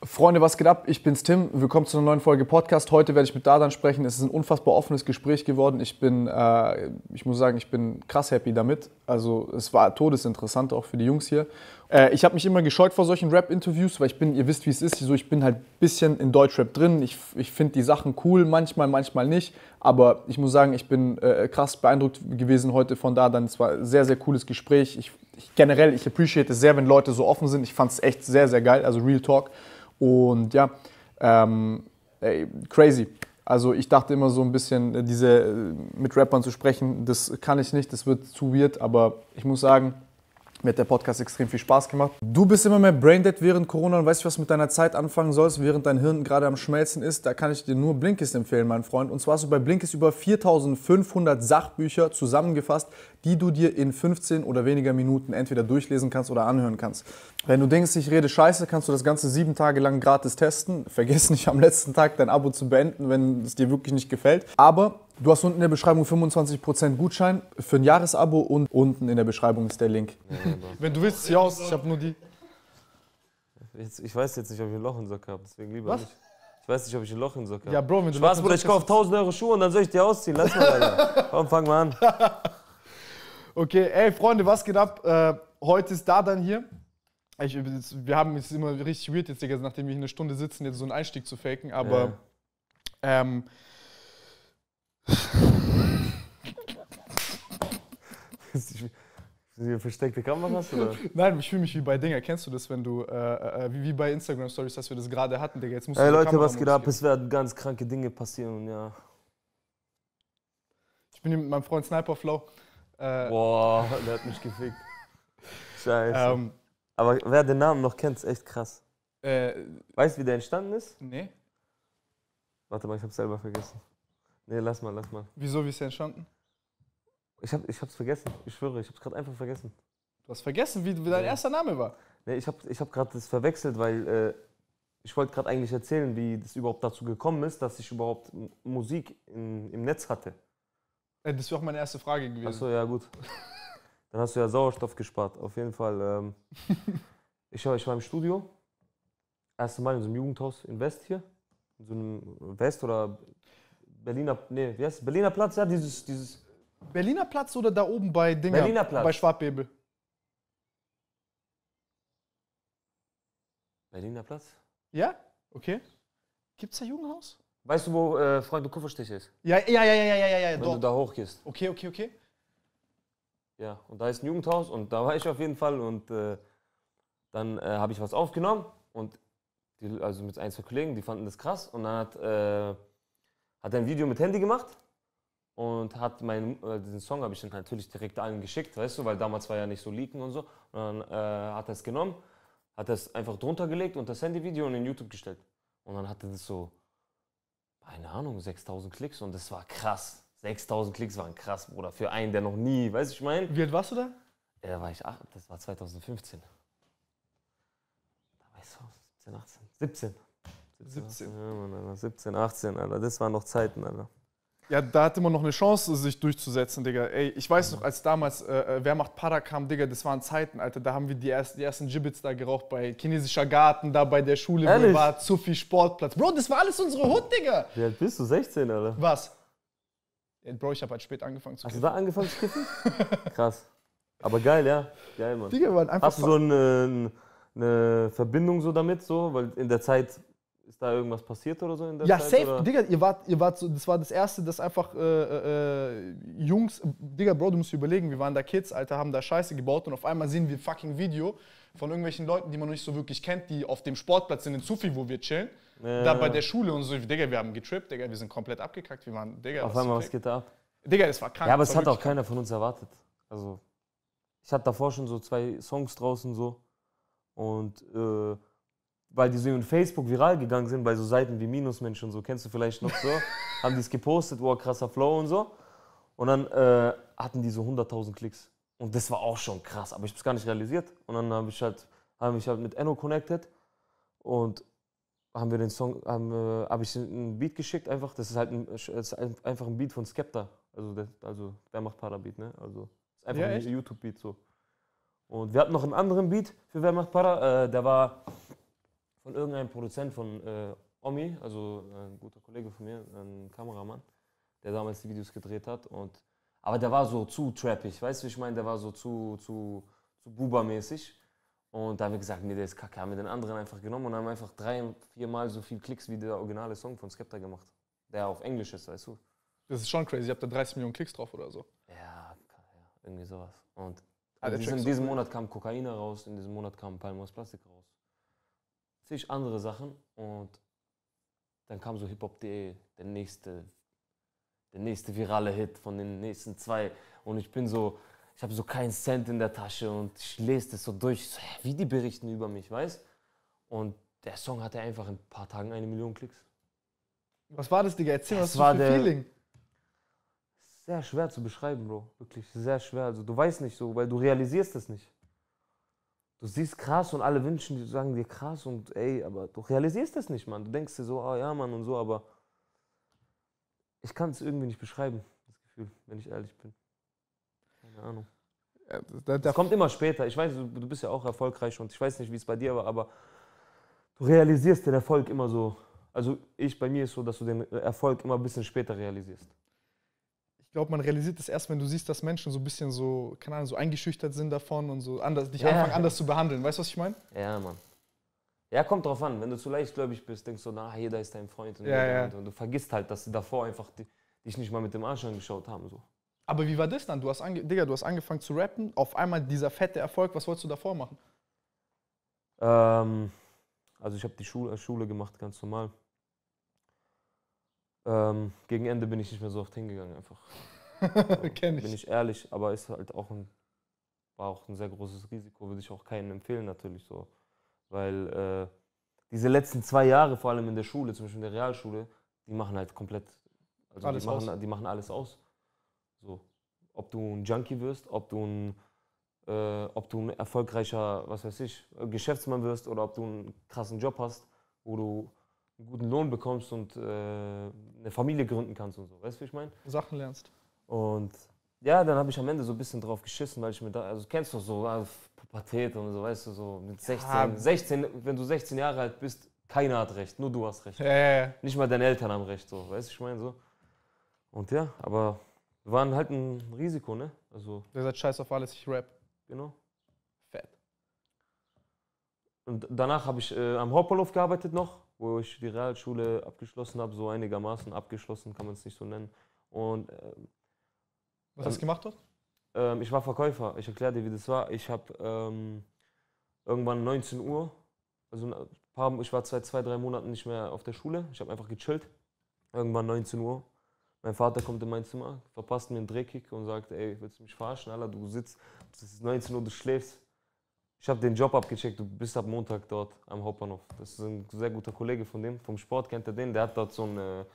Freunde, was geht ab? Ich bin's Tim. Willkommen zu einer neuen Folge Podcast. Heute werde ich mit Dardan sprechen. Es ist ein unfassbar offenes Gespräch geworden. Ich muss sagen, ich bin krass happy damit. Also es war todesinteressant auch für die Jungs hier. Ich habe mich immer gescheut vor solchen Rap-Interviews, weil ihr wisst, wie es ist. Ich bin halt ein bisschen in Deutschrap drin. Ich finde die Sachen cool, manchmal nicht. Aber ich muss sagen, ich bin krass beeindruckt gewesen heute von Dardan. Es war ein sehr, sehr cooles Gespräch. Ich appreciate es sehr, wenn Leute so offen sind. Ich fand es echt sehr, sehr geil, also Real Talk. Und ja, crazy. Also ich dachte immer so ein bisschen, mit Rappern zu sprechen, das kann ich nicht, das wird zu weird, aber ich muss sagen, mir hat der Podcast extrem viel Spaß gemacht. Du bist immer mehr braindead während Corona und weißt nicht, was mit deiner Zeit anfangen sollst, während dein Hirn gerade am Schmelzen ist. Da kann ich dir nur Blinkist empfehlen, mein Freund. Und zwar hast du bei Blinkist über 4500 Sachbücher zusammengefasst, die du dir in 15 oder weniger Minuten entweder durchlesen kannst oder anhören kannst. Wenn du denkst, ich rede Scheiße, kannst du das Ganze 7 Tage lang gratis testen. Vergiss nicht am letzten Tag dein Abo zu beenden, wenn es dir wirklich nicht gefällt. Aber du hast unten in der Beschreibung 25% Gutschein für ein Jahresabo und unten in der Beschreibung ist der Link. Wenn du willst, zieh aus, ich habe nur die. Ich weiß jetzt nicht, ob ich ein Loch im Sock habe, deswegen lieber nicht. Ich weiß nicht, ob ich ein Loch im Sock habe. Ja, Bro, wenn du Spaß, Bruder, ich kaufe 1000 Euro Schuhe und dann soll ich die ausziehen. Lass mal, Alter. Komm, fang mal an. Okay, ey, Freunde, was geht ab? Heute ist Dardan hier. Wir haben es immer richtig weird jetzt, Digga, nachdem wir hier eine Stunde sitzen, jetzt so einen Einstieg zu faken, aber Hier versteckte Kameras, oder? Nein, ich fühle mich wie bei Dinger. Kennst du das, wenn du, wie bei Instagram-Stories, dass wir das gerade hatten, Digga? Jetzt musst du Ey die Leute, Kamera was geht ab? geben. Es werden ganz kranke Dinge passieren und ja. Ich bin hier mit meinem Freund Sniper Flow. Boah, der hat mich gefickt. Scheiße. Aber wer den Namen noch kennt, ist echt krass. Weißt du, wie der entstanden ist? Nee. Warte mal, ich hab's selber vergessen. Nee, lass mal. Wieso, wie ist der entstanden? Ich hab's vergessen, ich schwöre, ich hab's gerade einfach vergessen. Du hast vergessen, wie dein erster Name war. Nee, ich hab gerade das verwechselt, weil ich wollte gerade eigentlich erzählen, wie das überhaupt dazu gekommen ist, dass ich überhaupt Musik im Netz hatte. Das wäre auch meine erste Frage gewesen. Achso, ja gut. Dann hast du ja Sauerstoff gespart. Auf jeden Fall, ich war im Studio. Erste Mal in so einem Jugendhaus in West hier. In so einem West oder Berliner, nee, wie heißt es? Berliner Platz, ja, dieses Berliner Platz oder da oben bei Dinger? Berliner Platz. Bei Schwabbebel. Berliner Platz? Ja? Okay. Gibt's da Jugendhaus? Weißt du, wo Freunde Kupferstich ist? Ja, Wenn du dort. da hochgehst. Okay. Ja, und da ist ein Jugendhaus und da war ich auf jeden Fall und dann habe ich was aufgenommen und also mit ein, zwei Kollegen, die fanden das krass und dann hat er ein Video mit Handy gemacht und hat diesen Song habe ich dann natürlich direkt allen geschickt, weißt du, weil damals war ja nicht so leaken und so. Und dann hat er es genommen, hat es einfach drunter gelegt und das Handyvideo in YouTube gestellt. Und dann hatte das so, keine Ahnung, 6000 Klicks und das war krass. 6000 Klicks waren krass, Bruder, für einen, der noch nie, weißt du, ich meine? Wie alt warst du da? Da war ich 8, das war 2015. Da war ich so 17, 18, 17. 17. Ja, Mann, Alter, 17, 18, Alter, das waren noch Zeiten, Alter. Ja, da hatte man noch eine Chance, sich durchzusetzen, Digga. Ey, ich weiß noch, als damals Wer macht Para kam, Digga, das waren Zeiten, Alter. Da haben wir die ersten Gibbets da geraucht bei Chinesischer Garten, da bei der Schule, Ehrlich? wo war Zuffi Sportplatz. Bro, das war alles unsere Hut, Digga. Wie alt bist du? 16, Alter? Was? Ja, Bro, ich habe halt spät angefangen zu Hast du kiffen. da angefangen zu kiffen? Krass. Aber geil, ja. Geil, Mann. Digga, wir waren einfach... Hast du so eine Verbindung so damit, so? Weil in der Zeit ist da irgendwas passiert oder so in der Ja, Zeit? safe, Oder? Digga, ihr wart so, das war das Erste, das einfach Jungs, Digga, Bro, du musst dir überlegen, wir waren da Kids, Alter, haben da Scheiße gebaut und auf einmal sehen wir fucking Video von irgendwelchen Leuten, die man noch nicht so wirklich kennt, die auf dem Sportplatz sind in Zufi, wo wir chillen, da bei der Schule und so, Digga, wir haben getrippt, Digga, wir sind komplett abgekackt, wir waren, Digga, Auf einmal, was geht da ab? Digga, das war krank. Ja, aber das es war hat auch wirklich keiner von uns erwartet. Also, ich hatte davor schon so 2 Songs draußen so und weil die so in Facebook viral gegangen sind, bei so Seiten wie Minusmensch und so, kennst du vielleicht noch so, haben die es gepostet, wow, krasser Flow und so. Und dann hatten die so 100.000 Klicks. Und das war auch schon krass, aber ich habe es gar nicht realisiert. Und dann habe ich halt mit Enno connected und haben wir den Song, habe ich einen Beat geschickt einfach. Das ist halt einfach ein Beat von Skepta. Also Wer macht Para-Beat, ne? Also ist einfach Ja, ein echt? YouTube-Beat so. Und wir hatten noch einen anderen Beat für Wer macht Para, der war von irgendeinem Produzent von Omi, also ein guter Kollege von mir, ein Kameramann, der damals die Videos gedreht hat. Aber der war so zu trappig, weißt du, wie ich meine? Der war so zu Buba-mäßig. Und da haben wir gesagt, nee, der ist kacke. Haben wir den anderen einfach genommen und haben einfach 3-, 4 Mal so viel Klicks wie der originale Song von Skepta gemacht. Der auf Englisch ist, weißt du. Das ist schon crazy. Ihr habt da 30 Millionen Klicks drauf oder so. Ja, irgendwie sowas. Und der Track in ist diesem so Monat kam Kokain raus, in diesem Monat kam Palm aus Plastik raus. Zig andere Sachen und dann kam so hiphop.de, der nächste virale Hit von den nächsten 2. Und ich habe so keinen Cent in der Tasche und ich lese das so durch, so, wie die berichten über mich, weißt? Und der Song hatte einfach in ein paar Tagen 1 Million Klicks. Was war das, Digga? Erzähl mal, was war für ein Feeling? Sehr schwer zu beschreiben, Bro. Wirklich sehr schwer. Also du weißt nicht so, weil du realisierst es nicht. Du siehst krass und alle wünschen, die sagen dir krass und ey, aber du realisierst es nicht, Mann. Du denkst dir so, oh ja, Mann und so, aber ich kann es irgendwie nicht beschreiben, das Gefühl, wenn ich ehrlich bin. Keine Ahnung. Das kommt immer später. Ich weiß, du bist ja auch erfolgreich und ich weiß nicht, wie es bei dir war, aber du realisierst den Erfolg immer so. Also bei mir ist so, dass du den Erfolg immer ein bisschen später realisierst. Ich glaube, man realisiert es erst, wenn du siehst, dass Menschen so ein bisschen so, keine Ahnung, so eingeschüchtert sind davon und so dich anfangen anders zu behandeln. Weißt du, was ich meine? Ja, Mann. Ja, kommt drauf an. Wenn du zu leichtgläubig bist, denkst du, na, jeder ist dein Freund. Und du vergisst halt, dass sie davor einfach dich nicht mal mit dem Arsch angeschaut haben. So. Aber wie war das dann? Du hast angefangen zu rappen, auf einmal dieser fette Erfolg. Was wolltest du davor machen? Also ich habe die Schule gemacht, ganz normal. Gegen Ende bin ich nicht mehr so oft hingegangen, einfach. Kenn ich. Bin ich ehrlich, aber ist halt war auch ein sehr großes Risiko, würde ich auch keinen empfehlen natürlich so. Weil diese letzten 2 Jahre, vor allem in der Schule, zum Beispiel in der Realschule, die machen halt komplett, also die machen alles aus. So. Ob du ein Junkie wirst, ob du ein erfolgreicher, was weiß ich, Geschäftsmann wirst oder ob du einen krassen Job hast, wo du einen guten Lohn bekommst und eine Familie gründen kannst und so. Weißt du, wie ich meine? Sachen lernst. Und ja, dann habe ich am Ende so ein bisschen drauf geschissen, weil ich mir da, also kennst du so, Pubertät und so, weißt du, so mit 16, wenn du 16 Jahre alt bist, keiner hat Recht, nur du hast Recht. Nicht mal deine Eltern haben Recht, so, weißt du, ich meine so. Und ja, aber wir waren halt ein Risiko, ne? Also. Der sagt, scheiß auf alles, ich rap. Genau. Fett. Und danach habe ich am Hauptbahnhof gearbeitet noch, wo ich die Realschule abgeschlossen habe, so einigermaßen abgeschlossen, kann man es nicht so nennen. Und was hast du gemacht dort? ich war Verkäufer. Ich erkläre dir, wie das war. Ich habe irgendwann 19 Uhr, also ich war seit 2-3 Monaten nicht mehr auf der Schule. Ich habe einfach gechillt. Irgendwann 19 Uhr. Mein Vater kommt in mein Zimmer, verpasst mir einen Drehkick und sagt, ey, willst du mich verarschen? Alter, du sitzt, es ist 19 Uhr, du schläfst. Ich habe den Job abgecheckt, du bist ab Montag dort am Hauptbahnhof. Das ist ein sehr guter Kollege von dem, vom Sport kennt er den. Der hat dort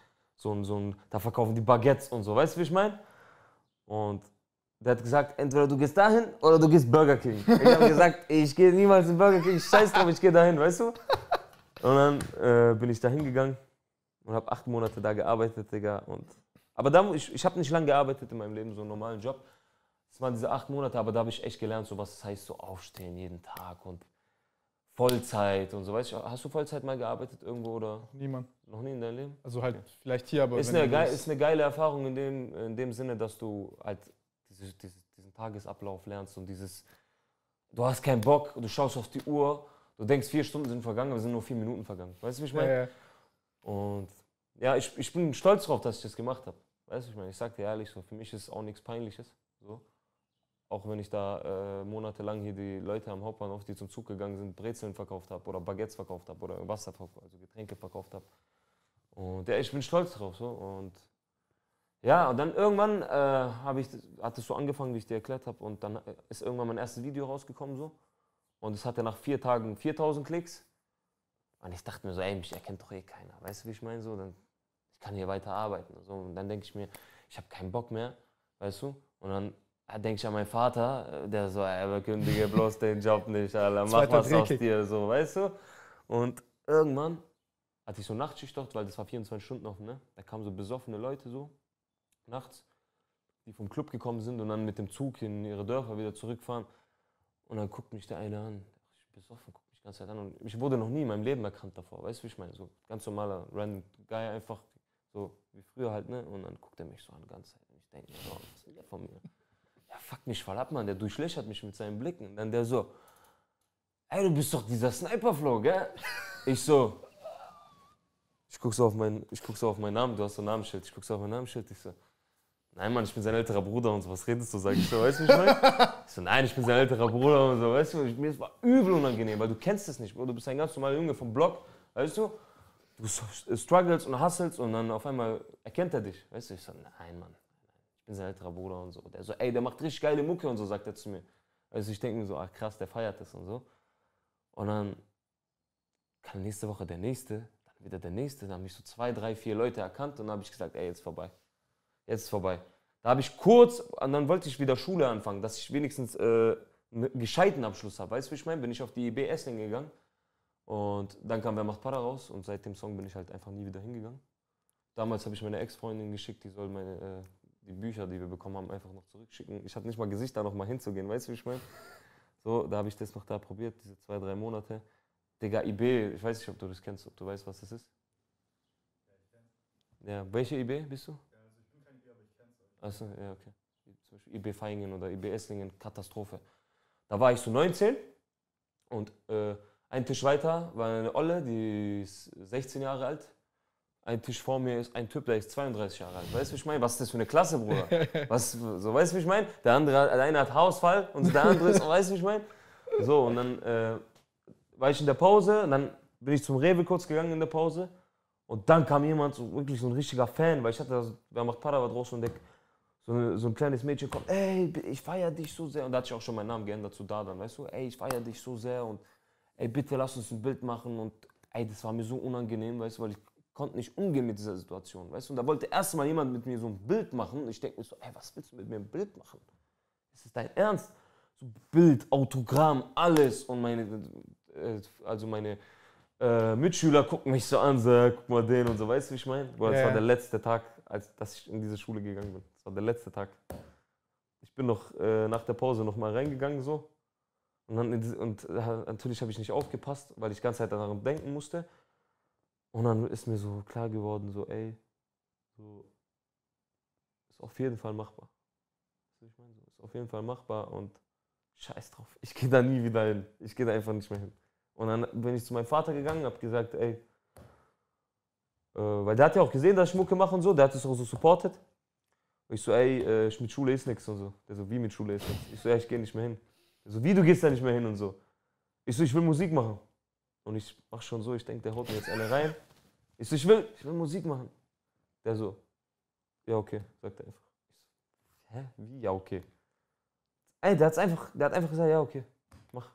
da verkaufen die Baguettes und so, weißt du, wie ich meine? Und der hat gesagt, entweder du gehst dahin oder du gehst Burger King. Ich habe gesagt, ich gehe niemals in Burger King, scheiß drauf, ich gehe dahin, weißt du? Und dann bin ich da hingegangen und habe 8 Monate da gearbeitet, Digga. Aber ich habe nicht lange gearbeitet in meinem Leben, so einen normalen Job. Das waren diese 8 Monate, aber da habe ich echt gelernt, so was das heißt, so aufstehen jeden Tag und Vollzeit und so. Weißt du, hast du Vollzeit mal gearbeitet irgendwo oder? Niemand. Noch nie in deinem Leben? Also halt vielleicht hier, aber ist eine geile Erfahrung in dem Sinne, dass du halt diesen Tagesablauf lernst und du hast keinen Bock, du schaust auf die Uhr, du denkst 4 Stunden sind vergangen, aber es sind nur 4 Minuten vergangen. Weißt du, wie ich meine? Ja. Und ja, ich bin stolz darauf, dass ich das gemacht habe. Weißt du, ich meine, ich sag dir ehrlich, so, für mich ist es auch nichts Peinliches. So. Auch wenn ich da monatelang hier die Leute am Hauptbahnhof, die zum Zug gegangen sind, Brezeln verkauft habe oder Baguettes verkauft habe oder Wasser, also Getränke verkauft habe. Und ja, ich bin stolz drauf. So. Und ja, und dann irgendwann hat es so angefangen, wie ich dir erklärt habe. Und dann ist irgendwann mein erstes Video rausgekommen. So. Und es hatte nach 4 Tagen 4000 Klicks. Und ich dachte mir so, ey, mich erkennt doch eh keiner. Weißt du, wie ich meine? So, ich kann hier weiter arbeiten. So. Und dann denke ich mir, ich habe keinen Bock mehr. Weißt du? Und dann denke ich an meinen Vater, der so, ey, kündige bloß den Job nicht, Alter, mach was aus dir, so, weißt du? Und irgendwann hatte ich so Nachtschicht dort, weil das war 24 Stunden offen, ne? Da kamen so besoffene Leute so, nachts, die vom Club gekommen sind und dann mit dem Zug in ihre Dörfer wieder zurückfahren. Und dann guckt mich der eine an, ich bin besoffen, guckt mich ganze Zeit an. Und ich wurde noch nie in meinem Leben erkannt davor, weißt du, wie ich meine? So ganz normaler, random Guy, einfach so wie früher halt, ne? Und dann guckt er mich so an die ganze Zeit. Und ich denke mir so, was will der von mir? Ja, fuck mich voll ab, Mann, der durchlöchert mich mit seinen Blicken. Und dann der so, ey, du bist doch dieser Sniper-Flow, gell? Ich so, ich guck so auf meinen Namen, du hast so ein Namensschild, ich guck so auf mein Namensschild, ich so, nein, Mann, ich bin sein älterer Bruder und so, was redest du, sag ich so, weißt du, wie ich meine? Ich so, nein, ich bin sein älterer Bruder und so, weißt du, mir war übel unangenehm, weil du kennst es nicht, Bro, du bist ein ganz normaler Junge vom Block, weißt du, du struggles und hustlest und dann auf einmal erkennt er dich, weißt du, ich so, nein, Mann, ich bin sein älterer Bruder und so, der so, ey, der macht richtig geile Mucke und so, sagt er zu mir, also ich denke mir so, ach krass, der feiert das und so, und dann kam nächste Woche der Nächste, dann wieder der Nächste, dann haben mich so 2, 3, 4 Leute erkannt und dann habe ich gesagt, ey, jetzt vorbei. Jetzt ist vorbei. Da habe ich kurz, und dann wollte ich wieder Schule anfangen, dass ich wenigstens einen gescheiten Abschluss habe. Weißt du, wie ich meine? Bin ich auf die IB Esslingen gegangen und dann kam Wer macht Para raus und seit dem Song bin ich halt einfach nie wieder hingegangen. Damals habe ich meine Ex-Freundin geschickt, die soll die Bücher, die wir bekommen haben, einfach noch zurückschicken. Ich hatte nicht mal Gesicht, da noch mal hinzugehen, weißt du, wie ich meine? So, da habe ich das noch da probiert, diese 2, 3 Monate. Digga, IB, ich weiß nicht, ob du das kennst, ob du weißt, was das ist. Ja, ich kenn's. Ja, welche IB bist du? Achso, ja, okay. Zum Beispiel IB Vaihingen oder IB Esslingen, Katastrophe. Da war ich so 19 und ein Tisch weiter war eine Olle, die ist 16 Jahre alt. Ein Tisch vor mir ist ein Typ, der ist 32 Jahre alt. Weißt du, wie ich meine? Was ist das für eine Klasse, Bruder? So, weißt du, wie ich meine? Der eine hat Haarausfall und der andere ist, weißt du, wie ich meine? So, und dann war ich in der Pause und dann bin ich zum Rewe kurz gegangen in der Pause und dann kam jemand, so wirklich so ein richtiger Fan, weil ich hatte, Wer macht Para war draußen und der so ein kleines Mädchen kommt, ey, ich feiere dich so sehr. Und da hatte ich auch schon meinen Namen geändert zu Dadan, weißt du? Ey, ich feiere dich so sehr und ey, bitte lass uns ein Bild machen. Und ey, das war mir so unangenehm, weißt du, weil ich konnte nicht umgehen mit dieser Situation, weißt du? Und da wollte erstmal jemand mit mir so ein Bild machen. Und ich denke mir so, ey, was willst du mit mir ein Bild machen? Ist das dein Ernst? So Bild, Autogramm, alles. Und meine Mitschüler gucken mich so an, so, guck mal den und so, weißt du, wie ich meine? Das war der letzte Tag, dass ich in diese Schule gegangen bin. Das war der letzte Tag. Ich bin noch nach der Pause noch mal reingegangen so. Und natürlich habe ich nicht aufgepasst, weil ich die ganze Zeit daran denken musste. Und dann ist mir so klar geworden, so, ey, so, ist auf jeden Fall machbar. Weißt du, wie ich meine? So, ist auf jeden Fall machbar und scheiß drauf. Ich gehe da nie wieder hin. Ich gehe da einfach nicht mehr hin. Und dann bin ich zu meinem Vater gegangen und habe gesagt, ey, weil der hat ja auch gesehen, dass ich Mucke mache und so, der hat es auch so supportet. Und ich so, ey, mit Schule ist nichts und so. Der so, wie mit Schule ist nichts? Ich so, ja, ich gehe nicht mehr hin. Der so, wie, du gehst da nicht mehr hin und so. Ich so, ich will Musik machen. Und ich mach schon so, ich denke, der haut mir jetzt alle rein. Ich so, ich will Musik machen. Der so, ja, okay, sagt er einfach. Ich so, hä, wie, ja, okay. Ey, der hat einfach gesagt, ja, okay, mach,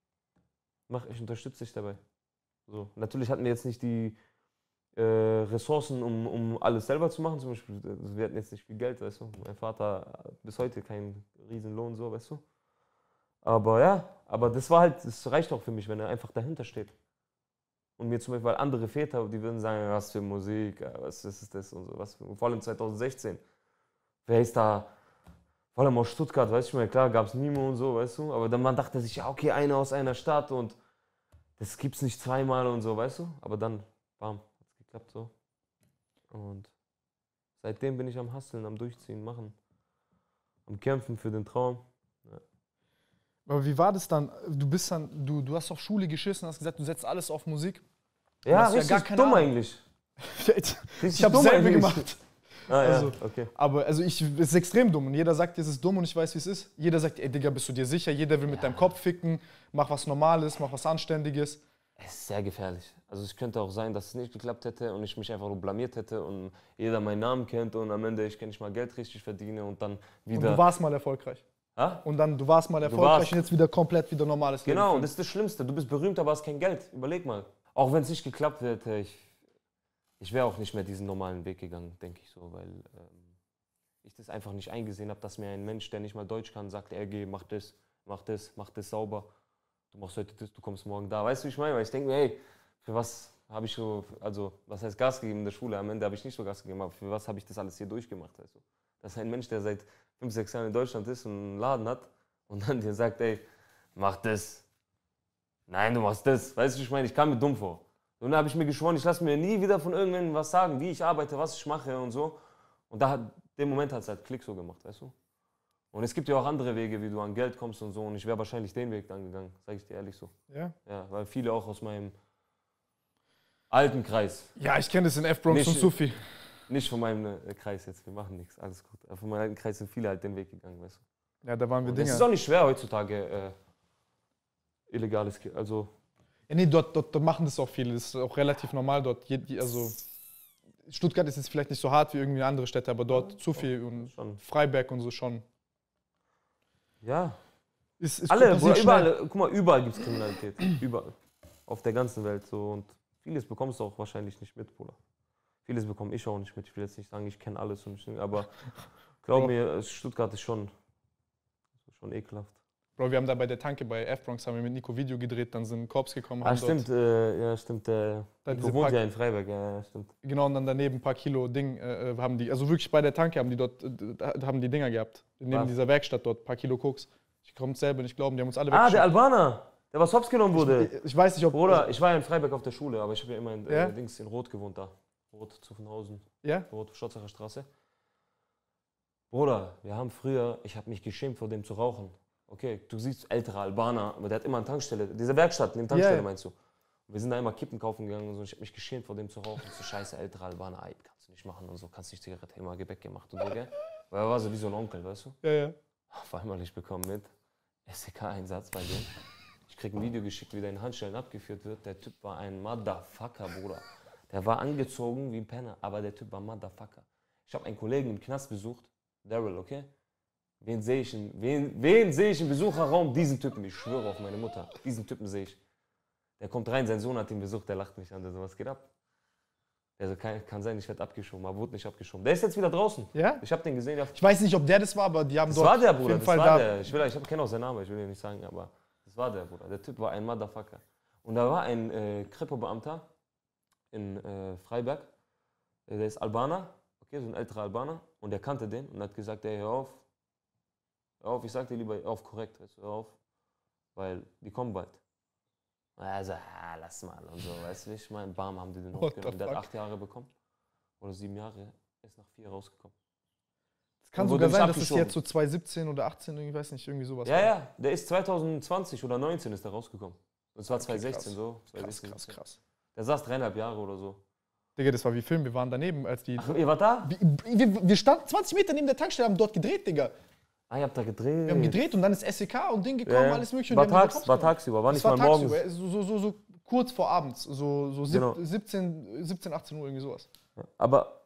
ich unterstütze dich dabei. So. Natürlich hatten wir jetzt nicht die Ressourcen, um alles selber zu machen. Zum Beispiel, wir hatten jetzt nicht viel Geld, weißt du. Mein Vater hat bis heute keinen Riesenlohn, so, weißt du. Aber ja, das reicht auch für mich, wenn er einfach dahinter steht. Und mir zum Beispiel, weil andere Väter, die würden sagen, was für Musik, was ist das und so. Vor allem 2016. Wer ist da? Vor allem aus Stuttgart, weißt du, klar gab es Nimo und so, weißt du. Aber dann man dachte sich, ja, okay, einer aus einer Stadt und das gibt's nicht zweimal und so, weißt du. Aber dann, bam, hat's geklappt so. Und seitdem bin ich am Hustlen, am Durchziehen, machen, am Kämpfen für den Traum. Ja. Aber wie war das dann? Du hast auf Schule geschissen, hast gesagt, du setzt alles auf Musik. Ja, richtig dumm eigentlich. Ich habe selber gemacht. Ah, also, ja, okay. Aber es ist extrem dumm und jeder sagt, es ist dumm und ich weiß, wie es ist. Jeder sagt, ey Digga, bist du dir sicher? Jeder will mit deinem Kopf ficken, mach was Normales, mach was Anständiges. Es ist sehr gefährlich. Also es könnte auch sein, dass es nicht geklappt hätte und ich mich einfach nur blamiert hätte und jeder meinen Namen kennt und am Ende ich nicht mal Geld richtig verdiene und dann wieder... Und du warst mal erfolgreich. Ha? Und dann, du warst mal erfolgreich und jetzt wieder komplett wieder normales Leben. Genau, und das ist das Schlimmste. Du bist berühmt, aber hast kein Geld. Überleg mal. Auch wenn es nicht geklappt hätte, ich wäre auch nicht mehr diesen normalen Weg gegangen, denke ich so, weil ich das einfach nicht eingesehen habe, dass mir ein Mensch, der nicht mal Deutsch kann, sagt, geh, mach das sauber. Du machst heute das, du kommst morgen da. Weißt du, wie ich meine? Weil ich denke mir, hey, für was habe ich so, also was heißt Gas gegeben in der Schule? Am Ende habe ich nicht so Gas gegeben, aber für was habe ich das alles hier durchgemacht? Weißt du? Das ist ein Mensch, der seit 5, 6 Jahren in Deutschland ist und einen Laden hat und dann dir sagt, ey, mach das. nein, du machst das. Weißt du, ich meine, ich kam mir dumm vor. Und dann habe ich mir geschworen, ich lasse mir nie wieder von irgendjemandem was sagen, wie ich arbeite, was ich mache und so. Und dem Moment hat es halt Klick so gemacht, weißt du? Und es gibt ja auch andere Wege, wie du an Geld kommst und so. Und ich wäre wahrscheinlich den Weg dann gegangen, sage ich dir ehrlich so. Ja? Ja, weil viele auch aus meinem alten Kreis. Ja, ich kenne das in F-Bronx und Sufi. Nicht von meinem Kreis jetzt, wir machen nichts, alles gut. Aber von meinem alten Kreis sind viele halt den Weg gegangen, weißt du. Ja, da waren wir Und Dinger. es ist auch nicht schwer heutzutage, illegales Geld, also... Ja, nee, dort machen das auch viele. Das ist auch relativ normal dort. Also Stuttgart ist jetzt vielleicht nicht so hart wie irgendwie andere Städte, aber dort Sufi und schon. Freiberg und so schon. Ja. Ist Alle, passiert überall, guck mal, überall gibt es Kriminalität. Überall. Auf der ganzen Welt so. Und vieles bekommst du auch wahrscheinlich nicht mit, Bruder. Vieles bekomme ich auch nicht mit. Ich will jetzt nicht sagen, ich kenne alles und nicht, aber glaub mir, Stuttgart ist schon ekelhaft. Bro, wir haben da bei der Tanke bei F-Bronx haben wir mit Nico Video gedreht, dann sind Cops gekommen. Ah, stimmt, ja, stimmt. Nico wohnt ja in Freiberg, ja, stimmt. Genau, und dann daneben ein paar Kilo Ding haben die, also wirklich bei der Tanke haben die dort, haben die Dinger gehabt. Neben dieser Werkstatt dort, ein paar Kilo Koks. Ich komme selber nicht glauben, die haben uns alle weggeschickt. Ah, der Albaner, der was hops genommen wurde. Ich weiß nicht, ob... Bruder, ich war ja in Freiberg auf der Schule, aber ich habe ja immer in Rot gewohnt da. Rot, Zuffenhausen. Ja? Rot, Stotzacher Straße. Bruder, wir haben früher, ich habe mich geschämt vor dem zu rauchen. Okay, du siehst ältere Albaner, aber der hat immer eine Tankstelle, diese Werkstatt, eine Tankstelle meinst du. Und wir sind da immer Kippen kaufen gegangen und so, ich habe mich geschämt vor dem zu rauchen. So scheiße, ältere Albaner, ey, kannst du nicht machen und so, kannst nicht Zigarette, immer Gebäck gemacht und so, gell? Weil er war so wie so ein Onkel, weißt du? Ja, ja. Auf einmal, ich bekomme mit, SEK-Einsatz bei dem. Ich krieg ein Video geschickt, wie der in Handschellen abgeführt wird. Der Typ war ein Motherfucker, Bruder. Der war angezogen wie ein Penner, aber der Typ war Motherfucker. Ich habe einen Kollegen im Knast besucht, Daryl, okay? Wen sehe ich im Besucherraum? Diesen Typen, ich schwöre auf meine Mutter. Diesen Typen sehe ich. Der kommt rein, sein Sohn hat ihn besucht, der lacht mich an, der so, was geht ab? Der so, kann sein, ich werde abgeschoben, aber wurde nicht abgeschoben. Der ist jetzt wieder draußen. Ja? Ich habe den gesehen. Ich weiß nicht, ob der das war, aber die haben das dort war der, Bruder, auf jeden Fall das war da. der. Ich kenne auch seinen Namen, ich will ihn nicht sagen, aber das war der, Bruder. Der Typ war ein Motherfucker. Und da war ein Kripo-Beamter in Freiberg, der ist Albaner, okay, so ein älterer Albaner, und der kannte den und hat gesagt, ey, hör auf, ich sag dir lieber, hör auf, korrekt, hör auf, weil die kommen bald. Also, lass mal und so, weißt du, ich meine, bam, haben die den hochgenommen. Der hat 8 Jahre bekommen, oder 7 Jahre, ist nach 4 rausgekommen. Es kann sogar sein, dass es jetzt so 2017 oder 18, ich weiß nicht, irgendwie sowas war. Ja, der ist 2020 oder 19 ist der rausgekommen. Das war 2016 so. 2016. Krass. Der saß 3,5 Jahre oder so. Digga, das war wie Film, wir waren daneben, als die... Ach, ihr wart da? Wir standen 20 Meter neben der Tankstelle, haben dort gedreht, Digga. Ah, ihr habt da gedreht? Wir haben gedreht und dann ist SEK und Ding gekommen, alles mögliche. War tagsüber, war nicht mal morgens. So kurz vor abends, so genau. 17, 18 Uhr, irgendwie sowas. Aber,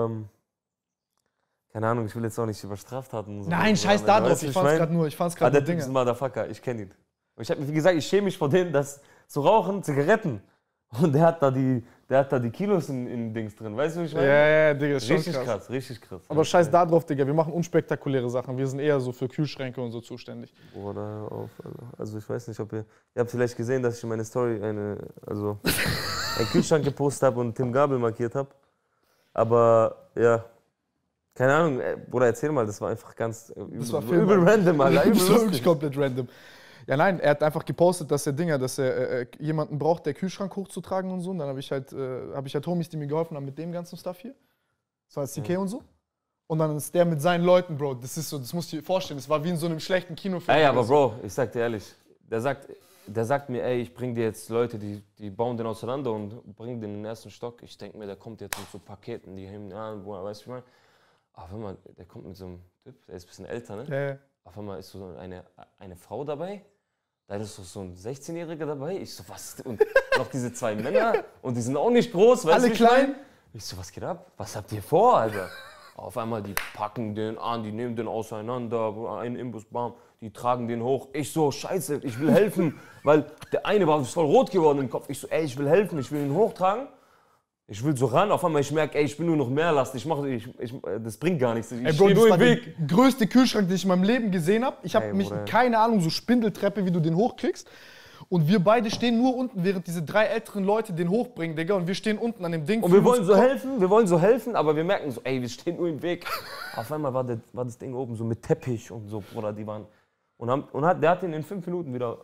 keine Ahnung, ich will jetzt auch nicht über Straftaten... So nein, scheiß da drauf, ich fand's gerade nur Dinge. Der Typ ist ein Motherfucker, ich kenne ihn. Und wie gesagt, ich schäme mich vor denen, das zu rauchen, Zigaretten. Und der hat da die Kilos in Dings drin, weißt du, wie ich meine? Ja, Digga, ist schon krass. Richtig krass. Aber scheiß da drauf, Digga, wir machen unspektakuläre Sachen. Wir sind eher so für Kühlschränke und so zuständig. Oder also ich weiß nicht, ob ihr habt vielleicht gesehen, dass ich in meine Story einen Kühlschrank gepostet habe und Tim Gabel markiert habe. Aber ja, keine Ahnung, Bruder, erzähl mal, das war einfach ganz übel random, Alter. Das war wirklich komplett random. Ja, nein, er hat einfach gepostet, dass er jemanden braucht, der Kühlschrank hochzutragen und so. Und dann habe ich halt Homies, die mir geholfen haben mit dem ganzen Stuff hier. Das war CK und so. Und dann ist der mit seinen Leuten, Bro. Das ist so, das musst du dir vorstellen. Das war wie in so einem schlechten Kinofilm. Ey, aber Bro, ich sag dir ehrlich, der sagt mir, ey, ich bring dir jetzt Leute, die bauen den auseinander und bringen den in den ersten Stock. Ich denke mir, der kommt jetzt mit so Paketen, die hängen an, weißt du, wie ich meine? Auf einmal, der kommt mit so einem Typ, der ist ein bisschen älter, ne? Ja. Auf einmal ist so eine Frau dabei. Da ist so ein 16-Jähriger dabei. Ich so, was? Und noch diese 2 Männer. Und die sind auch nicht groß, weißt du? Alle klein. Ich so, was geht ab? Was habt ihr vor, Alter? Auf einmal, die packen den an, die nehmen den auseinander, einen Imbus, bam, die tragen den hoch. Ich so, scheiße, ich will helfen. Weil der eine war voll rot geworden im Kopf. Ich so, ey, ich will helfen, ich will ihn hochtragen. Ich will so ran, auf einmal ich merke, ey, ich bin nur noch mehr Last, das bringt gar nichts. Ey, Bro, das war der größte Kühlschrank, den ich in meinem Leben gesehen habe. Ich habe keine Ahnung, so Spindeltreppe, wie du den hochkriegst. Und wir beide stehen nur unten, während diese 3 älteren Leute den hochbringen, Digga. Und wir stehen unten an dem Ding. Und wir wollen so helfen, aber wir merken so, ey, wir stehen nur im Weg. Auf einmal war das Ding oben so mit Teppich und so, Bruder, die waren... der hat ihn in 5 Minuten wieder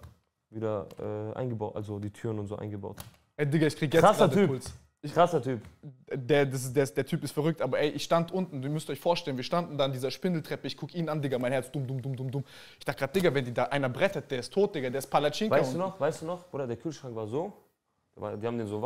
wieder eingebaut, also die Türen und so eingebaut. Ey, Digga, ich krieg jetzt Krasser gerade Typ. Puls. Krasser Typ. Der Typ ist verrückt, aber ey, ich stand unten, ihr müsst euch vorstellen, wir standen da an dieser Spindeltreppe, ich guck ihn an, Digga, mein Herz dumm. Ich dachte gerade, Digga, wenn die da einer brettet, der ist tot, Digga, der ist Palatschinka. Weißt du noch, Bruder, der Kühlschrank war so, die haben den so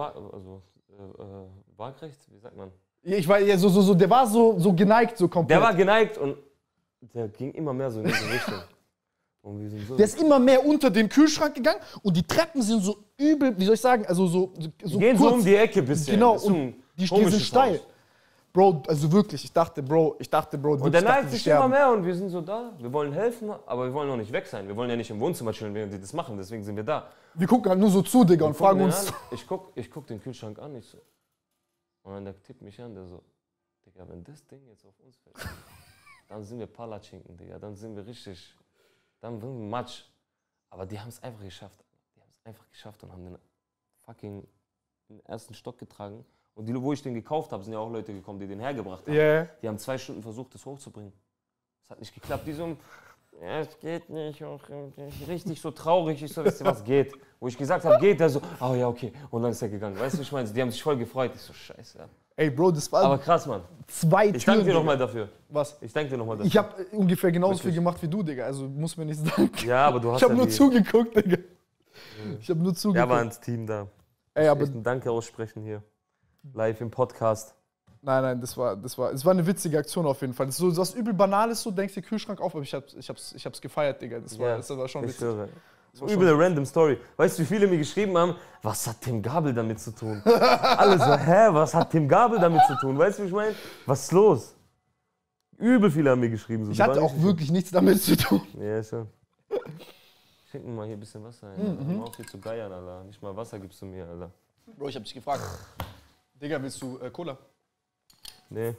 waagrecht, wie sagt man? Ich war ja der war so geneigt, so komplett. Der war geneigt und der ging immer mehr so in diese Richtung. Und wir sind so Der ist immer mehr unter den Kühlschrank gegangen und die Treppen sind so übel, wie soll ich sagen, also so gehen kurz. so um die Ecke ein bisschen. Genau, Das ist so ein und die komisches sind steil. Haus. Bro, also wirklich, ich dachte, Bro, Und der neigt sich immer mehr und wir sind so da. Wir wollen helfen, aber wir wollen noch nicht weg sein. Wir wollen ja nicht im Wohnzimmer chillen, während die das machen, deswegen sind wir da. Wir gucken halt nur so zu, Digga, und fragen uns. An. Ich guck den Kühlschrank an, ich so. Und dann der tippt mich an, der so, Digga, wenn das Ding jetzt auf uns fällt, dann sind wir Palatschinken, Digga, dann sind wir richtig, dann sind wir Matsch. Aber die haben es einfach geschafft. Die haben es einfach geschafft und haben den fucking in den ersten Stock getragen. Und die, wo ich den gekauft habe, sind ja auch Leute gekommen, die den hergebracht haben. Yeah. Die haben 2 Stunden versucht, das hochzubringen. Es hat nicht geklappt. Die so, ja, es geht nicht. Richtig so traurig. Ich so, wisst ihr, was geht? Wo ich gesagt habe, geht, der so, oh ja, okay. Und dann ist er gegangen. Weißt du, ich meine, die haben sich voll gefreut. Ich so, scheiße. Ja. Ey, Bro, das war Aber krass, Mann. 2 Türen. Ich danke dir nochmal dafür. Was? Ich danke dir nochmal dafür. Ich habe ungefähr genauso Wirklich? viel gemacht wie du, Digga. Also muss mir nichts danken. Ja, aber du hast Ich habe ja nur die- zugeguckt, Digga. Ich habe nur Ja, zugeguckt. war ins Team da. Ey, aber Echt ein Danke aussprechen hier. Live im Podcast. nein, das war eine witzige Aktion auf jeden Fall. Das ist so was übel Banales, so denkst du Kühlschrank auf, aber ich hab's gefeiert, Digga. Das war schon ich witzig. höre. war Übel eine random Story. Weißt du, wie viele mir geschrieben haben, was hat Tim Gabel damit zu tun? Alle so, hä, was hat Tim Gabel damit zu tun? Weißt du, wie ich meine? Was ist los? Übel viele haben mir geschrieben. So, Ich die hatte waren auch nicht- wirklich nichts damit zu tun. Ja, schon. Schenk mir mal hier ein bisschen Wasser ein. Hör mal auf hier zu geiern, Alter. Nicht mal Wasser gibst du mir, Alter. Bro, ich hab dich gefragt. Digga, willst du Cola? Nee.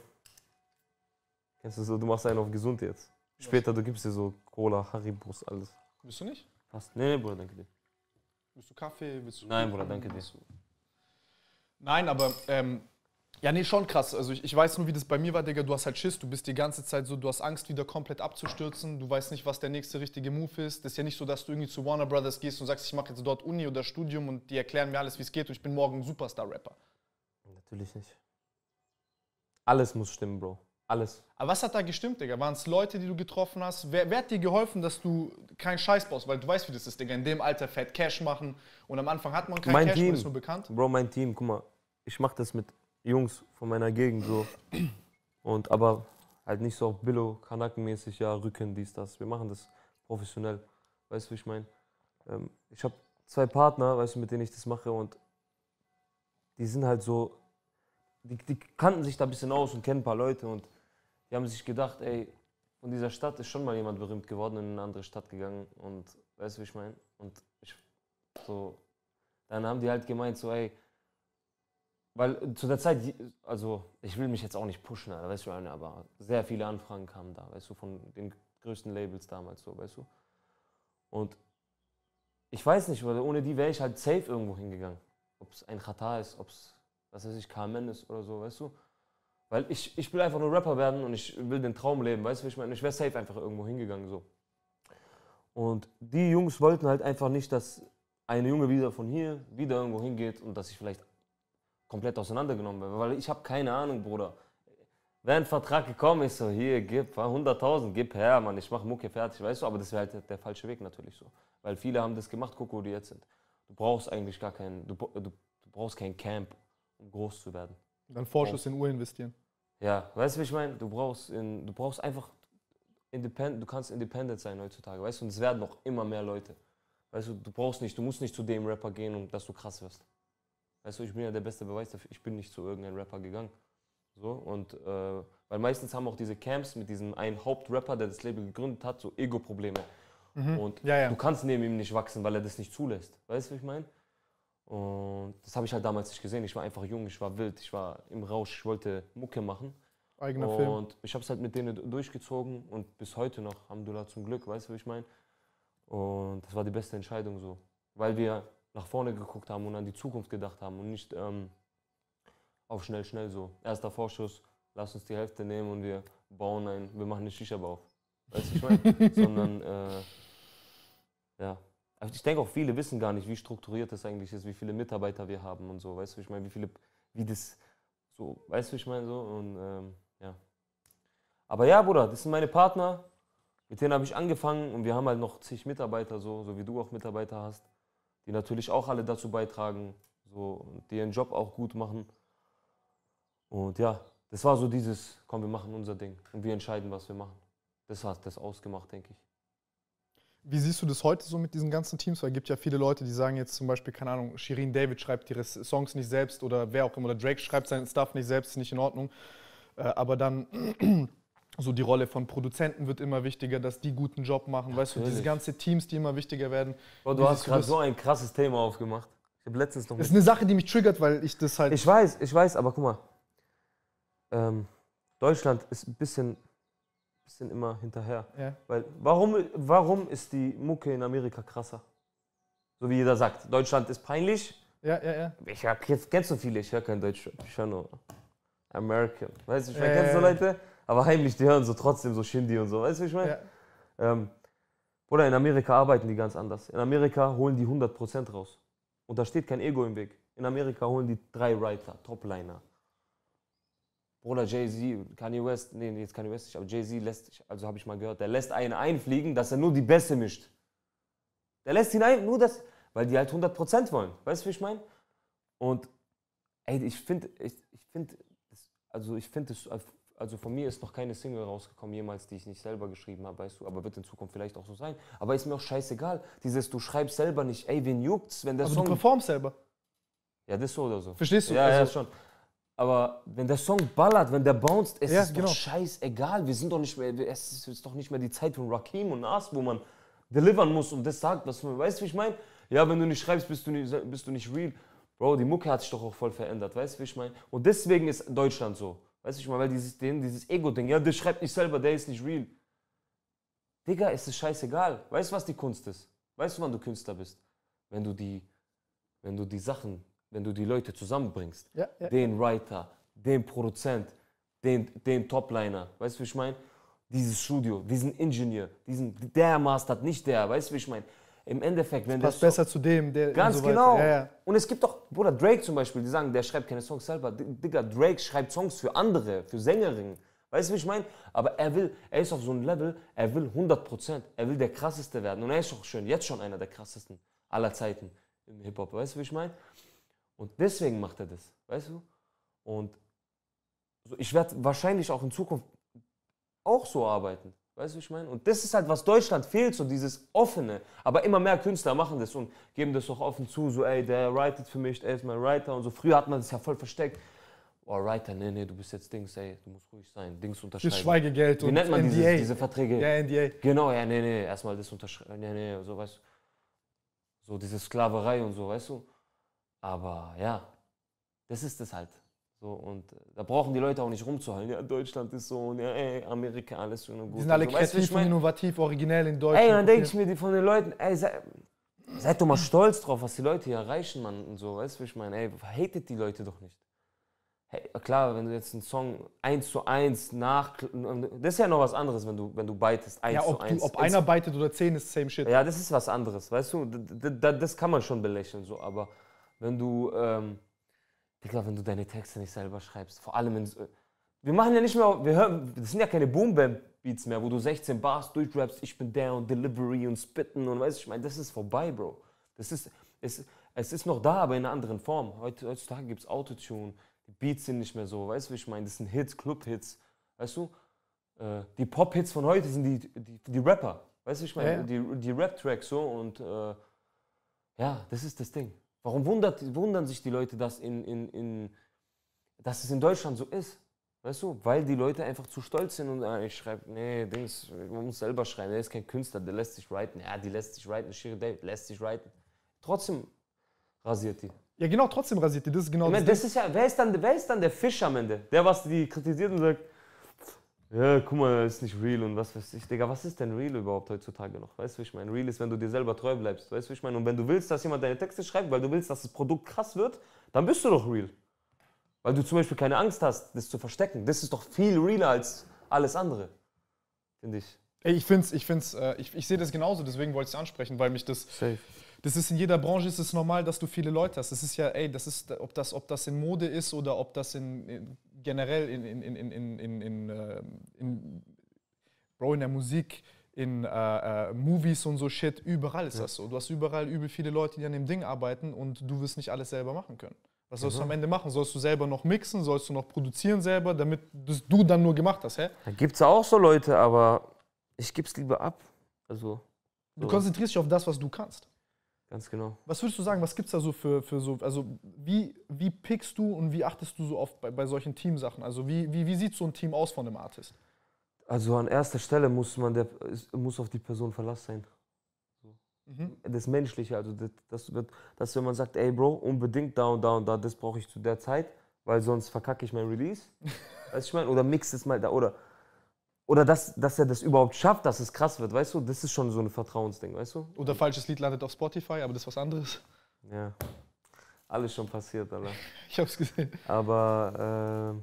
Kennst du so, du machst einen auf gesund jetzt. Später, du gibst dir so Cola, Haribus, alles. Willst du nicht? Passt. Nee, Bruder, danke dir. Willst du Kaffee? Willst du Nein, Bruder, danke dir. Nein, aber ja, nee, schon krass. Also ich weiß nur, wie das bei mir war, Digga. Du hast halt Schiss, du bist die ganze Zeit so, du hast Angst, wieder komplett abzustürzen. Du weißt nicht, was der nächste richtige Move ist. Das ist ja nicht so, dass du irgendwie zu Warner Brothers gehst und sagst, ich mache jetzt dort Uni oder Studium und die erklären mir alles, wie es geht und ich bin morgen Superstar-Rapper. Natürlich nicht. Alles muss stimmen, Bro. Alles. Aber was hat da gestimmt, Digga? Waren es Leute, die du getroffen hast? Wer hat dir geholfen, dass du keinen Scheiß baust? Weil du weißt, wie das ist, Digga. In dem Alter fett Cash machen und am Anfang hat man keinen Mein Cash, Team. man ist nur bekannt. Bro, mein Team, guck mal, ich mach das mit Jungs von meiner Gegend so. Und aber halt nicht so auf Billo, Kanakenmäßig, ja, Rücken, dies, das. Wir machen das professionell. Weißt du, wie ich meine? Ich habe 2 Partner, weißt du, mit denen ich das mache und die sind halt so, die kannten sich da ein bisschen aus und kennen ein paar Leute und die haben sich gedacht, ey, von dieser Stadt ist schon mal jemand berühmt geworden und in eine andere Stadt gegangen und weißt du, wie ich meine? Und dann haben die halt gemeint so, ey, weil zu der Zeit, also ich will mich jetzt auch nicht pushen, Alter, weißt du, aber sehr viele Anfragen kamen da, weißt du, von den größten Labels damals so, weißt du. Und ich weiß nicht, weil ohne die wäre ich halt safe irgendwo hingegangen. Ob es ein Qatar ist, ob es, was weiß ich, KMN ist oder so, weißt du. Weil ich will einfach nur Rapper werden und ich will den Traum leben, weißt du, wie ich meine? Ich wäre safe einfach irgendwo hingegangen, so. Und die Jungs wollten halt einfach nicht, dass ein Junge wieder von hier wieder irgendwo hingeht und dass ich vielleicht komplett auseinandergenommen werde. Weil ich habe keine Ahnung, Bruder. Wäre ein Vertrag gekommen, ich so, hier, gib 100.000, gib her, Mann, ich mache Mucke fertig, weißt du. Aber das wäre halt der falsche Weg natürlich so. Weil viele haben das gemacht, guck, wo die jetzt sind. Du brauchst eigentlich gar keinen, du brauchst kein Camp, um groß zu werden. Dann Vorschuss in Uhr investieren. Ja, weißt du, wie ich meine? Du brauchst einfach, du kannst independent sein heutzutage, weißt du, und es werden noch immer mehr Leute. Weißt du, du musst nicht zu dem Rapper gehen, um dass du krass wirst. Weißt du, ich bin ja der beste Beweis dafür, ich bin nicht zu irgendeinem Rapper gegangen. So, und, weil meistens haben auch diese Camps mit diesem einen Hauptrapper, der das Label gegründet hat, so Ego-Probleme. Und Ja. du kannst neben ihm nicht wachsen, weil er das nicht zulässt. Weißt du, wie ich meine? Und das habe ich halt damals nicht gesehen. Ich war einfach jung, ich war wild, ich war im Rausch, ich wollte Mucke machen. Eigener Film. Und ich habe es halt mit denen durchgezogen und bis heute noch, Alhamdulillah, zum Glück, weißt du, wie ich meine? Und das war die beste Entscheidung so. Weil wir nach vorne geguckt haben und an die Zukunft gedacht haben und nicht auf schnell so. Erster Vorschuss, lass uns die Hälfte nehmen und wir machen eine Shisha-Bar auf. Weißt du, wie ich meine? Sondern, ja. ich denke auch, viele wissen gar nicht, wie strukturiert das eigentlich ist, wie viele Mitarbeiter wir haben und so, weißt du, ich meine, wie das so, weißt du, ich meine, so und ja. Aber ja, Bruder, das sind meine Partner, mit denen habe ich angefangen und wir haben halt noch zig Mitarbeiter, so wie du auch Mitarbeiter hast, die natürlich auch alle dazu beitragen, so, und die ihren Job auch gut machen. Und ja, das war so dieses, komm, wir machen unser Ding und wir entscheiden, was wir machen. Das hat das ausgemacht, denke ich. Wie siehst du das heute so mit diesen ganzen Teams? Weil es gibt ja viele Leute, die sagen jetzt zum Beispiel, keine Ahnung, Shirin David schreibt ihre Songs nicht selbst oder wer auch immer, oder Drake schreibt seinen Stuff nicht selbst, ist nicht in Ordnung. Aber dann so die Rolle von Produzenten wird immer wichtiger, dass die guten Job machen. Ja, weißt du, diese ganzen Teams, die immer wichtiger werden. Oh, du hast gerade so ein krasses Thema aufgemacht. Ich habe letztens noch... Das ist eine Sache, die mich triggert, weil ich das halt... Ich weiß, aber guck mal. Deutschland ist ein bisschen immer hinterher. Ja. Weil, warum ist die Mucke in Amerika krasser? So wie jeder sagt, Deutschland ist peinlich. Ja. Jetzt kennst du viele, ich höre kein Deutsch, ich höre nur American. Weißt du, ich meine, kennst du Leute? Aber heimlich, die hören so trotzdem so Shindy und so, weißt du, wie ich meine? Ja. Oder in Amerika arbeiten die ganz anders. In Amerika holen die 100% raus. Und da steht kein Ego im Weg. In Amerika holen die 3 Writer, Topliner. Bruder, Jay-Z, Kanye West, nee, jetzt Kanye West nicht, aber Jay-Z lässt, also habe ich mal gehört, der lässt einen einfliegen, dass er nur die Beste mischt. Der lässt ihn ein, nur das, weil die halt 100% wollen. Weißt du, wie ich meine? Und ey, ich finde, also von mir ist noch keine Single rausgekommen jemals, die ich nicht selber geschrieben habe, weißt du, aber wird in Zukunft vielleicht auch so sein. Aber ist mir auch scheißegal, du schreibst selber nicht, ey, wen juckt's, wenn der Song... du performst selber. Ja, das so oder so. Verstehst du? Ja, also, ja, schon. Aber wenn der Song ballert, wenn der bounced, es ist doch scheißegal. Wir sind doch nicht mehr, es ist doch nicht mehr die Zeit von Rakim und Nas, wo man delivern muss und das sagt, was man, weißt du, wie ich meine? Ja, wenn du nicht schreibst, bist du nicht real. Bro, die Mucke hat sich doch auch voll verändert, weißt du, wie ich meine? Und deswegen ist Deutschland so, weißt du, ich meine, weil dieses Ego-Ding, ja, der schreibt nicht selber, der ist nicht real. Digga, es ist scheißegal. Weißt du, was die Kunst ist? Weißt du, wann du Künstler bist? Wenn du die Leute zusammenbringst, den Writer, den Produzent, den Topliner, weißt du, wie ich meine? Dieses Studio, diesen Ingenieur, der mastert, nicht der, weißt du, wie ich meine? Im Endeffekt, wenn das passt besser zu dem, der ganz so genau. Ja. Und es gibt doch, Bruder, Drake zum Beispiel, die sagen, der schreibt keine Songs selber. Digga, Drake schreibt Songs für andere, für Sängerinnen. Weißt du, wie ich meine? Aber er ist auf so einem Level, er will 100%, er will der Krasseste werden. Und er ist auch jetzt schon einer der Krassesten aller Zeiten im Hip-Hop, weißt du, wie ich meine? Und deswegen macht er das, weißt du? Und ich werde wahrscheinlich auch in Zukunft auch so arbeiten, weißt du, wie ich meine? Und das ist halt, was Deutschland fehlt, so dieses Offene. Aber immer mehr Künstler machen das und geben das auch offen zu, so ey, der writet für mich, der ist mein Writer und so. Früher hat man das ja voll versteckt. Oh, Writer, nee, du bist jetzt Dings, ey, du musst ruhig sein, Dings unterschreiben. Das Schweigegeld und wie nennt man diese Verträge? Ja, NDA. Genau, ja, nee, erstmal das unterschreiben, nee, so, weißt du. So diese Sklaverei und so, weißt du. Aber ja, das ist es halt. So, und da brauchen die Leute auch nicht rumzuhalten. Ja, Deutschland ist so und ja, ey, Amerika, alles schön und gut. Die sind alle so, kreativ und innovativ, originell in Deutschland. Ey, und dann denke ich mir von den Leuten, ey, seid doch mal stolz drauf, was die Leute hier erreichen, Mann, und so. Weißt du, wie ich meine? Ey, hatet die Leute doch nicht. Hey, klar, wenn du jetzt einen Song 1:1 das ist ja noch was anderes, wenn du bitest 1:1. Ob einer bitet oder 10 ist same shit. Ja, das ist was anderes, weißt du, das kann man schon belächeln, so, aber wenn du, Digga, wenn du deine Texte nicht selber schreibst, vor allem wir machen ja nicht mehr, das sind ja keine Boom-Bap-Beats mehr, wo du 16 Bars durchrappst, ich bin der und Delivery und Spitten und weißt du, ich meine, das ist vorbei, Bro. Es ist noch da, aber in einer anderen Form. Heutzutage gibt es Autotune, die Beats sind nicht mehr so, weißt du, wie ich meine, das sind Hits, Club-Hits, weißt du? Die Pop-Hits von heute sind die Rapper, weißt du, wie ich meine, die Rap-Tracks so und ja, das ist das Ding. Warum wundern sich die Leute, dass es in Deutschland so ist? Weißt du? Weil die Leute einfach zu stolz sind und ich schreibe, nee, man muss selber schreiben, der ist kein Künstler, der lässt sich writen. Ja, die lässt sich writen, Shirin David lässt sich writen. Trotzdem rasiert die. Ja genau, trotzdem rasiert die, das ist genau das ist ja, wer ist dann der Fisch am Ende? Der, was die kritisiert und sagt, ja, guck mal, das ist nicht real und was weiß ich. Digga, was ist denn real überhaupt heutzutage noch? Weißt du, wie ich meine? Real ist, wenn du dir selber treu bleibst. Weißt du, wie ich meine? Und wenn du willst, dass jemand deine Texte schreibt, weil du willst, dass das Produkt krass wird, dann bist du doch real. Weil du zum Beispiel keine Angst hast, das zu verstecken. Das ist doch viel realer als alles andere, finde ich. Ey, ich sehe das genauso, deswegen wollte ich es ansprechen, weil mich das. Safe. Das ist in jeder Branche ist es normal, dass du viele Leute hast. Das ist ja, ey, das ist, ob das in Mode ist oder ob das generell Bro, in der Musik, in Movies und so Shit, überall ist das so. Du hast überall übel viele Leute, die an dem Ding arbeiten und du wirst nicht alles selber machen können. Was sollst du am Ende machen? Sollst du selber noch mixen? Sollst du noch produzieren selber, damit das du dann nur gemacht hast, hä? Da gibt's auch so Leute, aber ich gebe es lieber ab. Also, Du konzentrierst dich auf das, was du kannst. ganz genau. Was würdest du sagen, was gibt es da so für so, also wie pickst du und wie achtest du so oft bei solchen Teamsachen? Also wie sieht so ein Team aus von einem Artist? Also an erster Stelle muss auf die Person Verlass sein. Das Menschliche, also dass wenn man sagt, ey Bro, unbedingt da und da und da, das brauche ich zu der Zeit, weil sonst verkacke ich mein Release. Weißt du, ich meine? Oder mix es mal da, oder dass er das überhaupt schafft, dass es krass wird, weißt du? Das ist schon so ein Vertrauensding, weißt du? Oder falsches Lied landet auf Spotify, aber das ist was anderes. Ja, alles schon passiert, Alter. Ich hab's gesehen. Aber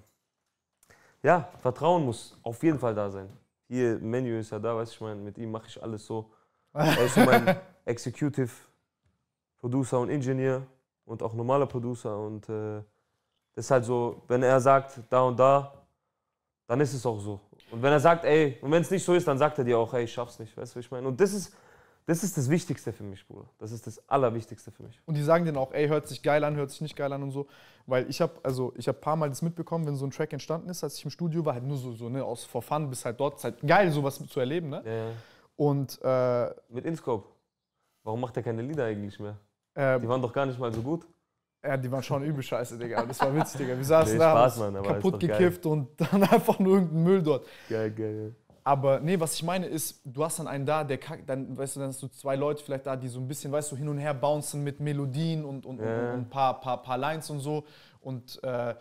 ja, Vertrauen muss auf jeden Fall da sein. Hier, Menü ist ja da, weißt du, ich meine, mit ihm mache ich alles so. Er ist so mein Executive Producer und Engineer und auch normaler Producer. Und das ist halt so, wenn er sagt, da und da, dann ist es auch so. Und wenn er sagt, ey, und wenn es nicht so ist, dann sagt er dir auch, ey, ich schaff's nicht, weißt du, was ich meine? Und das ist das Wichtigste für mich, Bruder. Das ist das Allerwichtigste für mich. Und die sagen dann auch, ey, hört sich geil an, hört sich nicht geil an und so. Weil ich habe ein paar Mal das mitbekommen, wenn so ein Track entstanden ist, als ich im Studio war, halt nur so ne, aus for fun bis halt dort. Ist halt geil, sowas zu erleben, ne? Ja, ja. Und Mit InScope. Warum macht er keine Lieder eigentlich mehr? Die die waren doch gar nicht mal so gut. ja, die waren schon übel scheiße, Digga. Das war witzig, Digga. Wir saßen Nee, da, Spaß, haben Mann, uns aber kaputt ist doch gekifft und dann einfach nur irgendein Müll dort. Geil, geil. Aber nee, was ich meine ist, du hast dann einen da, der kackt, dann, weißt du, dann hast du zwei Leute vielleicht da, die so ein bisschen, weißt du, hin und her bouncen mit Melodien und ein paar Lines und so. Und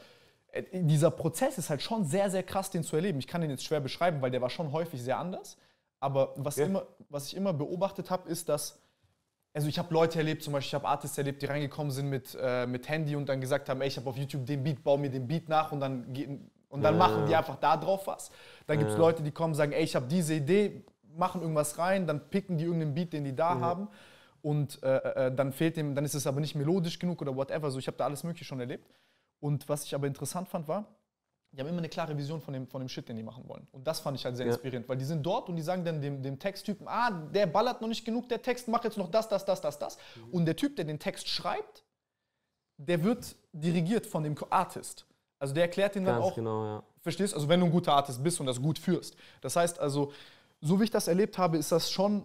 dieser Prozess ist halt schon sehr, sehr krass, den zu erleben. Ich kann den jetzt schwer beschreiben, weil der war schon häufig sehr anders. Aber was ich immer beobachtet habe, ist, dass, also ich habe Leute erlebt, zum Beispiel, ich habe Artists erlebt, die reingekommen sind mit Handy und dann gesagt haben, ey, ich habe auf YouTube den Beat, bau mir den Beat nach und dann machen die einfach da drauf was. Dann gibt es Leute, die kommen und sagen, ey, ich habe diese Idee, machen irgendwas rein, dann picken die irgendeinen Beat, den die da haben und dann ist es aber nicht melodisch genug oder whatever. So, ich habe da alles Mögliche schon erlebt. Und was ich aber interessant fand, war, die haben immer eine klare Vision von dem Shit, den die machen wollen. Und das fand ich halt sehr inspirierend, weil die sind dort und die sagen dann dem Texttypen, der ballert noch nicht genug, der Text, mach jetzt noch das. Und der Typ, der den Text schreibt, der wird dirigiert von dem Artist. Also der erklärt ihn dann Ganz auch, genau, ja. verstehst du? Also wenn du ein guter Artist bist und das gut führst. Das heißt also, so wie ich das erlebt habe, ist das schon,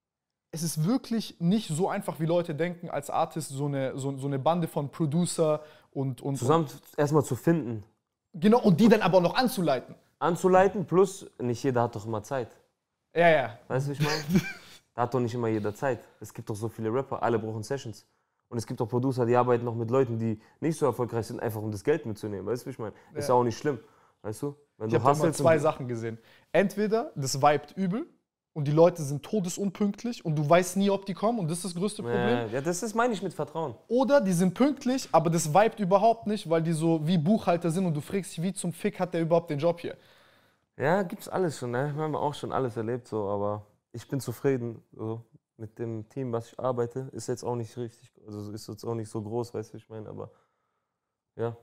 es ist wirklich nicht so einfach, wie Leute denken, als Artist so eine Bande von Producer und Zusammen erstmal zu finden. genau, und die dann aber auch noch anzuleiten. Anzuleiten, plus nicht jeder hat doch immer Zeit. Ja. Weißt du, wie ich meine? Da hat doch nicht immer jeder Zeit. Es gibt doch so viele Rapper, alle brauchen Sessions. Und es gibt auch Producer, die arbeiten noch mit Leuten, die nicht so erfolgreich sind, einfach um das Geld mitzunehmen. Weißt du, wie ich meine? Ist ja auch nicht schlimm. Weißt du? Wenn Ich habe immer zwei Sachen gesehen. Entweder das vibet übel und die Leute sind todesunpünktlich und du weißt nie, ob die kommen und das ist das größte Problem. Ja, das meine ich mit Vertrauen. Oder die sind pünktlich, aber das vibet überhaupt nicht, weil die so wie Buchhalter sind und du fragst dich, wie zum Fick hat der überhaupt den Job hier? Ja, gibt's alles schon, ne? Wir haben auch schon alles erlebt, so, aber ich bin zufrieden. So. Mit dem Team, was ich arbeite, ist jetzt auch nicht richtig, also ist jetzt auch nicht so groß, weißt du, wie ich meine, aber ja,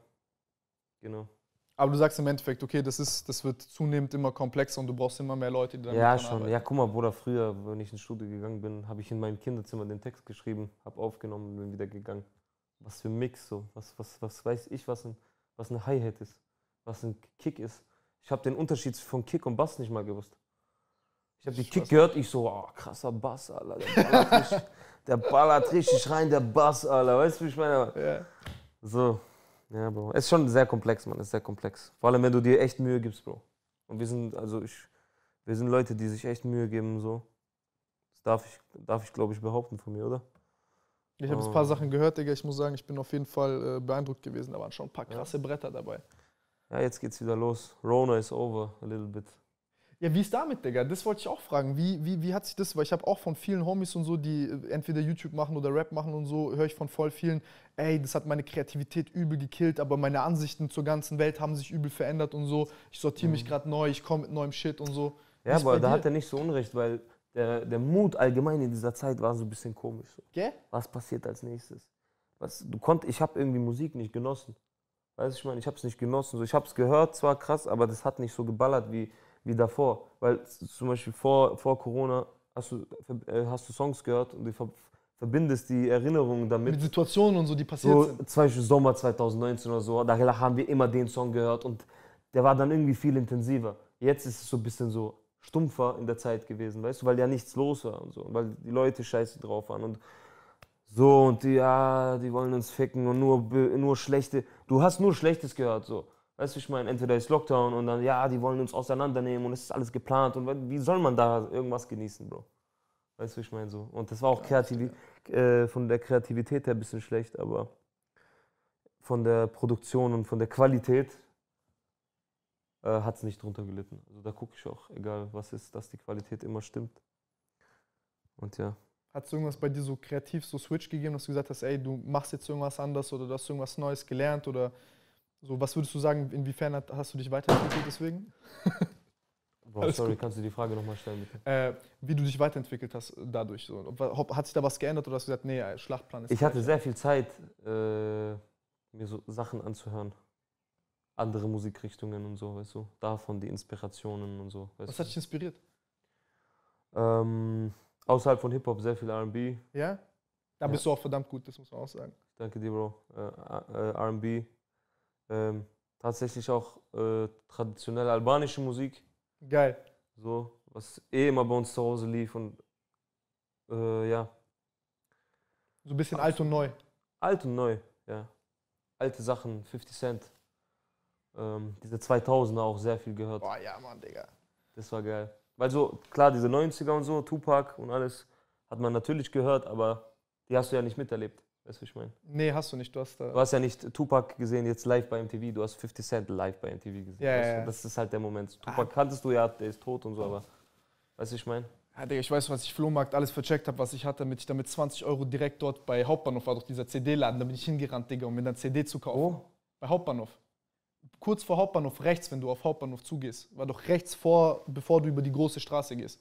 genau. Aber du sagst im Endeffekt, okay, das wird zunehmend immer komplexer und du brauchst immer mehr Leute, die damit Ja, dran schon. arbeiten. Ja, guck mal, Bruder, früher, wenn ich ins Studio gegangen bin, habe ich in meinem Kinderzimmer den Text geschrieben, habe aufgenommen und bin wieder gegangen. Was für ein Mix, so. Was weiß ich, was eine Hi-Hat ist, was ein Kick ist. Ich habe den Unterschied von Kick und Bass nicht mal gewusst. Ich habe die Kick gehört, ich so, oh, krasser Bass, Alter, der ballert richtig rein, der Bass, Alter, weißt du, wie ich meine? Ja. So, ja, Bro. Es ist schon sehr komplex, Mann, es ist sehr komplex. Vor allem, wenn du dir echt Mühe gibst, Bro. Und wir sind Leute, die sich echt Mühe geben, so. Das darf ich glaube ich, behaupten von mir, oder? Ich habe jetzt ein paar Sachen gehört, Digga, ich muss sagen, ich bin auf jeden Fall beeindruckt gewesen, da waren schon ein paar krasse Bretter dabei. Ja, jetzt geht's wieder los. Rona is over, a little bit. Ja, wie ist damit, Digga? Das wollte ich auch fragen. Wie hat sich das, weil ich habe auch von vielen Homies und so, die entweder YouTube machen oder Rap machen und so, höre ich von voll vielen, ey, das hat meine Kreativität übel gekillt, aber meine Ansichten zur ganzen Welt haben sich übel verändert und so. Ich sortiere mich gerade neu, ich komme mit neuem Shit und so. Ja, aber da hat er nicht so Unrecht, weil der Mut allgemein in dieser Zeit war so ein bisschen komisch. So. Gell? Was passiert als nächstes? Ich habe irgendwie Musik nicht genossen. Weißt du, ich meine, ich habe es nicht genossen. So, ich habe es gehört, zwar krass, aber das hat nicht so geballert wie davor. Weil zum Beispiel vor Corona hast du Songs gehört und du verbindest die Erinnerungen damit. Mit Situationen und so, die passiert So, sind. zum Beispiel Sommer 2019 oder so, da haben wir immer den Song gehört und der war dann irgendwie viel intensiver. Jetzt ist es so ein bisschen so stumpfer in der Zeit gewesen, weißt du, weil ja nichts los war und so, weil die Leute scheiße drauf waren und so und die wollen uns ficken und nur schlechte, du hast nur Schlechtes gehört, so. Weißt du, ich meine, entweder ist Lockdown und dann, die wollen uns auseinandernehmen und es ist alles geplant und wie soll man da irgendwas genießen, Bro? Weißt du, ich meine so. Und das war auch von der Kreativität her ein bisschen schlecht, aber von der Produktion und von der Qualität hat es nicht drunter gelitten. Also da gucke ich auch, egal was ist, dass die Qualität immer stimmt. Und ja. Hat es irgendwas bei dir so kreativ so Switch gegeben, dass du gesagt hast, ey, du machst jetzt irgendwas anders oder du hast irgendwas Neues gelernt oder so? Was würdest du sagen, inwiefern hast du dich weiterentwickelt deswegen? Bro, sorry, kannst du die Frage nochmal stellen, bitte? Wie du dich weiterentwickelt hast dadurch. So. Hat sich da was geändert oder hast du gesagt, nee, Schlachtplan ist Ich hatte sehr viel Zeit, mir so Sachen anzuhören. Andere Musikrichtungen und so, weißt du. Davon die Inspirationen und so. Was hat dich inspiriert? Außerhalb von Hip-Hop sehr viel R&B. Ja? Da bist du auch verdammt gut, das muss man auch sagen. Danke dir, Bro. R&B. Tatsächlich auch traditionelle albanische Musik. Geil. So, was immer bei uns zu Hause lief und ja. So ein bisschen alt und neu. Alt und neu, ja. Alte Sachen, 50 Cent. Diese 2000er auch sehr viel gehört. Boah, ja, Mann, Digga. Das war geil. Weil so, klar, diese 90er und so, Tupac und alles, hat man natürlich gehört, aber die hast du ja nicht miterlebt. Weißt du, was ich meine? Nee, hast du nicht. Du hast ja nicht Tupac gesehen, jetzt live bei MTV, du hast 50 Cent live bei MTV gesehen. Ja, ja. Das ist halt der Moment. Tupac kanntest du ja, der ist tot und so, aber weißt du, ich meine? Ja, Digga, ich weiß, was ich Flohmarkt alles vercheckt habe, was ich hatte, damit ich damit 20 € direkt dort bei Hauptbahnhof war, doch dieser CD-Laden, da bin ich hingerannt, Digga, um mir dann CD zu kaufen. Oh. Bei Hauptbahnhof. Kurz vor Hauptbahnhof, rechts, wenn du auf Hauptbahnhof zugehst. War doch rechts bevor du über die große Straße gehst.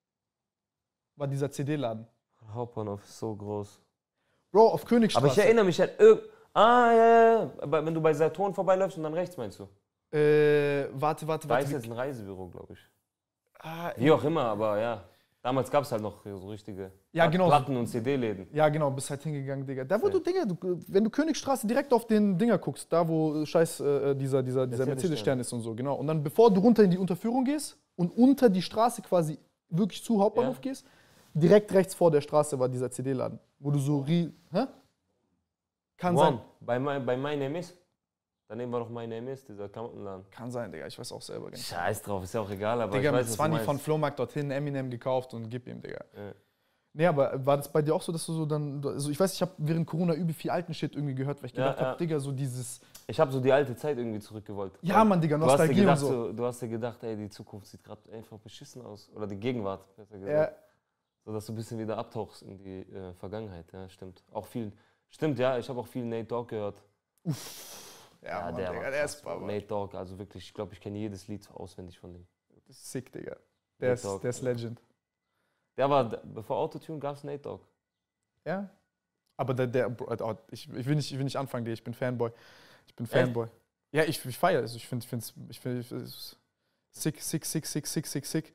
War dieser CD-Laden. Hauptbahnhof ist so groß. Bro, auf Königstraße. Aber ich erinnere mich halt, ja. Aber wenn du bei Saturn vorbeiläufst und dann rechts, meinst du? Warte. Da ist jetzt ein Reisebüro, glaube ich. Ah, Wie auch immer, aber ja. Damals gab es halt noch so richtige genau. Platten- und CD-Läden. Ja, genau, bist halt hingegangen, Digga. Da, wo wenn du Königstraße direkt auf den Dinger guckst, da wo dieser Mercedes-Stern ist und so, genau. Und dann, bevor du runter in die Unterführung gehst und unter die Straße quasi wirklich zu Hauptbahnhof gehst, direkt rechts vor der Straße war dieser CD-Laden. Wo du so Kann sein. Bei My Name Is. Daneben war doch My Name Is, dieser Klamottenladen. Kann sein, Digga. Ich weiß auch selber gar nicht. Scheiß drauf, ist ja auch egal, aber Digga, ich weiß, mit was 20 du von meinst. Flohmarkt dorthin Eminem gekauft und gib ihm, Digga. Ja. Nee, aber war das bei dir auch so, dass du so dann, also ich weiß, ich habe während Corona übel viel alten Shit irgendwie gehört, weil ich gedacht habe, Digga, so dieses... Ich habe so die alte Zeit irgendwie zurückgewollt. Ja, Mann, Digga, Nostalgie und so. Du hast dir gedacht, ey, die Zukunft sieht gerade einfach beschissen aus. Oder die Gegenwart, besser gesagt. Ja. So, dass du ein bisschen wieder abtauchst in die Vergangenheit, ja, stimmt. Stimmt, ja, ich habe auch viel Nate Dogg gehört. Ja, Mann, der Digga, war der krass, ist Baba. Nate Dogg, also wirklich, ich glaube, ich kenne jedes Lied auswendig von dem. Das ist sick, Digga. Der ist Legend. Der war, bevor Autotune gab es Nate Dogg. Ja? Aber ich will nicht anfangen, Digga, ich bin Fanboy. Ich bin Fanboy. Ja, ich feiere es. Ich finde es sick.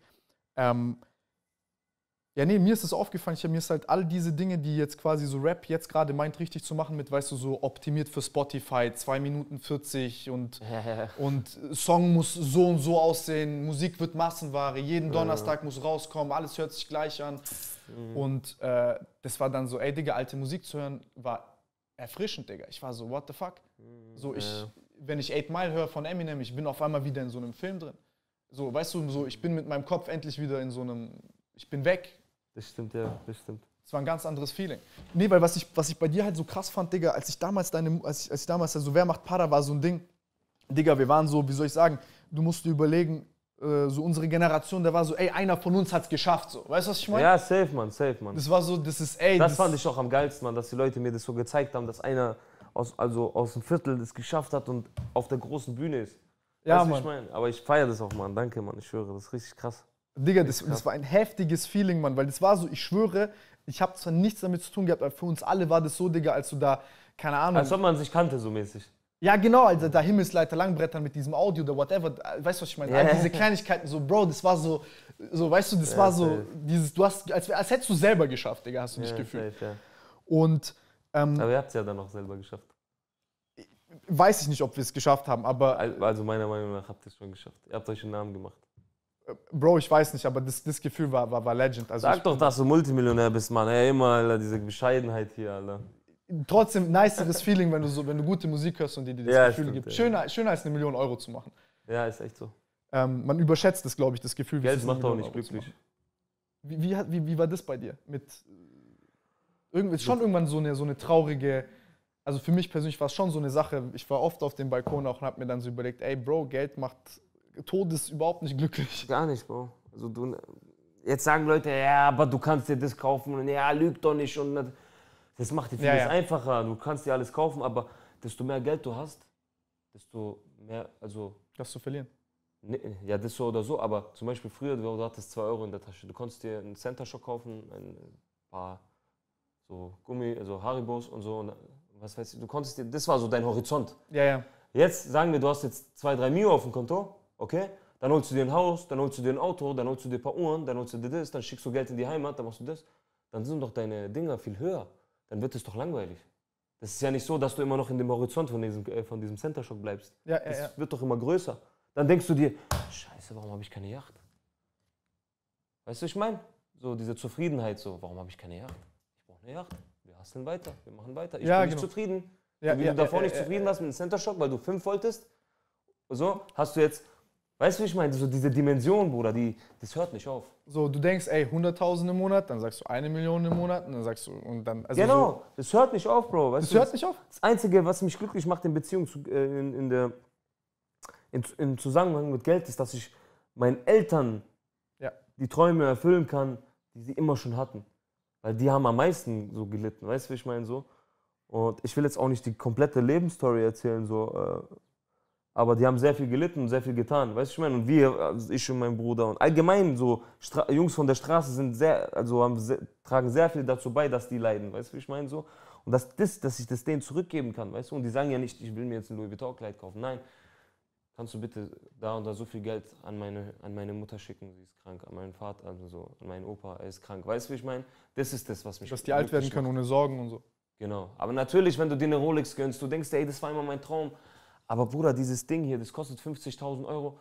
Ja, nee, mir ist es aufgefallen, mir ist halt all diese Dinge, die jetzt quasi so Rap jetzt gerade meint, richtig zu machen mit, weißt du, so optimiert für Spotify, 2 Minuten 40 und Song muss so und so aussehen, Musik wird Massenware, jeden Donnerstag muss rauskommen, alles hört sich gleich an. Und das war dann so, ey, Digga, alte Musik zu hören, war erfrischend, Digga. Ich war so, what the fuck? So, wenn ich 8 Mile höre von Eminem, ich bin auf einmal wieder in so einem Film drin. So, weißt du, so, ich bin mit meinem Kopf endlich wieder in so einem, ich bin weg. Das stimmt, ja, das stimmt. Das war ein ganz anderes Feeling. Nee, weil was ich bei dir halt so krass fand, Digga, als ich damals so Wer macht Para war so ein Ding, Digga, wir waren so, wie soll ich sagen, du musst dir überlegen, so unsere Generation, der war so, ey, einer von uns hat's geschafft, so. Weißt du, was ich meine? Ja, safe, Mann. Das war so, Das fand ich auch am geilsten, Mann, dass die Leute mir das so gezeigt haben, dass einer aus dem Viertel das geschafft hat und auf der großen Bühne ist. Ja, weißt du, Mann. was ich meine? Aber ich feiere das auch, Mann. Danke, Mann. Ich schwöre, das ist richtig krass. Digga, das war ein heftiges Feeling, Mann, weil das war so, ich schwöre, ich habe zwar nichts damit zu tun gehabt, aber für uns alle war das so, Digga, als du da, keine Ahnung. Als ob man sich kannte, so mäßig. Ja, genau, also da Himmelsleiter Langbrettern mit diesem Audio oder whatever, weißt du, was ich meine? All diese Kleinigkeiten, so, Bro, das war so, weißt du, das war so, dieses, du hast, als hättest du selber geschafft, Digga, hast du dich gefühlt. Safe, ja. Und, aber ihr habt es ja dann auch selber geschafft. weiß ich nicht, ob wir es geschafft haben, aber... Also meiner Meinung nach habt ihr es schon geschafft. Ihr habt euch einen Namen gemacht. Bro, ich weiß nicht, aber das Gefühl war legend. Also sag doch, dass du Multimillionär bist, Mann. Ey, immer, Alter, diese Bescheidenheit hier, Alter. Trotzdem niceres Feeling, wenn du gute Musik hörst und dir das Gefühl gibt. Schöner als 1 Million Euro zu machen. Ja, ist echt so. Man überschätzt das, glaube ich, das Gefühl. Geld macht auch nicht glücklich. Wie war das bei dir? Schon irgendwann so eine traurige, also für mich persönlich war es schon so eine Sache, ich war oft auf dem Balkon auch und habe mir dann so überlegt, ey Bro, Geld macht Tod ist überhaupt nicht glücklich. Gar nicht, Bro. Also jetzt sagen Leute, ja, aber du kannst dir das kaufen und ja, lüg doch nicht und das macht dir vieles einfacher. Du kannst dir alles kaufen, aber desto mehr Geld du hast, desto mehr, also... Das zu verlieren. Ja, das so oder so, aber zum Beispiel früher, du hattest 2 Euro in der Tasche, du konntest dir einen Center Shock kaufen, ein paar so Gummi, also Haribos und so, und was weiß ich, du konntest dir, das war so dein Horizont. Ja. Jetzt sagen wir, du hast jetzt 2, 3 Mio auf dem Konto, okay? Dann holst du dir ein Haus, dann holst du dir ein Auto, dann holst du dir ein paar Uhren, dann holst du dir das, dann schickst du Geld in die Heimat, dann machst du das. Dann sind doch deine Dinger viel höher. Dann wird es doch langweilig. Das ist ja nicht so, dass du immer noch in dem Horizont von diesem Center Shock bleibst. Das wird doch immer größer. Dann denkst du dir, scheiße, warum habe ich keine Yacht? Weißt du, ich meine? So diese Zufriedenheit, so, warum habe ich keine Yacht? Ich brauche eine Yacht. Wir hustlen weiter, wir machen weiter. Ich bin nicht zufrieden. So, wie du davor nicht zufrieden warst mit dem Center Shock, weil du 5 wolltest, so, hast du jetzt, weißt du, wie ich meine? So diese Dimension, Bruder, das hört nicht auf. So, du denkst, ey, 100.000 im Monat, dann sagst du 1 Million im Monat und dann sagst du, und dann... Also genau, so, das hört nicht auf, Bro. Weißt du, hört nicht auf? Das Einzige, was mich glücklich macht in Beziehung im Zusammenhang mit Geld, ist, dass ich meinen Eltern die Träume erfüllen kann, die sie immer schon hatten. Weil die haben am meisten so gelitten, weißt du, wie ich meine, so. Und ich will jetzt auch nicht die komplette Lebensstory erzählen, so, aber die haben sehr viel gelitten und sehr viel getan, weißt du, ich meine. Und wir, also ich und mein Bruder und allgemein so, Jungs von der Straße sind tragen sehr viel dazu bei, dass die leiden, weißt du, wie ich meine, so. Und dass ich das denen zurückgeben kann, weißt du. Und die sagen ja nicht, ich will mir jetzt ein Louis Vuitton-Kleid kaufen, nein. Kannst du bitte da und da so viel Geld an meine Mutter schicken, sie ist krank, an meinen Vater, also so, an meinen Opa, er ist krank. Weißt du, wie ich meine? Das ist das, was mich... Dass die alt werden können ohne Sorgen und so. Genau. Aber natürlich, wenn du dir eine Rolex gönnst, du denkst, ey, das war immer mein Traum. Aber Bruder, dieses Ding hier, das kostet 50.000 Euro.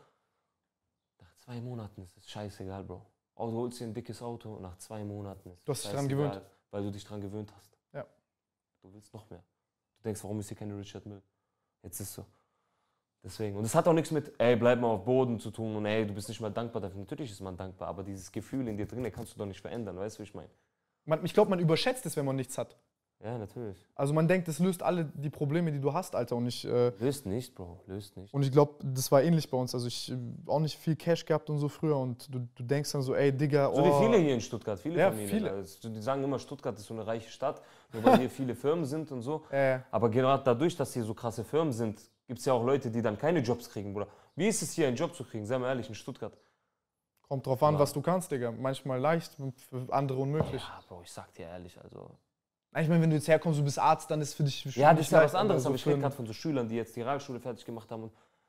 Nach 2 Monaten ist es scheißegal, Bro. Du holst dir ein dickes Auto und nach 2 Monaten ist es Du hast dich dran gewöhnt. Weil du dich dran gewöhnt hast. Ja. Du willst noch mehr. Du denkst, warum ist hier keine Richard Mille? Jetzt ist so. Deswegen. Und es hat auch nichts mit, ey, bleib mal auf Boden zu tun und ey, du bist nicht mal dankbar dafür. Natürlich ist man dankbar, aber dieses Gefühl in dir drin, kannst du doch nicht verändern, weißt du, wie ich meine? Ich glaube, man überschätzt es, wenn man nichts hat. Ja, natürlich. Also man denkt, das löst alle die Probleme, die du hast, Alter. Löst nicht, Bro, löst nicht. Und ich glaube, das war ähnlich bei uns. Also ich auch nicht viel Cash gehabt und so früher und du denkst dann so, ey, Digga, So wie viele hier in Stuttgart, viele Familien. Viele. Also, die sagen immer, Stuttgart ist so eine reiche Stadt, nur weil hier viele Firmen sind und so. Aber gerade dadurch, dass hier so krasse Firmen sind, gibt es ja auch Leute, die dann keine Jobs kriegen, Bruder. Wie ist es hier, einen Job zu kriegen? Sei mal ehrlich, in Stuttgart. Kommt drauf an, was du kannst, Digga. Manchmal leicht, für andere unmöglich. Ja, Bro, ich sag dir ehrlich, also... Ich meine, wenn du jetzt herkommst, du bist Arzt, dann ist für dich... Ja, das ist ja was anderes, aber ich rede gerade von so Schülern, die jetzt die Realschule fertig gemacht haben. Und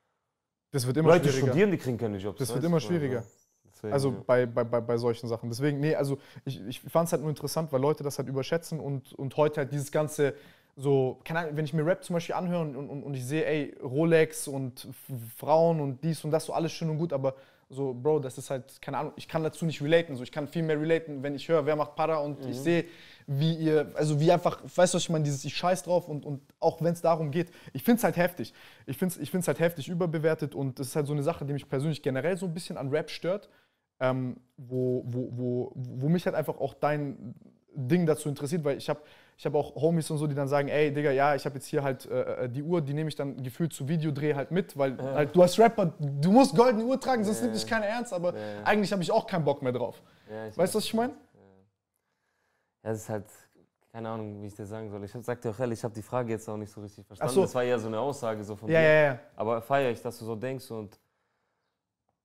das wird immer schwieriger. Leute studieren, die kriegen keine Jobs. Das wird immer schwieriger. Deswegen, also bei solchen Sachen. Deswegen, nee, also ich fand es halt nur interessant, weil Leute das halt überschätzen und heute halt dieses ganze... So, keine Ahnung, wenn ich mir Rap zum Beispiel anhöre und ich sehe, ey, Rolex und Frauen und dies und das, so alles schön und gut, aber so, Bro, das ist halt, keine Ahnung, ich kann dazu nicht relaten. So, ich kann viel mehr relaten, wenn ich höre, wer macht Para und ich sehe, wie ihr, also wie einfach, weißt du, was ich meine, dieses ich scheiß drauf und auch wenn es darum geht, ich finde es halt heftig. Ich find's halt heftig überbewertet und das ist halt so eine Sache, die mich persönlich generell so ein bisschen an Rap stört, wo mich halt einfach auch dein Ding dazu interessiert, weil ich hab auch Homies und so, die dann sagen, ey, Digga, ja, ich habe jetzt hier halt die Uhr, die nehme ich dann gefühlt zu Videodreh halt mit, weil halt, du als Rapper, du musst goldene Uhr tragen, sonst nimmt dich keiner ernst, aber eigentlich habe ich auch keinen Bock mehr drauf. Weißt du, was ich meine? Ja, das ist halt, keine Ahnung, wie ich dir sagen soll. Ich sag dir auch ehrlich, ich habe die Frage jetzt auch nicht so richtig verstanden. So. Das war eher so eine Aussage so von dir. Ja. Aber feiere ich, dass du so denkst und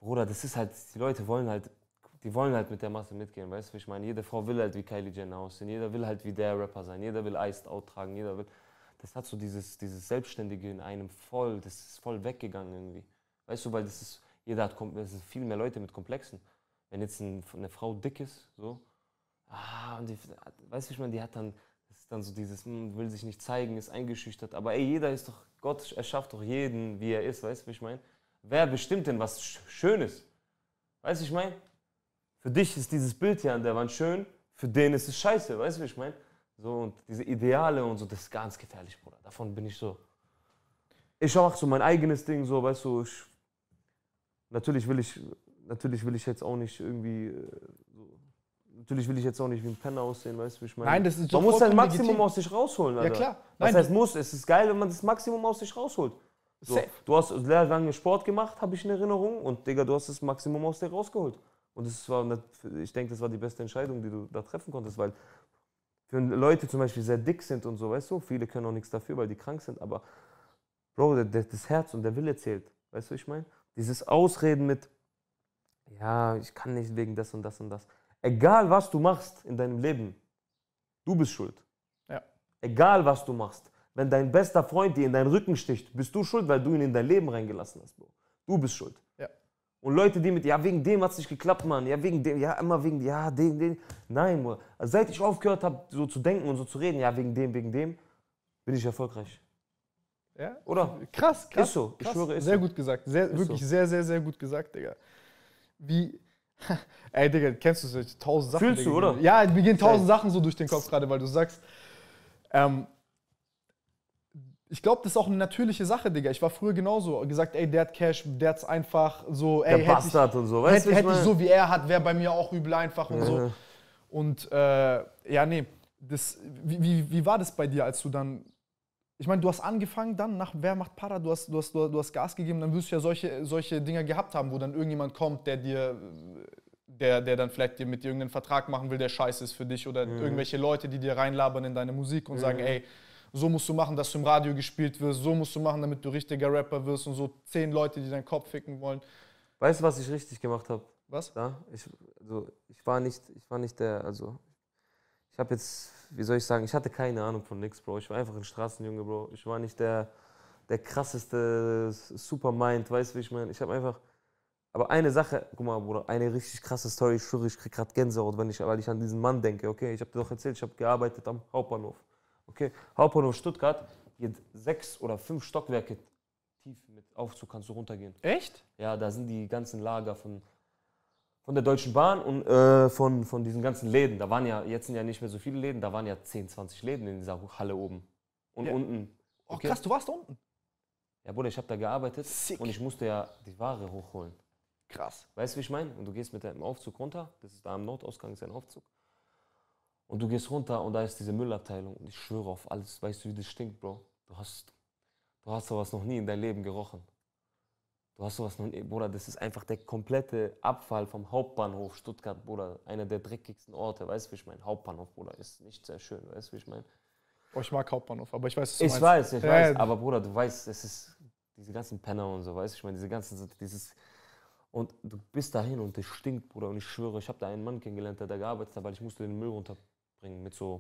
Bruder, das ist halt, die Leute wollen halt, die wollen halt mit der Masse mitgehen, weißt du, ich meine, jede Frau will halt wie Kylie Jenner aussehen, jeder will halt wie der Rapper sein, jeder will Iced Out tragen, jeder will, das hat so dieses Selbstständige in einem voll, das ist voll weggegangen irgendwie, weißt du, weil das ist, es sind viel mehr Leute mit Komplexen, wenn jetzt eine Frau dick ist, so, und die, weißt du, ich meine, die hat dann, das ist dann so dieses, will sich nicht zeigen, ist eingeschüchtert, aber ey, jeder ist doch, Gott erschafft doch jeden, wie er ist, weißt du, wie ich meine, wer bestimmt denn, was schön ist, weißt du, ich meine, für dich ist dieses Bild hier an der Wand schön, für den ist es scheiße, weißt du, wie ich meine? So, und diese Ideale und so, das ist ganz gefährlich, Bruder. Davon bin ich so. Ich mache so mein eigenes Ding, so, weißt du, natürlich will ich jetzt auch nicht irgendwie, natürlich will ich jetzt auch nicht wie ein Penner aussehen, weißt du, wie ich meine? Nein, das ist man muss sein vollkommen Maximum legitim. aus sich rausholen, Alter. Ja, klar. Was Nein, heißt muss? Es ist geil, wenn man das Maximum aus sich rausholt. So, Safe. du hast sehr lange Sport gemacht, habe ich in Erinnerung, und Digga, du hast das Maximum aus dir rausgeholt. Und ich denke, das war die beste Entscheidung, die du da treffen konntest, weil für Leute zum Beispiel sehr dick sind und so, weißt du, viele können auch nichts dafür, weil die krank sind, aber Bro, das Herz und der Wille zählt, weißt du, ich meine? Dieses Ausreden mit, ja, ich kann nicht wegen das und das und das. Egal, was du machst in deinem Leben, du bist schuld. Ja. Egal, was du machst. Wenn dein bester Freund dir in deinen Rücken sticht, bist du schuld, weil du ihn in dein Leben reingelassen hast, Bro. Du bist schuld. Ja. Und Leute, die ja, wegen dem hat es nicht geklappt, Mann, ja, wegen dem, ja, immer wegen, ja, dem. Nein, Mann. Also, seit ich aufgehört habe, so zu denken und so zu reden, ja, wegen dem, bin ich erfolgreich. Ja? Oder? Krass. Ist so, ich krass. schwöre, ist sehr so. gut gesagt. Wirklich so. sehr, sehr, sehr gut gesagt, Digga. Wie. Ey, Digga, kennst du solche 1000 Sachen? Fühlst Digga, du, oder? Ja, mir gehen 1000 Safe. Sachen so durch den Kopf gerade, weil du sagst. Ich glaube, das ist auch eine natürliche Sache, Digga. Ich war früher genauso. Gesagt, ey, der hat Cash, der hat's einfach so, ey, Der Bastard und so, weißt du, hätte ich so wie er hat, wäre bei mir auch übel einfach und so. Ja. Und ja, nee, wie war das bei dir, als du dann, ich meine, du hast angefangen dann, nach Wer macht Para, du hast Gas gegeben, dann wirst du ja solche Dinger gehabt haben, wo dann irgendjemand kommt, der dann vielleicht mit dir irgendeinen Vertrag machen will, der scheiße ist für dich, oder irgendwelche Leute, die dir reinlabern in deine Musik und sagen, ey, so musst du machen, dass du im Radio gespielt wirst, so musst du machen, damit du richtiger Rapper wirst, und so 10 Leute, die deinen Kopf ficken wollen. Weißt du, was ich richtig gemacht habe? Was? Ja, ich war nicht der, also ich habe jetzt, wie soll ich sagen, ich hatte keine Ahnung von nix, Bro. Ich war einfach ein Straßenjunge, Bro. Ich war nicht der krasseste Supermind, weißt du, wie ich meine? Ich habe einfach, aber eine Sache, guck mal, Bruder, eine richtig krasse Story, ich schwöre, ich krieg gerade Gänsehaut, weil ich an diesen Mann denke, okay? Ich habe dir doch erzählt, ich habe gearbeitet am Hauptbahnhof, okay? Hauptbahnhof Stuttgart, hier 6 oder 5 Stockwerke tief mit Aufzug kannst du runtergehen. Echt? Ja, da sind die ganzen Lager von der Deutschen Bahn und von diesen ganzen Läden. Da waren ja, jetzt sind ja nicht mehr so viele Läden, da waren ja 10, 20 Läden in dieser Halle oben. Und Ja. unten. Oh krass, du warst da unten. Ja, Bruder, ich habe da gearbeitet. Sick. Und ich musste ja die Ware hochholen. Krass. Weißt du, wie ich meine? Und du gehst mit dem Aufzug runter, das ist da am Notausgang, ist ein Aufzug. Und du gehst runter und da ist diese Müllabteilung. Und ich schwöre auf alles, weißt du, wie das stinkt, Bro? Du hast sowas noch nie in deinem Leben gerochen. Du hast sowas noch nie, Bruder, das ist einfach der komplette Abfall vom Hauptbahnhof Stuttgart, Bruder. Einer der dreckigsten Orte, weißt du, wie ich meine? Hauptbahnhof, Bruder, ist nicht sehr schön, weißt du, wie ich meine? Oh, ich mag Hauptbahnhof, aber ich weiß, was du Ich meinst. weiß, aber Bruder, du weißt, es ist diese ganzen Penner und so, weißt du, ich meine, und du bist dahin und es stinkt, Bruder, und ich schwöre, ich habe da einen Mann kennengelernt, der da gearbeitet hat, weil ich musste den Müll runterbringen mit so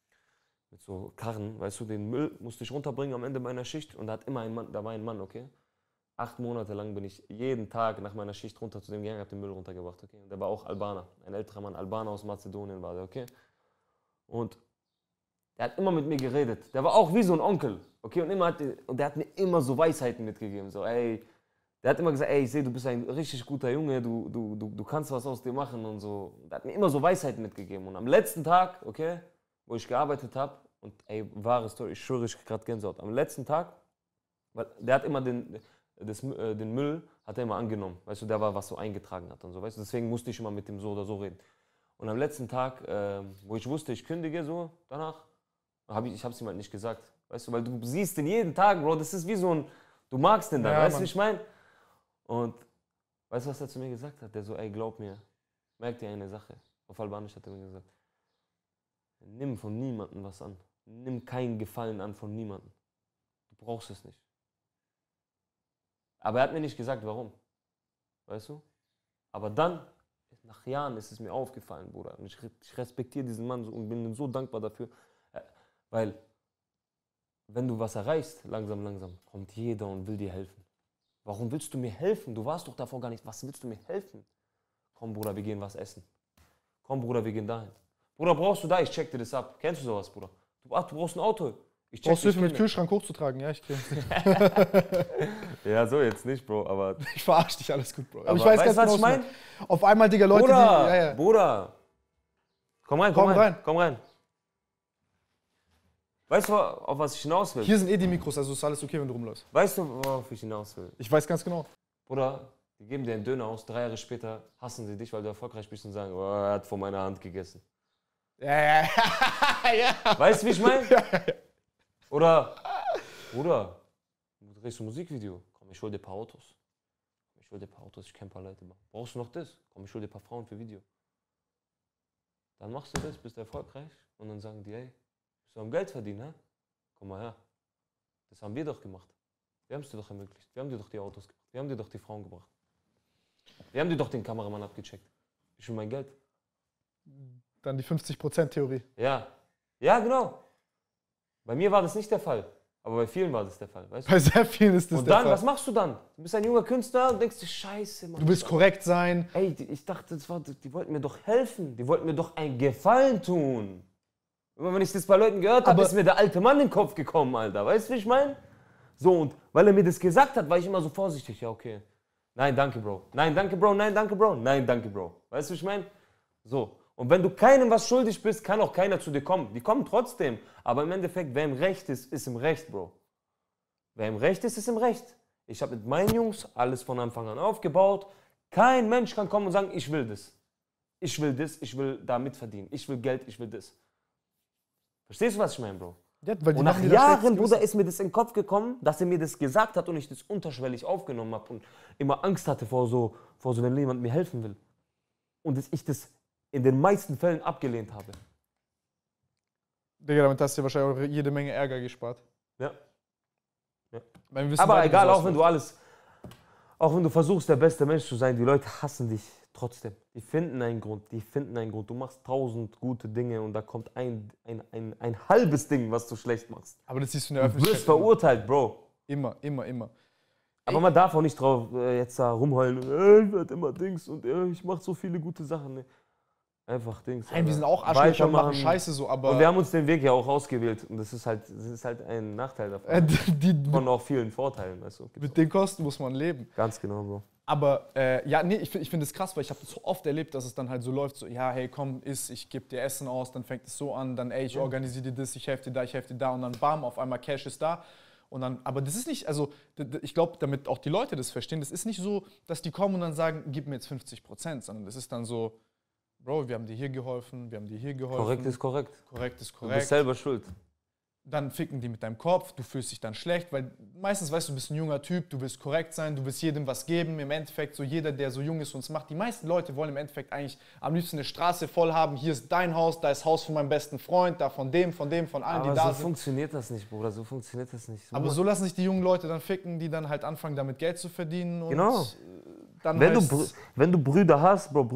Karren, weißt du, den Müll musste ich runterbringen am Ende meiner Schicht, und da war ein Mann, okay? 8 Monate lang bin ich jeden Tag nach meiner Schicht runter zu dem gegangen, hab den Müll runtergebracht, okay? Und der war auch Albaner, ein älterer Mann, Albaner aus Mazedonien war der, okay? Und der hat immer mit mir geredet. Der war auch wie so ein Onkel, okay? Und der hat mir immer so Weisheiten mitgegeben, so, ey. Der hat immer gesagt, ey, ich sehe, du bist ein richtig guter Junge, du kannst was aus dir machen und so. Der hat mir immer so Weisheiten mitgegeben. Und am letzten Tag, okay, wo ich gearbeitet habe, und ey, wahre Story, ich schwöre, ich krieg gerade Gänsehaut. Am letzten Tag, weil der hat immer den Müll hat er immer angenommen, weißt du, der war, was so eingetragen hat und so, weißt du, deswegen musste ich immer mit dem so oder so reden. Und am letzten Tag, wo ich wusste, ich kündige so, danach, ich hab's ihm halt nicht gesagt, weißt du, weil du siehst den jeden Tag, Bro, das ist wie so ein, du magst den dann, Ja, weißt du, Mann. wie ich meine? Und weißt du, was er zu mir gesagt hat? Der so, ey, glaub mir, merk dir eine Sache. Auf Albanisch hat er mir gesagt, nimm von niemandem was an, nimm keinen Gefallen an von niemandem, du brauchst es nicht. Aber er hat mir nicht gesagt, warum. weißt du? Aber dann, nach Jahren ist es mir aufgefallen, Bruder. Und ich respektiere diesen Mann so und bin ihm so dankbar dafür. Weil, wenn du was erreichst, langsam, kommt jeder und will dir helfen. Warum willst du mir helfen? Du warst doch davor gar nicht. Was willst du mir helfen? Komm, Bruder, wir gehen was essen. Komm, Bruder, wir gehen dahin. Bruder, brauchst du da? Ich check dir das ab. Kennst du sowas, Bruder? Du brauchst ein Auto. Ich Brauchst du Hilfe mit Kühlschrank hochzutragen? Ja, ich kenn's. Ja, so jetzt nicht, Bro, aber... Ich verarsche dich, alles gut, Bro. Aber ich weißt weiß ganz was genau, ich meine? Auf einmal, Digga, Leute, Bruder, die... Ja. Bruder. Komm rein. Weißt du, auf was ich hinaus will? Hier sind die Mikros, also ist alles okay, wenn du rumläufst. Weißt du, worauf ich hinaus will? Ich weiß ganz genau. Bruder, die geben dir einen Döner aus, 3 Jahre später hassen sie dich, weil du erfolgreich bist und sagen, oh, er hat von meiner Hand gegessen. Ja. Weißt du, wie ich meine? Ja. Oder, Bruder, du drehst ein Musikvideo. Komm, ich hol dir ein paar Autos. Ich kenn ein paar Leute. Brauchst du noch das? Komm, ich hol dir ein paar Frauen für Video. Dann machst du das, bist erfolgreich und dann sagen die, ey, bist du am Geld verdienen, hä? Komm mal her. Das haben wir doch gemacht. Wir haben es dir doch ermöglicht. Wir haben dir doch die Autos gebracht. Wir haben dir doch die Frauen gebracht. Wir haben dir doch den Kameramann abgecheckt. Ich will mein Geld. Dann die 50%-Theorie. Ja. Ja, genau. Bei mir war das nicht der Fall. Aber bei vielen war das der Fall, weißt du? Bei sehr vielen ist das und der dann, Fall. was machst du dann? Du bist ein junger Künstler und denkst dir, scheiße, Mann. Du willst korrekt sein. Ey, ich dachte, die wollten mir doch helfen. Die wollten mir doch einen Gefallen tun. Immer wenn ich das bei Leuten gehört habe, ist mir der alte Mann in den Kopf gekommen, Alter. Weißt du, wie ich meine? So, und weil er mir das gesagt hat, war ich immer so vorsichtig. Ja, okay. Nein, danke, Bro. Nein, danke, Bro. Nein, danke, Bro. Nein, danke, Bro. Weißt du, wie ich meine? So. Und wenn du keinem was schuldig bist, kann auch keiner zu dir kommen. Die kommen trotzdem. Aber im Endeffekt, wer im Recht ist, ist im Recht, Bro. Wer im Recht ist, ist im Recht. Ich habe mit meinen Jungs alles von Anfang an aufgebaut. Kein Mensch kann kommen und sagen, ich will das. Ich will das, ich will da mitverdienen. Ich will Geld, ich will das. Verstehst du, was ich meine, Bro? Ja, weil die und nach machen dir das Jahren, schlechtes Bruder, Gewissen. ist mir das in den Kopf gekommen, dass er mir das gesagt hat und ich das unterschwellig aufgenommen habe und immer Angst hatte vor so, wenn jemand mir helfen will. Und dass ich das in den meisten Fällen abgelehnt habe. Digga, damit hast du dir wahrscheinlich auch jede Menge Ärger gespart. Ja. Weil wir wissen Aber beide, egal, wie auch sowas wenn du auch wenn du versuchst, der beste Mensch zu sein, die Leute hassen dich trotzdem. Die finden einen Grund. Du machst 1000 gute Dinge und da kommt ein halbes Ding, was du schlecht machst. Aber das siehst du in der Du Öffentlichkeit. wirst verurteilt, Bro. Immer. Aber man darf auch nicht drauf jetzt da rumheulen. Ich werde immer Dings und ich mache so viele gute Sachen. Nee. Einfach Dings. Nein, wir sind auch Arschlöcher und machen Weitermachen. Scheiße so, aber... Und wir haben uns den Weg ja auch ausgewählt. Und das ist halt ein Nachteil davon. Von auch vielen Vorteilen. Weißt du? Mit den Kosten muss man leben. Ganz genau, Bro. Aber ich finde es krass, weil ich habe das so oft erlebt, dass es dann halt so läuft, so, ja, hey, komm, iss, ich gebe dir Essen aus, dann fängt es so an, dann, ey, ich organisiere dir das, ich helfe dir da und dann bam, auf einmal Cash ist da. Und dann, aber das ist nicht, also ich glaube, damit auch die Leute das verstehen, das ist nicht so, dass die kommen und dann sagen, gib mir jetzt 50%, sondern das ist dann so, Bro, wir haben dir hier geholfen, wir haben dir hier geholfen. Korrekt ist korrekt. Korrekt ist Du korrekt. bist selber schuld. Dann ficken die mit deinem Kopf, du fühlst dich dann schlecht, weil meistens, weißt du, du bist ein junger Typ, du willst korrekt sein, du willst jedem was geben. Im Endeffekt, so jeder, der so jung ist und es macht, die meisten Leute wollen im Endeffekt eigentlich am liebsten eine Straße voll haben. Hier ist dein Haus, da ist das Haus von meinem besten Freund, da von dem, von allen, Aber die da so sind. funktioniert das nicht, Bruder, so funktioniert das nicht. Aber so lassen sich die jungen Leute dann ficken, die dann halt anfangen, damit Geld zu verdienen. Und Genau. Dann Wenn du Brüder hast, Bro,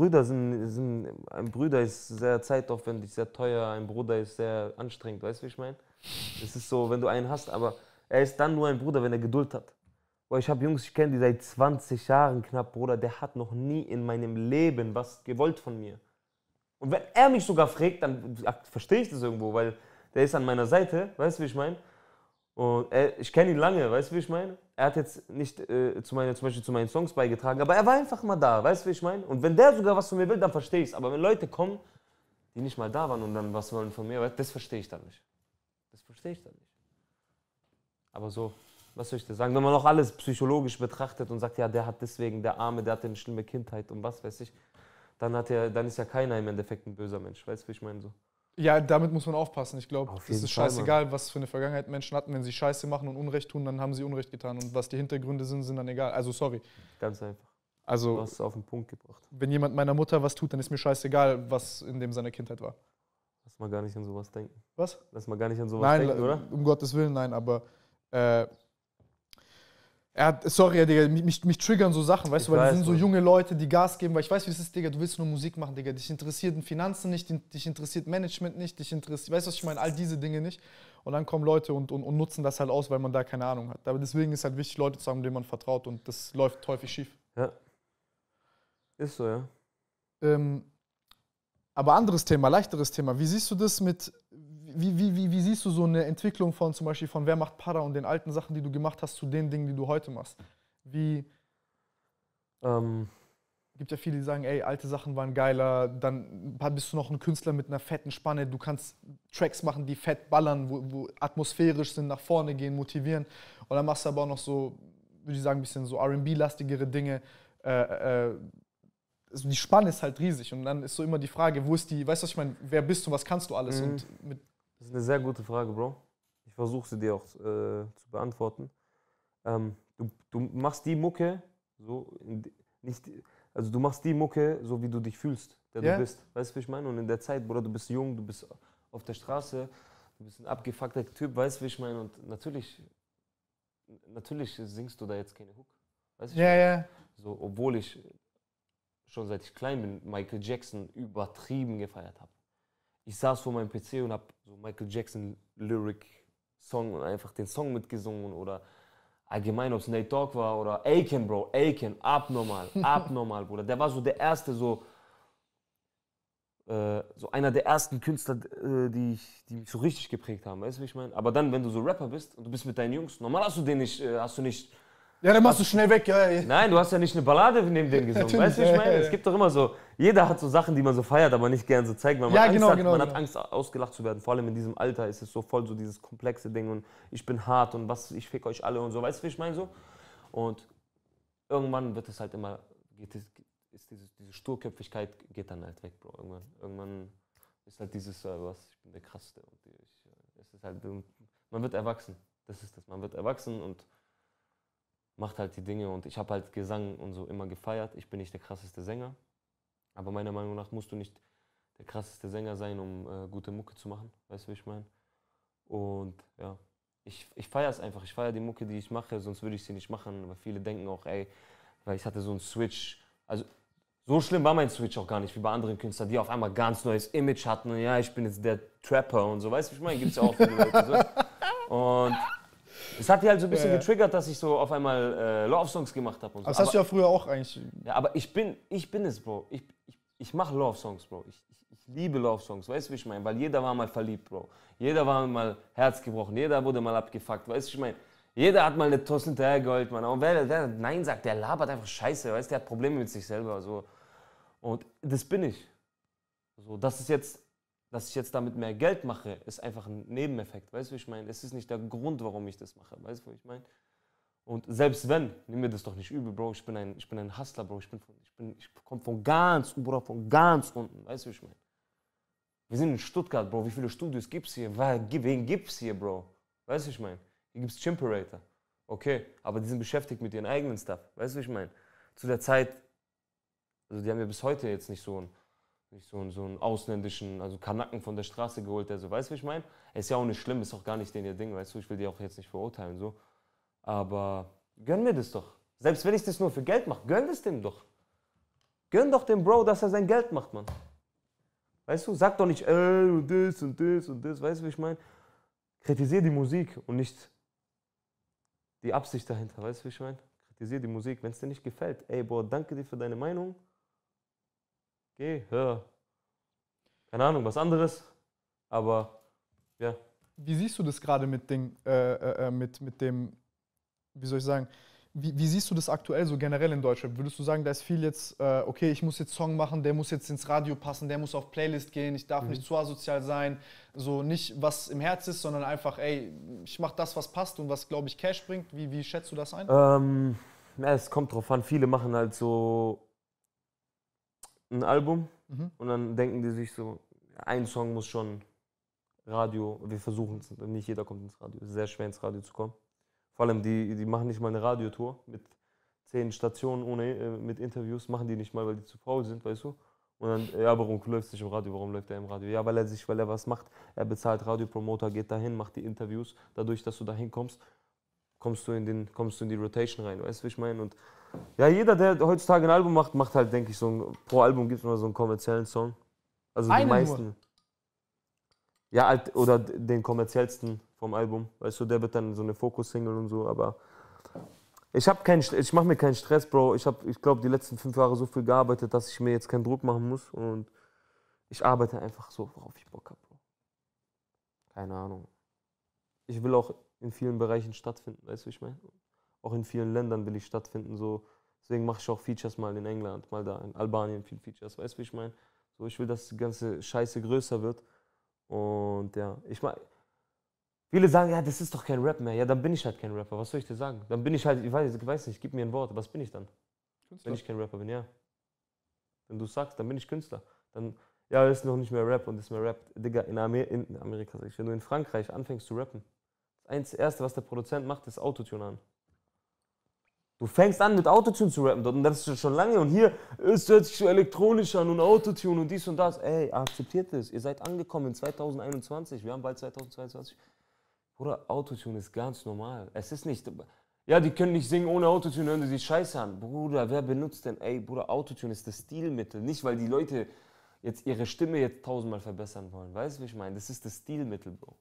ein Bruder ist sehr zeitaufwendig, sehr teuer, ein Bruder ist sehr anstrengend, weißt du, wie ich meine? Es ist so, wenn du einen hast, aber er ist dann nur ein Bruder, wenn er Geduld hat. Boah, ich habe Jungs, ich kenne die seit 20 Jahren knapp, Bruder, der hat noch nie in meinem Leben was gewollt von mir. Und wenn er mich sogar fragt, dann verstehe ich das irgendwo, weil der ist an meiner Seite, weißt du, wie ich meine? Und ich kenne ihn lange, weißt du, wie ich meine? Er hat jetzt nicht zum Beispiel zu meinen Songs beigetragen, aber er war einfach mal da, weißt du, wie ich meine? Und wenn der sogar was von mir will, dann verstehe ich es. Aber wenn Leute kommen, die nicht mal da waren und dann was wollen von mir, das verstehe ich dann nicht. Das verstehe ich dann nicht. Aber so, was soll ich dir sagen? Wenn man auch alles psychologisch betrachtet und sagt, ja, der hat deswegen, der Arme, der hatte eine schlimme Kindheit und was weiß ich, dann ist ja keiner im Endeffekt ein böser Mensch, weißt du, wie ich meine? So. Ja, damit muss man aufpassen. Ich glaube, Auf es jeden ist Fall, scheißegal, was für eine Vergangenheit Menschen hatten. Wenn sie Scheiße machen und Unrecht tun, dann haben sie Unrecht getan. Und was die Hintergründe sind, sind dann egal. Also sorry. Ganz einfach. Du Also, hast es auf den Punkt gebracht. wenn jemand meiner Mutter was tut, dann ist mir scheißegal, was in dem seiner Kindheit war. Lass mal gar nicht an sowas denken. Was? Lass mal gar nicht an sowas Nein, denken, oder? um Gottes Willen, nein, aber Sorry, ja, Digga, mich triggern so Sachen, weißt du, weil weiß, das sind so Mann. junge Leute, die Gas geben, weil ich weiß, wie es ist, Digga, du willst nur Musik machen, Digga, dich interessieren Finanzen nicht, dich interessiert Management nicht, dich interessiert, weißt du, was ich meine, all diese Dinge nicht. Und dann kommen Leute und nutzen das halt aus, weil man da keine Ahnung hat. Aber deswegen ist halt wichtig, Leute zu haben, denen man vertraut und das läuft häufig schief. Ja. Ist so, ja. Aber anderes Thema, leichteres Thema. Wie siehst du das mit, wie siehst du so eine Entwicklung von zum Beispiel von Wer macht Para und den alten Sachen, die du gemacht hast, zu den Dingen, die du heute machst? Gibt ja viele, die sagen, ey, alte Sachen waren geiler, dann bist du noch ein Künstler mit einer fetten Spanne, du kannst Tracks machen, die fett ballern, wo atmosphärisch sind, nach vorne gehen, motivieren. Und dann machst du aber auch noch so, würde ich sagen, ein bisschen so R&B-lastigere Dinge. Also die Spanne ist halt riesig und dann ist so immer die Frage, wo ist die, weißt du, was ich meine, wer bist du, was kannst du alles? Und Das ist eine sehr gute Frage, Bro. Ich versuche sie dir auch zu beantworten. Du machst die Mucke so, also du machst die Mucke so, wie du dich fühlst, der du bist. Weißt du, wie ich meine? Und in der Zeit, Bruder, du bist jung, du bist auf der Straße, du bist ein abgefuckter Typ, weißt du, wie ich meine? Und natürlich singst du da jetzt keine Hook. Weißt du, ja. So, obwohl ich schon seit ich klein bin Michael Jackson übertrieben gefeiert habe. Ich saß vor meinem PC und habe so Michael Jackson Lyric Song und einfach den Song mitgesungen oder allgemein, ob es Nate Dogg war oder Aiken, Bro, Aiken, abnormal, Bruder. Der war so der erste, so einer der ersten Künstler, die mich so richtig geprägt haben, weißt du, wie ich meine? Aber dann, wenn du so Rapper bist und du bist mit deinen Jungs, normal hast du nicht. Ja, dann machst du schnell weg, ja. Nein, du hast ja nicht eine Ballade neben dem gesungen, weißt du, wie ich meine? Es gibt doch immer so, jeder hat so Sachen, die man so feiert, aber nicht gern so zeigt, weil man man hat Angst, ausgelacht zu werden. Vor allem in diesem Alter ist es so voll so dieses komplexe Ding und ich bin hart und ich fick euch alle und so, weißt du, wie ich meine so? Und irgendwann wird es halt immer, diese Sturköpfigkeit geht dann halt weg, Bro. Irgendwann ist halt dieses, ich bin der Krasseste und es ist halt, man wird erwachsen, das ist das, man wird erwachsen und macht halt die Dinge und ich habe halt Gesang und so immer gefeiert. Ich bin nicht der krasseste Sänger, aber meiner Meinung nach musst du nicht der krasseste Sänger sein, um gute Mucke zu machen, weißt du, wie ich meine? Und ja, ich feiere es einfach, ich feiere die Mucke, die ich mache, sonst würde ich sie nicht machen, weil viele denken auch, ey, weil ich hatte so einen Switch, also so schlimm war mein Switch auch gar nicht, wie bei anderen Künstlern, die auf einmal ganz neues Image hatten und ja, ich bin jetzt der Trapper und so, weißt du, wie ich meine? Gibt es ja auch viele Leute so. Und es hat die halt so ein bisschen getriggert, dass ich so auf einmal Love-Songs gemacht habe und so. Aber das hast du ja früher auch eigentlich. Ja, aber ich bin es, Bro. Ich mache Love-Songs, Bro. Ich liebe Love-Songs, weißt du, wie ich meine? Weil jeder war mal verliebt, Bro. Jeder war mal herzgebrochen, jeder wurde mal abgefuckt, weißt du, ich meine? Jeder hat mal eine Toss hinterhergeholt, Mann. Und wer Nein sagt, der labert einfach Scheiße, weißt du, der hat Probleme mit sich selber, so. Und das bin ich. So, dass ich jetzt damit mehr Geld mache, ist einfach ein Nebeneffekt, weißt du, wie ich meine? Es ist nicht der Grund, warum ich das mache, weißt du, wie ich meine? Und selbst wenn, nimm mir das doch nicht übel, Bro, ich bin ein Hustler, Bro, ich komme von ganz unten, weißt du, wie ich meine? Wir sind in Stuttgart, Bro, wie viele Studios gibt's hier? Wen gibt's hier, Bro? Weißt du, wie ich meine? Hier gibt's Chimperator, okay, aber die sind beschäftigt mit ihren eigenen Stuff, weißt du, wie ich meine? Zu der Zeit, also die haben ja bis heute jetzt nicht so einen ausländischen, also Kanaken von der Straße geholt, der so, weißt du, wie ich meine? Ist ja auch nicht schlimm, ist auch gar nicht ihr Ding, weißt du, ich will die auch jetzt nicht verurteilen, so. Aber gönn mir das doch. Selbst wenn ich das nur für Geld mache, gönn das dem doch. Gönn doch dem Bro, dass er sein Geld macht, Mann. Weißt du, sag doch nicht, und das und das und das, weißt du, wie ich meine? Kritisier die Musik und nicht die Absicht dahinter, weißt du, wie ich meine? Kritisier die Musik, wenn es dir nicht gefällt. Ey, Bro, danke dir für deine Meinung. Geh, hör. Keine Ahnung, was anderes, aber ja. Wie siehst du das gerade mit dem, wie soll ich sagen, wie siehst du das aktuell so generell in Deutschland? Würdest du sagen, da ist viel jetzt, okay, ich muss jetzt Song machen, der muss jetzt ins Radio passen, der muss auf Playlist gehen, ich darf nicht zu asozial sein, so nicht was im Herz ist, sondern einfach, ey, ich mach das, was passt und was, glaube ich, Cash bringt. Wie schätzt du das ein? Ja, es kommt drauf an, viele machen halt so ein Album und dann denken die sich so, ein Song muss schon Radio, wir versuchen es, nicht jeder kommt ins Radio, es ist sehr schwer ins Radio zu kommen. Vor allem die machen nicht mal eine Radiotour mit 10 Stationen mit Interviews, machen die nicht mal, weil die zu faul sind, weißt du? Und dann, ja, warum läuft es nicht im Radio, warum läuft er im Radio? Ja, weil er was macht, er bezahlt Radiopromoter, geht dahin, macht die Interviews, dadurch, dass du dahin kommst, kommst du in die Rotation rein, weißt du, wie ich meine? Und ja, jeder, der heutzutage ein Album macht halt, denke ich, pro Album gibt es immer so einen kommerziellen Song. Also die meisten. Nur. Ja, halt, oder den kommerziellsten vom Album, weißt du, der wird dann so eine Fokus-Single und so, aber ich mache mir keinen Stress, Bro. Ich glaube, die letzten 5 Jahre so viel gearbeitet, dass ich mir jetzt keinen Druck machen muss und ich arbeite einfach so, worauf ich Bock habe, Bro. Keine Ahnung. Ich will auch in vielen Bereichen stattfinden, weißt du, wie ich meine? Auch in vielen Ländern will ich stattfinden, so. Deswegen mache ich auch Features mal in England, mal da in Albanien viel Features, weißt du, wie ich meine? So, ich will, dass die ganze Scheiße größer wird. Und ja, viele sagen, ja, das ist doch kein Rap mehr. Ja, dann bin ich halt kein Rapper. Was soll ich dir sagen? Dann bin ich halt, ich weiß nicht, gib mir ein Wort. Was bin ich dann? Künstler. Wenn ich kein Rapper bin, ja. Wenn du sagst, dann bin ich Künstler. Dann, ja, ist noch nicht mehr Rap und ist mehr Rap. Digga, in Amerika, sag ich, wenn du in Frankreich anfängst zu rappen, das Erste, was der Produzent macht, ist Autotune an. Du fängst an mit Autotune zu rappen dort und das ist schon lange und hier, es hört sich so elektronisch an und Autotune und dies und das. Ey, akzeptiert es, ihr seid angekommen in 2021, wir haben bald 2022. Bruder, Autotune ist ganz normal. Es ist nicht, ja, die können nicht singen ohne Autotune, hören die sich scheiße an. Bruder, wer benutzt denn, ey, Bruder, Autotune ist das Stilmittel. Nicht, weil die Leute jetzt ihre Stimme jetzt 1000-mal verbessern wollen. Weißt du, wie ich meine? Das ist das Stilmittel, Bro.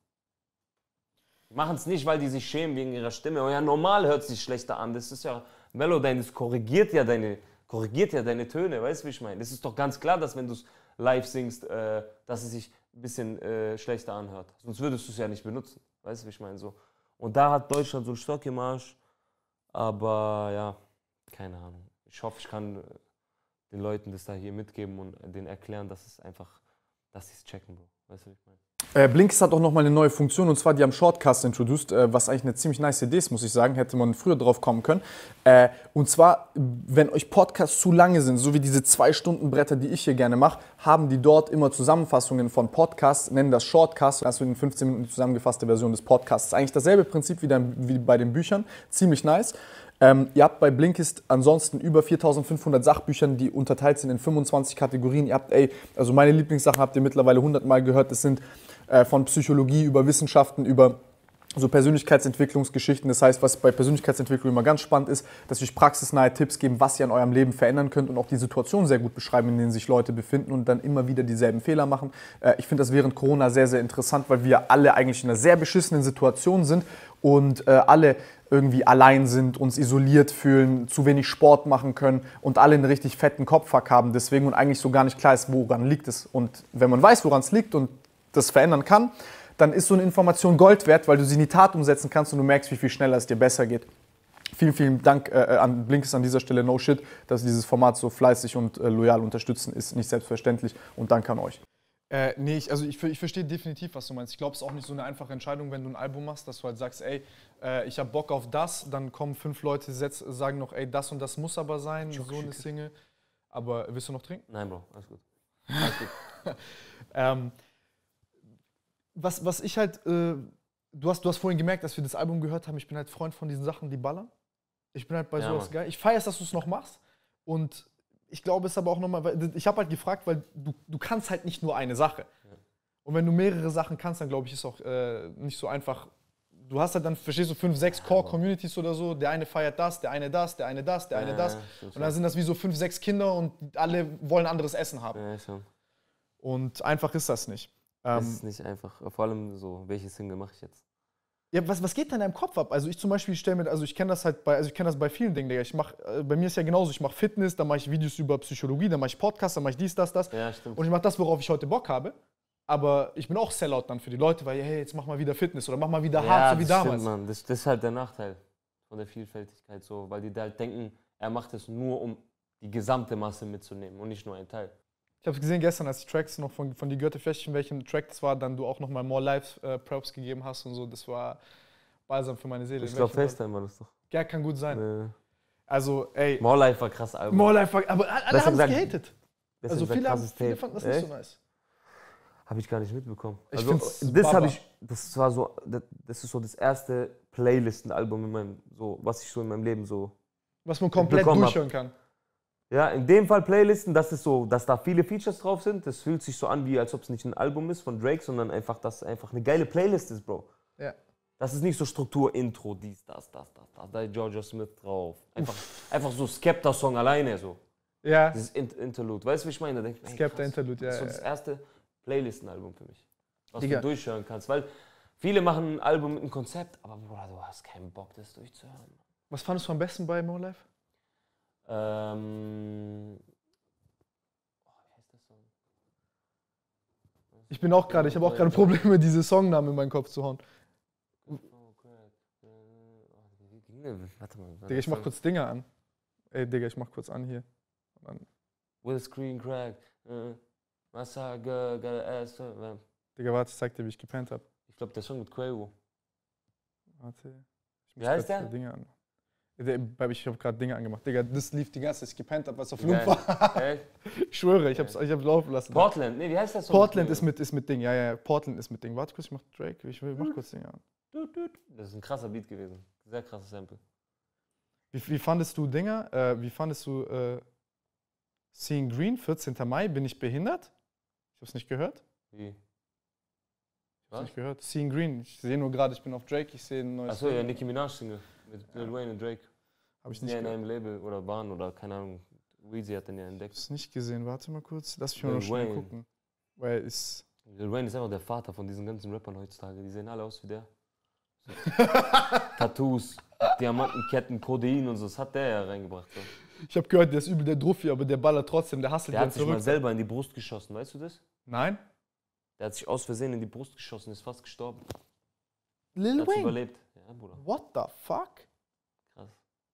Die machen es nicht, weil die sich schämen wegen ihrer Stimme. Oh ja, normal hört es sich schlechter an. Das ist ja Melodyne, das korrigiert ja deine Töne. Weißt du, wie ich meine? Das ist doch ganz klar, dass wenn du es live singst, dass es sich ein bisschen schlechter anhört. Sonst würdest du es ja nicht benutzen. Weißt du, wie ich meine? So. Und da hat Deutschland so einen Stock im Arsch. Aber ja, keine Ahnung. Ich hoffe, ich kann den Leuten das da hier mitgeben und denen erklären, dass sie es checken. Bro. Weißt du, wie ich meine? Blinkist hat auch nochmal eine neue Funktion und zwar die haben Shortcast introduced, was eigentlich eine ziemlich nice Idee ist, muss ich sagen, hätte man früher drauf kommen können. Und zwar, wenn euch Podcasts zu lange sind, so wie diese 2-Stunden-Bretter, die ich hier gerne mache, haben die dort immer Zusammenfassungen von Podcasts, nennen das Shortcast, also in 15 Minuten die zusammengefasste Version des Podcasts. Eigentlich dasselbe Prinzip wie bei den Büchern, ziemlich nice. Ihr habt bei Blinkist ansonsten über 4.500 Sachbüchern, die unterteilt sind in 25 Kategorien. Ihr habt, also meine Lieblingssachen habt ihr mittlerweile 100-mal gehört, das sind von Psychologie über Wissenschaften, über so Persönlichkeitsentwicklungsgeschichten. Das heißt, was bei Persönlichkeitsentwicklung immer ganz spannend ist, dass wir euch praxisnahe Tipps geben, was ihr an eurem Leben verändern könnt und auch die Situation sehr gut beschreiben, in denen sich Leute befinden und dann immer wieder dieselben Fehler machen. Ich finde das während Corona sehr, sehr interessant, weil wir alle eigentlich in einer sehr beschissenen Situation sind und alle irgendwie allein sind, uns isoliert fühlen, zu wenig Sport machen können und alle einen richtig fetten Kopfhack haben deswegen und eigentlich so gar nicht klar ist, woran liegt es. Und wenn man weiß, woran es liegt und das verändern kann, dann ist so eine Information Gold wert, weil du sie in die Tat umsetzen kannst und du merkst, wie viel schneller es dir besser geht. Vielen, vielen Dank an Blinkist an dieser Stelle, no shit, dass Sie dieses Format so fleißig und loyal unterstützen, ist nicht selbstverständlich und danke an euch. Nee, ich verstehe definitiv, was du meinst. Ich glaube, es ist auch nicht so eine einfache Entscheidung, wenn du ein Album machst, dass du halt sagst, ey, ich habe Bock auf das, dann kommen 5 Leute, sagen noch, ey, das und das muss aber sein, so eine Single. Aber willst du noch trinken? Nein, Bro, alles gut. Alles gut. Was ich halt, du hast vorhin gemerkt, dass wir das Album gehört haben, ich bin halt Freund von diesen Sachen, die ballern. Ich bin halt bei sowas geil. Ich feiere es, dass du es noch machst und ich glaube, es ist aber auch nochmal, ich habe halt gefragt, weil du kannst halt nicht nur eine Sache. Ja. Und wenn du mehrere Sachen kannst, dann glaube ich, ist es auch nicht so einfach. Du hast halt dann, verstehst du, 5, 6 Core-Communities oder so, der eine feiert das, der eine das, der eine das, der eine das. Und dann sind das wie so 5, 6 Kinder und alle wollen anderes Essen haben. Ja, schon. Und einfach ist das nicht. Das ist nicht einfach. Vor allem so, welche Single mache ich jetzt? Ja, was geht denn in deinem Kopf ab? Also ich zum Beispiel ich kenne das halt bei vielen Dingen, Digga. Bei mir ist ja genauso, ich mache Fitness, dann mache ich Videos über Psychologie, dann mache ich Podcasts, dann mache ich dies, das. Ja, stimmt. Und ich mache das, worauf ich heute Bock habe. Aber ich bin auch Sellout dann für die Leute, weil, hey, jetzt mach mal wieder Fitness oder mach mal wieder hart, so wie damals. Stimmt, Mann. Das ist halt der Nachteil von der Vielfältigkeit, so, weil die da halt denken, er macht es nur, um die gesamte Masse mitzunehmen und nicht nur einen Teil. Ich habe gesehen gestern, als die Tracks noch von die Gürtelfläschchen, welchem Track das war, dann du auch nochmal More Life Props gegeben hast und so. Das war balsam für meine Seele. Ich glaube, FaceTime war das doch. Ja, kann gut sein. Also, ey. More Life war krass, Album. More Life war, aber alle haben es gehatet. Also viele fanden das nicht so nice. Habe ich gar nicht mitbekommen. Also, das ist so das erste Playlisten-Album, was ich so in meinem Leben so. Was man komplett durchhören kann. Ja, in dem Fall Playlisten, dass da viele Features drauf sind. Das fühlt sich so an, wie als ob es nicht ein Album ist von Drake, sondern einfach, dass es einfach eine geile Playlist ist, Bro. Ja. Das ist nicht so Struktur, Intro, dies, das. Da ist Georgia Smith drauf. Einfach so Skepta-Song alleine so. Ja. Dieses Interlude. Weißt du, wie ich meine? Da denk ich, hey, Skepta krass, Interlude, ja. das ist so das erste Playlistenalbum für mich. Was Digga. du durchhören kannst. Weil viele machen ein Album mit einem Konzept, aber Bruder, du hast keinen Bock, das durchzuhören. Was fandest du am besten bei More Life? Wie heißt der Song? Ich bin auch gerade, ich habe auch gerade Probleme, diese Songnamen in meinen Kopf zu hauen. Warte mal. Digga, ich mach kurz Dinger an. Ey, Digga, ich mach kurz an hier. Und dann, With a screen crack. Massa girl, got a ass. Digga, warte, ich zeig dir, wie ich gepennt hab. Ich glaube, der Song mit Quavo. Warte. Ich Wie heißt kurz der? Dinge an. Ich hab gerade Dinge angemacht. Digga, das lief die ganze Zeit, ich gepennt hab, was auf Geil. Loop war. Echt? Ich schwöre, ich hab's laufen lassen. Portland, nee, wie heißt der Song? Portland ist mit Ding, ja, Portland ist mit Ding. Warte kurz, ich mach Drake, mach kurz Dinge an. Das ist ein krasser Beat gewesen. Sehr krasses Sample. Wie fandest du Dinger? Wie fandest du Seeing Green, 14. Mai, bin ich behindert? Ich hab's nicht gehört. Wie? Ich Was? hab's nicht gehört. Seeing Green, ich sehe nur gerade, ich bin auf Drake, ich sehe ein neues. Achso, ja, Nicki Minaj-Single mit Lil Wayne und Drake. Hab ich Die nicht ja in gehört. einem Label oder waren oder keine Ahnung. Weezy hat den ja entdeckt. Hab's nicht gesehen, warte mal kurz. Lass mich mal Lil noch schnell Wayne. gucken. Weil es. Lil Wayne ist einfach der Vater von diesen ganzen Rappern heutzutage. Die sehen alle aus wie der. So. Tattoos, Diamantenketten, Codein und so. Das hat der ja reingebracht. So. Ich habe gehört, der ist übel der Druffi, aber der ballert trotzdem, der hustelt Der dann hat sich mal zurück. selber in die Brust geschossen, weißt du das? Nein? Der hat sich aus Versehen in die Brust geschossen, ist fast gestorben. Lil Der hat Wayne? überlebt. Ja, Bruder. What the fuck? Krass.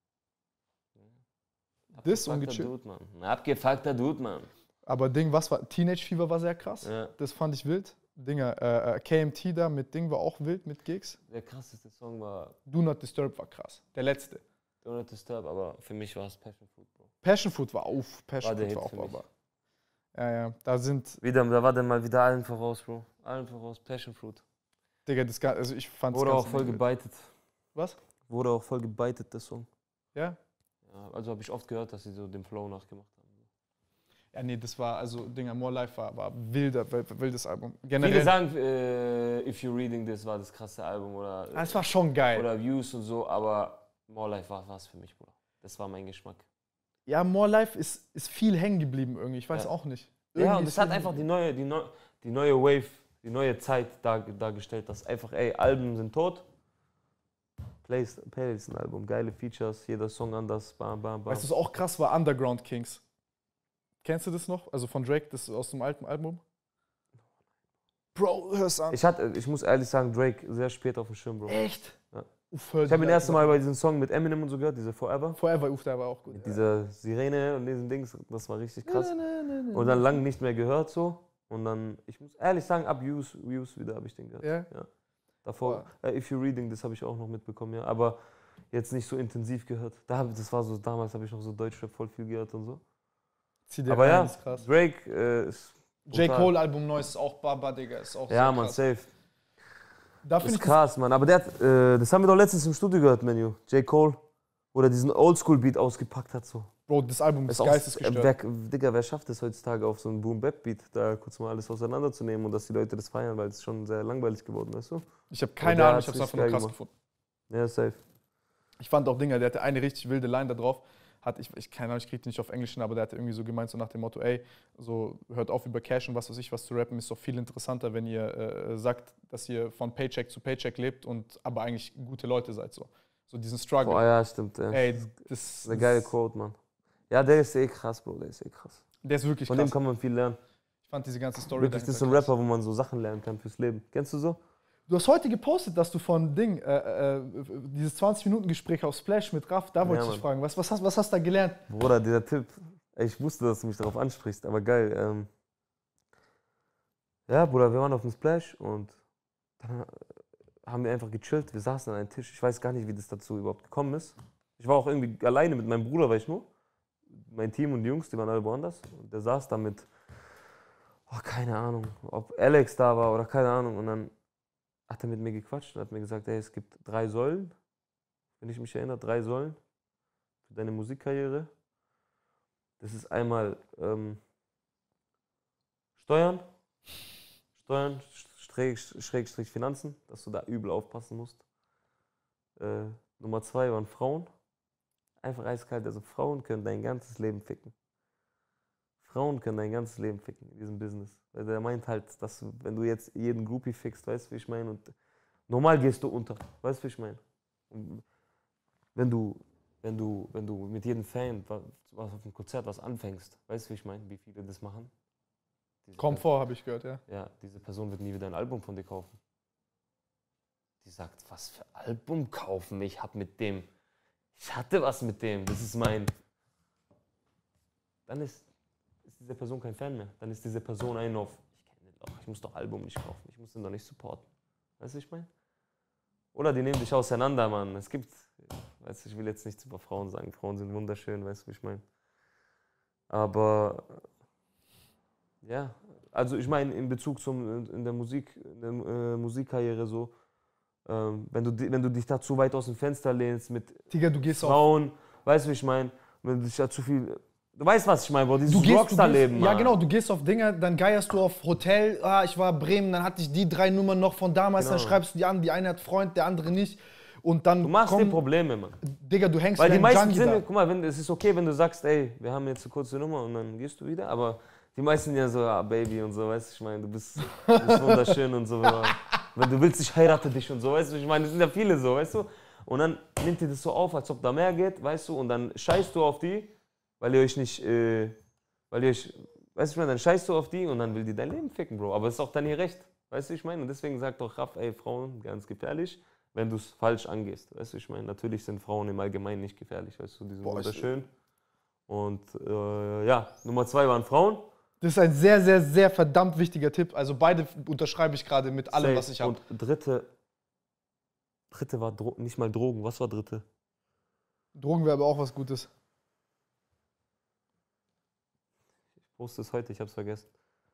Das ist Abgefuckter ungechillt. Dude, Mann. Ein abgefuckter Dude, Mann. Aber Ding, was war? Teenage Fever war sehr krass. Ja. Das fand ich wild. Dinger, KMT da mit Ding war auch wild, mit Gigs. Der krasseste Song war Do Not Disturb war krass. Der letzte. Do Not Disturb, aber für mich war es Passion Fruit, Bro. Passion Fruit war auf. Passion War der Fruit war Hit auch für mich. aber. Ja, da sind. Da war dann mal wieder allen voraus, Bro. Allen voraus, Passion Fruit. Digga, also ich fand Wurde auch voll gebeitet. Was? Wurde auch voll gebeitet, der Song. Ja? Ja, also habe ich oft gehört, dass sie so den Flow nachgemacht haben. Ja, nee, das war, also Dinger, More Life war wildes Album. Viele Generell. sagen, If You're Reading This war das krasse Album oder, Es war schon geil. oder Views und so, aber More Life war es für mich, Bruder. Das war mein Geschmack. Ja, More Life ist viel hängen geblieben irgendwie. Ich weiß Ja. auch nicht. Ja, Irgendwie und ist es hat viel einfach hängen die neue Wave, die neue Zeit dargestellt, dass einfach, ey, Alben sind tot. Playlist ein Album, geile Features, jeder Song anders, bam, bam, bam. Weißt du, was auch krass war? Underground Kings. Kennst du das noch? Also von Drake, das ist aus dem alten Album? Bro, hör's an. Ich muss ehrlich sagen, Drake sehr spät auf dem Schirm, Bro. Echt? Ja. Uff, Ich habe ihn erst mal bei diesem Song mit Eminem und so gehört, diese Forever. Forever, der war auch gut. Mit dieser Sirene und diesen Dings, das war richtig krass. Und dann lange nicht mehr gehört so. Und dann, ich muss ehrlich sagen, ab Views wieder habe ich den gehört. Ja? Davor, If You're Reading, das habe ich auch noch mitbekommen, ja. Aber jetzt nicht so intensiv gehört. Das war so, damals habe ich noch so Deutschrap voll viel gehört und so. Zieh dir Aber rein, ja, ist krass. Drake ist J. brutal. Cole Album Neues ist auch Baba, Digga, ist auch Ja, so man, krass. safe. Da Das finde ist ich krass, Mann. Aber der hat, das haben wir doch letztens im Studio gehört, Menu. J. Cole, wo der diesen Oldschool-Beat ausgepackt hat, so. Bro, das Album ist geistesgestört. Digga, wer schafft es heutzutage auf so einen Boom-Bap-Beat, da kurz mal alles auseinanderzunehmen und dass die Leute das feiern, weil es schon sehr langweilig geworden ist, weißt du? Ich habe keine der Ahnung, hat's ich habe es richtig einfach nur geil krass gemacht. gefunden. Ja, safe. Ich fand auch Dinger, der hatte eine richtig wilde Line da drauf. Keine Ahnung, ich krieg die nicht auf Englisch hin, aber der hatte irgendwie so gemeint, so nach dem Motto, ey, so hört auf über Cash und was weiß ich, was zu rappen, ist doch viel interessanter, wenn ihr sagt, dass ihr von Paycheck zu Paycheck lebt und aber eigentlich gute Leute seid, so. So diesen Struggle. Boah, ja, stimmt. Ja. Ey, Das ist eine geile Quote, Mann. Ja, der ist eh krass, Bro, der ist eh krass. Der ist wirklich Von krass. dem kann man viel lernen. Ich fand diese ganze Story Wirklich, das ist so ein dahinter krass. Rapper, wo man so Sachen lernen kann fürs Leben. Kennst du so? Du hast heute gepostet, dass du von Ding, dieses 20-Minuten-Gespräch auf Splash mit Raff, da wollte Ja, ich dich Mann. fragen, was hast du da gelernt? Bruder, dieser Tipp. Ey, ich wusste, dass du mich darauf ansprichst, aber geil. Ja, Bruder, wir waren auf dem Splash und dann haben wir einfach gechillt. Wir saßen an einem Tisch. Ich weiß gar nicht, wie das dazu überhaupt gekommen ist. Ich war auch irgendwie alleine mit meinem Bruder, weiß ich nur. Mein Team und die Jungs, die waren alle woanders. Und der saß da mit, keine Ahnung, ob Alex da war oder keine Ahnung. Und dann hat er mit mir gequatscht und hat mir gesagt, ey, es gibt 3 Säulen, wenn ich mich erinnere, 3 Säulen für deine Musikkarriere. Das ist einmal Steuern, Schrägstrich Finanzen, dass du da übel aufpassen musst. Nummer 2 waren Frauen. Einfach eiskalt. Also Frauen können dein ganzes Leben ficken. Frauen können dein ganzes Leben ficken in diesem Business. Weil der meint halt, dass wenn du jetzt jeden Groupie fickst, weißt du, wie ich meine? Und normal gehst du unter. Weißt du, wie ich meine? Und wenn du mit jedem Fan was auf dem Konzert was anfängst, weißt du, wie ich meine? Wie viele das machen? Komfort, habe ich gehört, ja. Ja, diese Person wird nie wieder ein Album von dir kaufen. Die sagt, was für Album kaufen? Ich hatte was mit dem, das ist mein... Dann ist diese Person kein Fan mehr. Dann ist diese Person ich kenne den doch, ich muss doch Album nicht kaufen, ich muss den doch nicht supporten. Weißt du, was ich meine? Oder die nehmen dich auseinander, Mann. Es gibt, weißt du, ich will jetzt nichts über Frauen sagen, Frauen sind wunderschön, weißt du, wie ich meine? Aber, ja, also ich meine, in Bezug in der Musikkarriere so, wenn du dich da zu weit aus dem Fenster lehnst mit Digga, du gehst Frauen, weißt du, wie ich meine? Wenn du dich da zu viel... Du weißt, was ich meine, Bro, dieses Rockstar-Leben, ja, genau, du gehst auf Dinge, dann geierst du auf Hotel, ich war Bremen, dann hatte ich die 3 Nummern noch von damals, Genau. Dann schreibst du die an, die eine hat Freund, der andere nicht. Und dann Du machst dir Probleme, Mann. Digga, du hängst Weil wie die ein meisten Junkie da. sind, guck mal, es ist okay, wenn du sagst, ey, wir haben jetzt eine kurze Nummer und dann gehst du wieder, aber die meisten sind ja so, Baby und so, weißt du, ich meine, du bist wunderschön und so. Wenn du willst, ich heirate dich und so, weißt du, ich meine, das sind ja viele so, weißt du. Und dann nimmt ihr das so auf, als ob da mehr geht, weißt du, und dann scheißt du auf die, weil ihr euch nicht, weißt du, ich meine, dann scheißt du auf die und dann will die dein Leben ficken, Bro. Aber es ist auch dann ihr Recht, weißt du, ich meine. Und deswegen sagt doch Raff, ey, Frauen, ganz gefährlich, wenn du es falsch angehst, weißt du, ich meine. Natürlich sind Frauen im Allgemeinen nicht gefährlich, weißt du, die sind wunderschön. Und ja, Nummer 2 waren Frauen. Das ist ein sehr, sehr, sehr verdammt wichtiger Tipp. Also beide unterschreibe ich gerade mit allem, was ich habe. Und dritte war nicht mal Drogen. Was war dritte? Drogen wäre aber auch was Gutes. Ich poste es heute, ich habe es vergessen.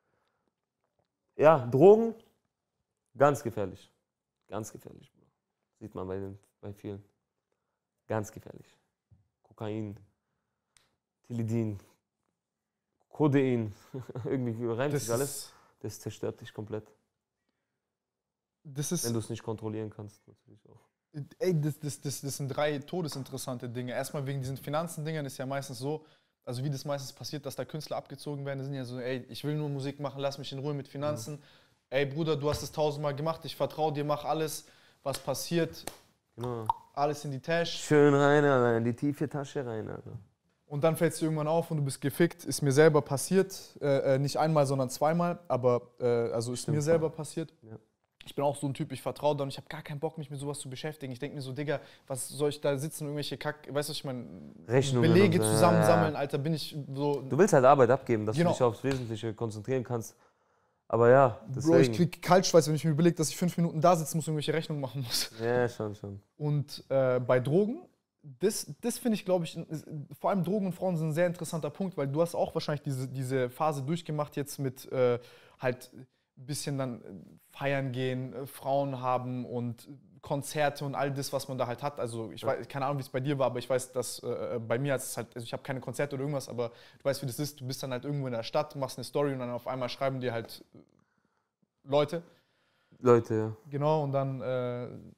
Ja, Drogen, ganz gefährlich. Ganz gefährlich. Sieht man bei vielen. Ganz gefährlich. Kokain, Tilidin, Codein, irgendwie reimt sich alles. Das zerstört dich komplett. Das ist, wenn du es nicht kontrollieren kannst, natürlich auch. Ey, das sind 3 todesinteressante Dinge. Erstmal wegen diesen Finanzen-Dingern ist ja meistens so, also wie das meistens passiert, dass da Künstler abgezogen werden, die sind ja so, ey, ich will nur Musik machen, lass mich in Ruhe mit Finanzen. Ja. Ey, Bruder, du hast es 1000-mal gemacht, ich vertraue dir, mach alles, was passiert, genau. Alles in die Tasche. Schön rein, Alter, in die tiefe Tasche rein, Alter. Und dann fällt es dir irgendwann auf und du bist gefickt. Ist mir selber passiert, nicht einmal, sondern zweimal, aber also ist mir selber passiert. Ja. Ich bin auch so ein Typ, ich vertraue da und ich habe gar keinen Bock, mich mit sowas zu beschäftigen. Ich denke mir so, Digga, was soll ich da sitzen, irgendwelche weißt du, was ich meine, Belege zusammensammeln, Alter, bin ich so... Du willst halt Arbeit abgeben, dass du dich aufs Wesentliche konzentrieren kannst. Aber ja, deswegen... Bro, ich krieg Kaltschweiß, wenn ich mir überlege, dass ich 5 Minuten da sitzen muss und irgendwelche Rechnungen machen muss. Ja, schon. Und bei Drogen, das finde ich, glaube ich, vor allem Drogen und Frauen sind ein sehr interessanter Punkt, weil du hast auch wahrscheinlich diese Phase durchgemacht jetzt mit halt ein bisschen dann feiern gehen, Frauen haben und Konzerte und all das, was man da halt hat. Also ich weiß, keine Ahnung, wie es bei dir war, aber ich weiß, dass bei mir ist es halt, also ich habe keine Konzerte oder irgendwas, aber du weißt, wie das ist. Du bist dann halt irgendwo in der Stadt, machst eine Story und dann auf einmal schreiben dir halt Leute, ja. Genau, und dann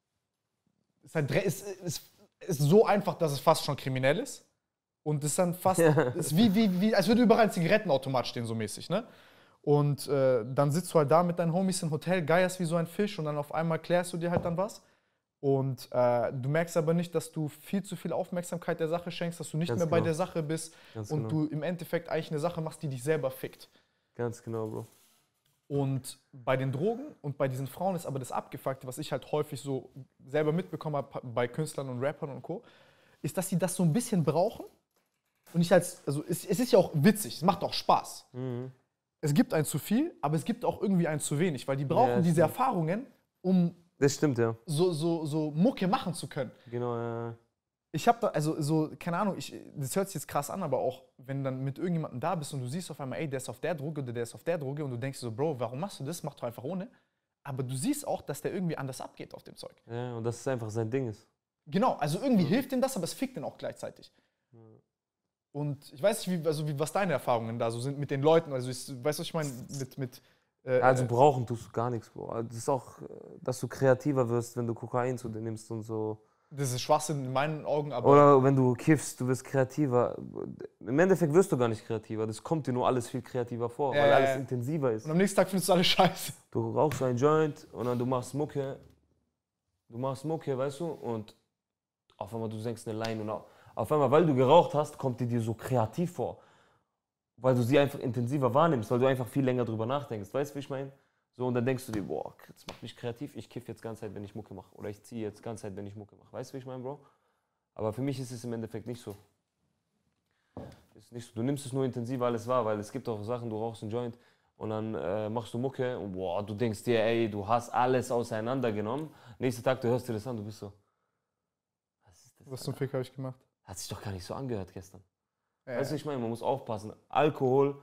ist so einfach, dass es fast schon kriminell ist. Und es ist dann fast, ist wie, als würde überall ein Zigarettenautomat stehen, so mäßig, ne? Und dann sitzt du halt da mit deinen Homies im Hotel, geierst wie so ein Fisch und dann auf einmal klärst du dir halt dann was. Und du merkst aber nicht, dass du viel zu viel Aufmerksamkeit der Sache schenkst, dass du nicht mehr bei der Sache bist und du im Endeffekt eigentlich eine Sache machst, die dich selber fickt. Ganz genau, Bro. Und bei den Drogen und bei diesen Frauen ist aber das Abgefuckte, was ich halt häufig so selber mitbekommen habe bei Künstlern und Rappern und Co., ist, dass sie das so ein bisschen brauchen. Und also es ist ja auch witzig, es macht auch Spaß. Mhm. Es gibt ein zu viel, aber es gibt auch irgendwie ein zu wenig, weil die brauchen diese Erfahrungen, um das stimmt, ja. so Mucke machen zu können. Genau, ja. Ich habe da, also so, keine Ahnung, das hört sich jetzt krass an, aber auch, wenn du dann mit irgendjemandem da bist und du siehst auf einmal, ey, der ist auf der Droge oder der ist auf der Droge und du denkst so, Bro, warum machst du das? Mach doch einfach ohne. Aber du siehst auch, dass der irgendwie anders abgeht auf dem Zeug. Ja, und dass es einfach sein Ding ist. Genau, also irgendwie hilft ihm das, aber es fickt ihn auch gleichzeitig. Ja. Und ich weiß nicht, was deine Erfahrungen da so sind mit den Leuten. Also weißt du, was ich meine, mit Also brauchen tust du gar nichts, Bro. Das ist auch, dass du kreativer wirst, wenn du Kokain zu dir nimmst und so. Das ist Schwachsinn in meinen Augen, aber... Oder wenn du kiffst, du wirst kreativer. Im Endeffekt wirst du gar nicht kreativer. Das kommt dir nur alles viel kreativer vor, weil alles intensiver ist. Und am nächsten Tag findest du alles scheiße. Du rauchst einen Joint und dann du machst Mucke. Du machst Mucke, weißt du, und auf einmal du senkst eine Line und auf einmal, weil du geraucht hast, kommt die dir so kreativ vor. Weil du sie einfach intensiver wahrnimmst, weil du einfach viel länger drüber nachdenkst. Weißt du, wie ich meine? So, und dann denkst du dir, boah, das macht mich kreativ, ich kiff jetzt die ganze Zeit, wenn ich Mucke mache. Oder ich ziehe jetzt die ganze Zeit, wenn ich Mucke mache. Weißt du, wie ich meine, Bro? Aber für mich ist es im Endeffekt nicht so. Ist nicht so. Du nimmst es nur intensiver alles wahr, weil es gibt auch Sachen, du rauchst einen Joint und dann machst du Mucke und boah, du denkst dir, ey, du hast alles auseinandergenommen. Nächsten Tag, du hörst dir das an, du bist so. Was ist das? Was zum Fick habe ich gemacht? Hat sich doch gar nicht so angehört gestern. Ja. Weißt du, ich meine, man muss aufpassen. Alkohol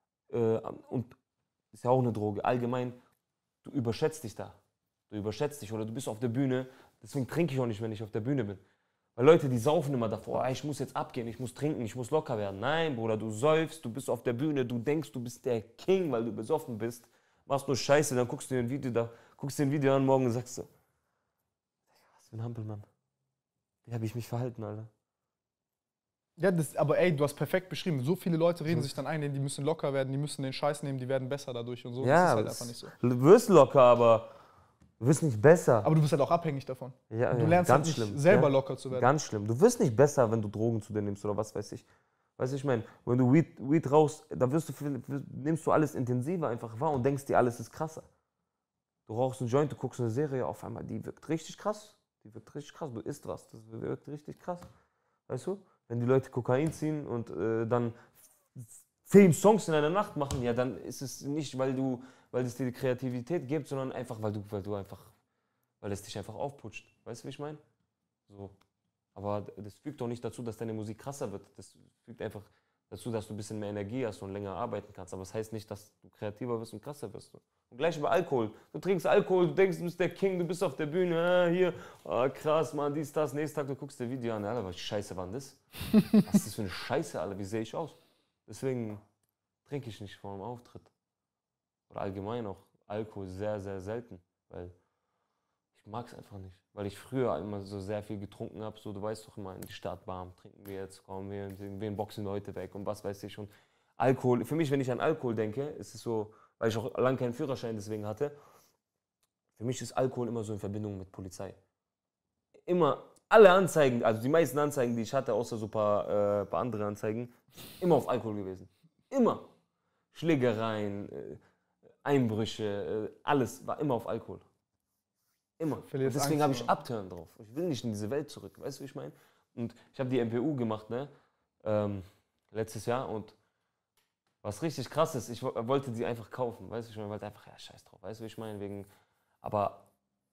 und ist ja auch eine Droge. Allgemein, du überschätzt dich da. Du überschätzt dich oder du bist auf der Bühne. Deswegen trinke ich auch nicht, wenn ich auf der Bühne bin. Weil Leute, die saufen immer davor, ich muss jetzt abgehen, ich muss trinken, ich muss locker werden. Nein, Bruder, du säufst, du bist auf der Bühne, du denkst, du bist der King, weil du besoffen bist. Machst nur Scheiße, dann guckst du dir ein Video an morgen und sagst so, was für ein Hampelmann. Wie habe ich mich verhalten, Alter? Ja, aber ey, du hast perfekt beschrieben. So viele Leute reden sich dann ein, die müssen locker werden, die müssen den Scheiß nehmen, die werden besser dadurch und so. Ja, das ist halt einfach nicht so. Du wirst locker, aber du wirst nicht besser. Aber du bist halt auch abhängig davon. Ja, du lernst halt nicht selber locker zu werden. Ganz schlimm. Du wirst nicht besser, wenn du Drogen zu dir nimmst oder was weiß ich. Weißt du, ich meine, wenn du Weed rauchst, da nimmst du alles intensiver einfach wahr und denkst dir, alles ist krasser. Du rauchst einen Joint, du guckst eine Serie, auf einmal, die wirkt richtig krass. Die wirkt richtig krass. Du isst was, das wirkt richtig krass. Weißt du? Wenn die Leute Kokain ziehen und dann 10 Songs in einer Nacht machen, ja, dann ist es nicht, weil es dir die Kreativität gibt, sondern einfach, weil es dich einfach aufputscht. Weißt du, wie ich meine? So. Aber das fügt doch nicht dazu, dass deine Musik krasser wird. Das fügt einfach dazu, dass du ein bisschen mehr Energie hast und länger arbeiten kannst. Aber das heißt nicht, dass du kreativer wirst und krasser wirst. Und gleich über Alkohol. Du trinkst Alkohol, du denkst, du bist der King, du bist auf der Bühne, hier, krass, Mann, dies, das. Nächsten Tag, du guckst dir Video an, Alter, was Scheiße war das? Was ist das für eine Scheiße, Alter, wie sehe ich aus? Deswegen trinke ich nicht vor dem Auftritt. Oder allgemein auch Alkohol sehr, sehr selten, weil ich mag es einfach nicht. Weil ich früher immer so sehr viel getrunken habe, so, du weißt doch immer, in die Stadt, bam, trinken wir jetzt, kommen wir boxen Leute weg und was weiß ich schon. Alkohol, für mich, wenn ich an Alkohol denke, ist es so, weil ich auch lange keinen Führerschein deswegen hatte, für mich ist Alkohol immer so in Verbindung mit Polizei. Immer, alle Anzeigen, also die meisten Anzeigen, die ich hatte, außer so ein paar andere Anzeigen, immer auf Alkohol gewesen. Immer. Schlägereien, Einbrüche, alles war immer auf Alkohol. Immer. Und deswegen habe ich Upturn drauf. Ich will nicht in diese Welt zurück. Weißt du, wie ich meine? Und ich habe die MPU gemacht, ne? Letztes Jahr. Und was richtig krass ist, ich wollte die einfach kaufen. Weißt du, ich wollte einfach, ja, scheiß drauf. Weißt du, wie ich meine? Aber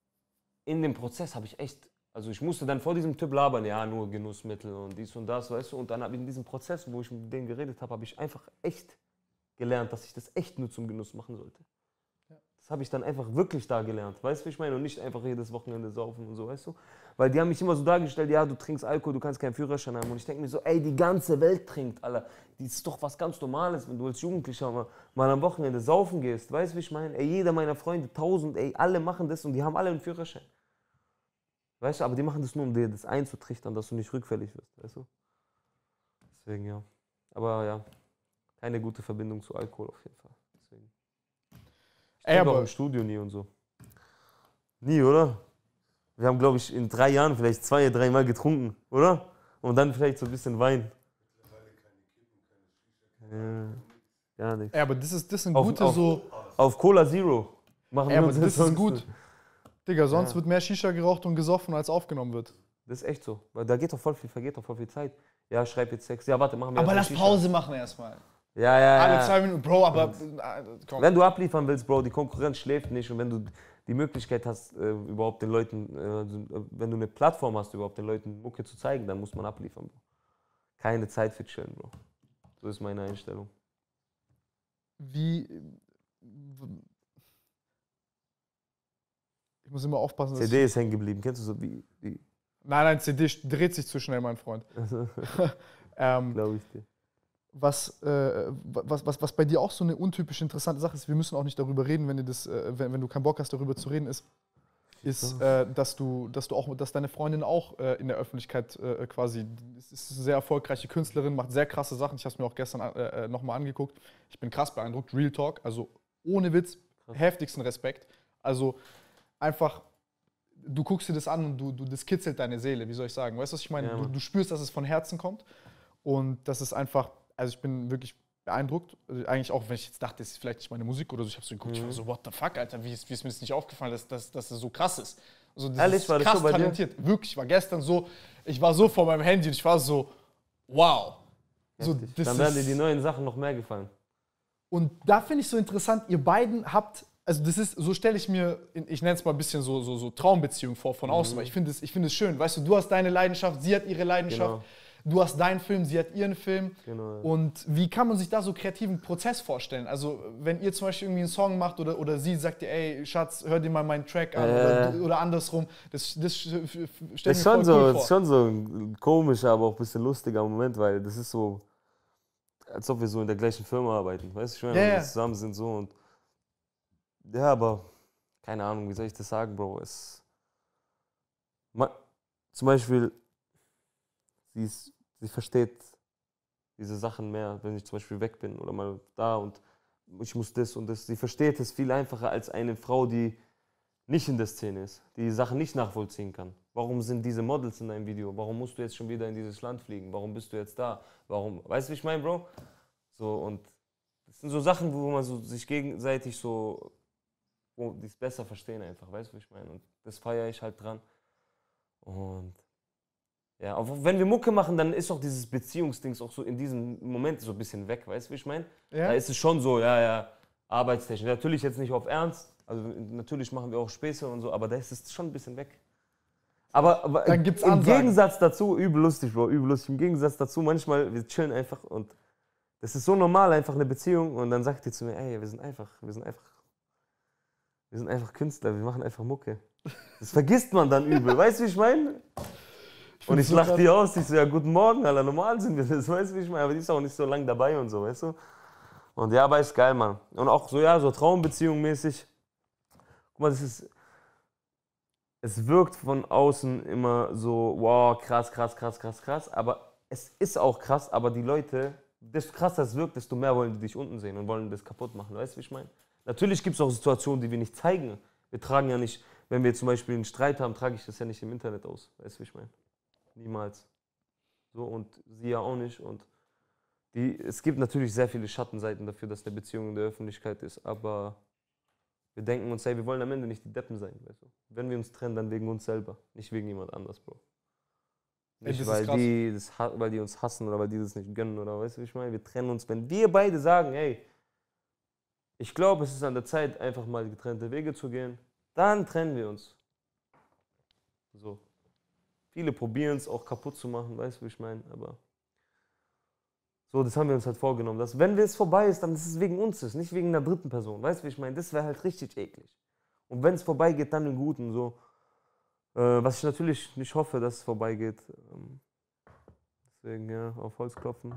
in dem Prozess habe ich echt, also ich musste dann vor diesem Typ labern, ja, nur Genussmittel und dies und das, weißt du. Und dann habe ich in diesem Prozess, wo ich mit denen geredet habe, habe ich einfach echt gelernt, dass ich das echt nur zum Genuss machen sollte. Das habe ich dann einfach wirklich da gelernt, weißt du, wie ich meine? Und nicht einfach jedes Wochenende saufen und so, weißt du? Weil die haben mich immer so dargestellt, ja, du trinkst Alkohol, du kannst keinen Führerschein haben. Und ich denke mir so, ey, die ganze Welt trinkt, Alter. Das ist doch was ganz Normales, wenn du als Jugendlicher mal am Wochenende saufen gehst, weißt du, wie ich meine? Ey, jeder meiner Freunde, 1000, ey, alle machen das und die haben alle einen Führerschein. Weißt du, aber die machen das nur, um dir das einzutrichtern, dass du nicht rückfällig wirst, weißt du? Deswegen, ja. Aber ja, keine gute Verbindung zu Alkohol auf jeden Fall. Deswegen. Ich trinke auch im Studio nie und so. Nie, oder? Wir haben, glaube ich, in 3 Jahren vielleicht 2, 3 Mal getrunken, oder? Und dann vielleicht so ein bisschen Wein. Ja, gar nichts. Ja, aber das sind gute so... Auf Cola Zero machen wir aber uns das ist sonst. gut. Digga, sonst wird mehr Shisha geraucht und gesoffen, als aufgenommen wird. Das ist echt so. Weil da geht doch vergeht doch voll viel Zeit. Ja, schreib jetzt Sex. Ja, warte, machen wir aber lass Shisha. Pause machen erstmal. Ja. Alle 2 Minuten, Bro, aber komm. Wenn du abliefern willst, Bro, die Konkurrenz schläft nicht und wenn du die Möglichkeit hast, überhaupt den Leuten, wenn du eine Plattform hast, überhaupt den Leuten Mucke zu zeigen, dann muss man abliefern, Bro. Keine Zeit für Chillen, Bro. So ist meine Einstellung. Ich muss immer aufpassen, dass CD ist hängen geblieben, kennst du so wie? Nein, CD dreht sich zu schnell, mein Freund. Glaube ich dir. was bei dir auch so eine untypisch interessante Sache ist, wir müssen auch nicht darüber reden, wenn du keinen Bock hast, darüber zu reden, ist, dass deine Freundin auch in der Öffentlichkeit quasi, ist eine sehr erfolgreiche Künstlerin, macht sehr krasse Sachen. Ich habe es mir auch gestern nochmal angeguckt. Ich bin krass beeindruckt. Real Talk, also ohne Witz, heftigsten Respekt. Also einfach, du guckst dir das an und das kitzelt deine Seele, wie soll ich sagen? Weißt du, was ich meine? Ja, du spürst, dass es von Herzen kommt und das ist einfach, also ich bin wirklich beeindruckt. Also eigentlich auch, wenn ich jetzt dachte, das ist vielleicht nicht meine Musik oder so. Ich habe so geguckt, ich war so, what the fuck, Alter, wie ist mir das nicht aufgefallen, dass das so krass ist. Also, das Ehrlich, ist war das krass so bei dir? talentiert. Wirklich, ich war gestern so, ich war so vor meinem Handy und ich war so, wow. So, das Dann werden dir ist, die neuen Sachen noch mehr gefallen. und da finde ich so interessant, ihr beiden habt, also das ist, so stelle ich mir, ich nenne es mal ein bisschen so Traumbeziehung vor von außen, weil ich finde es schön. Weißt du hast deine Leidenschaft, sie hat ihre Leidenschaft. Genau. Du hast deinen Film, sie hat ihren Film. Genau. Und wie kann man sich da so kreativen Prozess vorstellen? Also wenn ihr zum Beispiel irgendwie einen Song macht oder sie sagt dir, ey Schatz, hör dir mal meinen Track an oder andersrum. Das stell ich mir voll cool vor. Ist schon so ein komischer, aber auch ein bisschen lustiger Moment, weil das ist so, als ob wir so in der gleichen Firma arbeiten. Weißt du, ich meine, Ja, wir ja. zusammen sind so und ja, aber keine Ahnung, wie soll ich das sagen, Bro? Zum Beispiel, sie versteht diese Sachen mehr, wenn ich zum Beispiel weg bin oder mal da und ich muss das und das. Sie versteht es viel einfacher als eine Frau, die nicht in der Szene ist, die Sachen nicht nachvollziehen kann. Warum sind diese Models in deinem Video? Warum musst du jetzt schon wieder in dieses Land fliegen? Warum bist du jetzt da? Warum? Weißt du, wie ich meine, Bro? So, und das sind so Sachen, wo man so sich gegenseitig so, wo die es besser verstehen einfach, weißt du, wie ich meine? Und das feiere ich halt dran. Und ja, auch wenn wir Mucke machen, dann ist auch dieses Beziehungsdings auch so in diesem Moment so ein bisschen weg, weißt du, wie ich meine? Ja? Da ist es schon so, ja, arbeitstechnisch. Natürlich jetzt nicht auf Ernst, also natürlich machen wir auch Späße und so, aber da ist es schon ein bisschen weg. Aber Dann gibt's im Ansagen. Gegensatz dazu, übel lustig, Bro, übel lustig. Im Gegensatz dazu, manchmal, wir chillen einfach und das ist so normal, einfach eine Beziehung und dann sagt die zu mir, ey, wir sind einfach Künstler, wir machen einfach Mucke. Das vergisst man dann übel, weißt du, wie ich meine? Und ich lache die aus, ich so, ja, guten Morgen, Alter, normal sind wir das, weißt du, wie ich meine? Aber die ist auch nicht so lange dabei und so, weißt du? Und ja, aber ist geil, Mann. Und auch so, ja, so Traumbeziehung mäßig. Guck mal, es wirkt von außen immer so, wow, krass, aber es ist auch krass, aber die Leute, desto krasser es wirkt, desto mehr wollen die dich unten sehen und wollen das kaputt machen, weißt du, wie ich meine? Natürlich gibt es auch Situationen, die wir nicht zeigen. Wir tragen ja nicht, wenn wir zum Beispiel einen Streit haben, trage ich das ja nicht im Internet aus, weißt du, wie ich meine? Niemals. So, und sie ja auch nicht. Und es gibt natürlich sehr viele Schattenseiten dafür, dass eine Beziehung in der Öffentlichkeit ist, aber wir denken uns, hey, wir wollen am Ende nicht die Deppen sein, weißt du? Wenn wir uns trennen, dann wegen uns selber, nicht wegen jemand anders, Bro. Nicht, weil die uns hassen oder weil die das nicht gönnen oder weißt du, wie ich meine? Wir trennen uns, wenn wir beide sagen, hey, ich glaube, es ist an der Zeit, einfach mal getrennte Wege zu gehen, dann trennen wir uns. So. Viele probieren es auch kaputt zu machen, weißt du, wie ich meine? Aber so, das haben wir uns halt vorgenommen. Dass, wenn es vorbei ist, dann ist es wegen uns, nicht wegen einer dritten Person. Weißt du, wie ich meine? Das wäre halt richtig eklig. Und wenn es vorbeigeht, dann im Guten. So. Was ich natürlich nicht hoffe, dass es vorbeigeht. Deswegen, ja, auf Holz klopfen.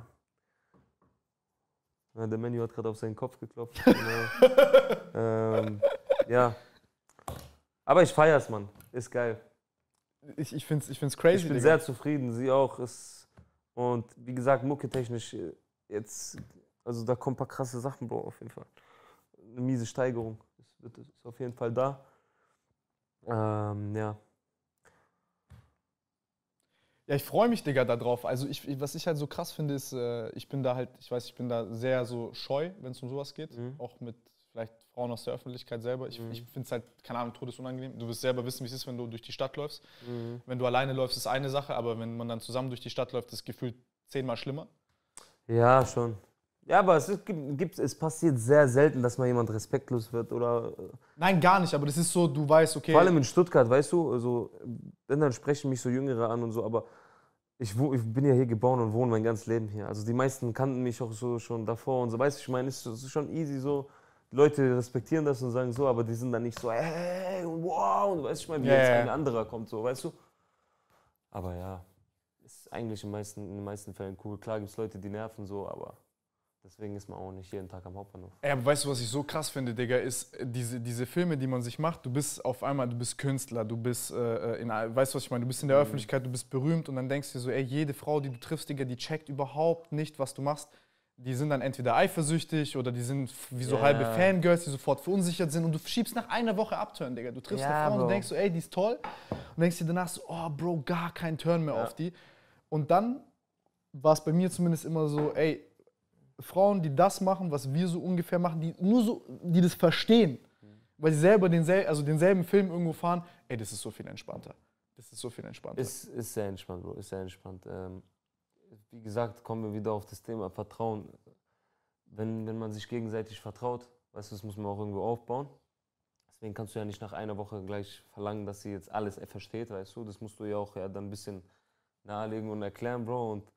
Ja, der Menu hat gerade auf seinen Kopf geklopft. Ja. Aber ich feier's, Mann. Ist geil. Ich find's crazy. Ich bin sehr zufrieden, sie auch. Und wie gesagt, mucketechnisch jetzt, also da kommen ein paar krasse Sachen, Bro, auf jeden Fall. Eine miese Steigerung ist auf jeden Fall da. Ja. Ja, ich freue mich, Digga, da drauf. Also was ich halt so krass finde, ist, ich bin da sehr so scheu, wenn es um sowas geht. Auch mit vielleicht Frauen aus der Öffentlichkeit selber. Ich finde es halt, keine Ahnung, todesunangenehm. Du wirst selber wissen, wie es ist, wenn du durch die Stadt läufst. Wenn du alleine läufst, ist eine Sache, aber wenn man dann zusammen durch die Stadt läuft, ist es gefühlt 10-mal schlimmer. Ja, schon. Ja, aber es passiert sehr selten, dass mal jemand respektlos wird oder... Nein, gar nicht, aber das ist so, du weißt, okay... Vor allem in Stuttgart, weißt du, also, dann sprechen mich so Jüngere an und so, aber ich bin ja hier geboren und wohne mein ganzes Leben hier. Also die meisten kannten mich auch so schon davor und so, weißt du, ich meine, es ist schon easy so. Die Leute respektieren das und sagen so, aber die sind dann nicht so, hey, wow, und weißt du, ich meine, wie jetzt ein anderer kommt, so, weißt du. Aber ja, ist eigentlich in den meisten Fällen cool. Klar gibt es Leute, die nerven so, aber deswegen ist man auch nicht jeden Tag am Hauptbahnhof. Ey, aber weißt du, was ich so krass finde, Digga, ist diese Filme, die man sich macht, du bist auf einmal, du bist Künstler, du bist, weißt du, was ich meine, du bist in der Öffentlichkeit, du bist berühmt und dann denkst du dir so, ey, jede Frau, die du triffst, Digga, die checkt überhaupt nicht, was du machst. Die sind dann entweder eifersüchtig oder die sind wie so halbe Fangirls, die sofort verunsichert sind und du schiebst nach einer Woche Abturn, Digga. Du triffst eine Frau und du denkst so, ey, die ist toll und denkst dir danach so, oh, Bro, gar kein Turn mehr auf die. Und dann war es bei mir zumindest immer so, ey, Frauen, die das machen, was wir so ungefähr machen, die nur so, die das verstehen, weil sie selber denselben Film irgendwo fahren, ey, das ist so viel entspannter. Das ist so viel entspannter. Ist sehr entspannt, Bro, ist sehr entspannt. Wie gesagt, kommen wir wieder auf das Thema Vertrauen. Wenn man sich gegenseitig vertraut, weißt du, das muss man auch irgendwo aufbauen. Deswegen kannst du ja nicht nach einer Woche gleich verlangen, dass sie jetzt alles versteht, weißt du. Das musst du ja auch dann ein bisschen nahelegen und erklären, Bro. Und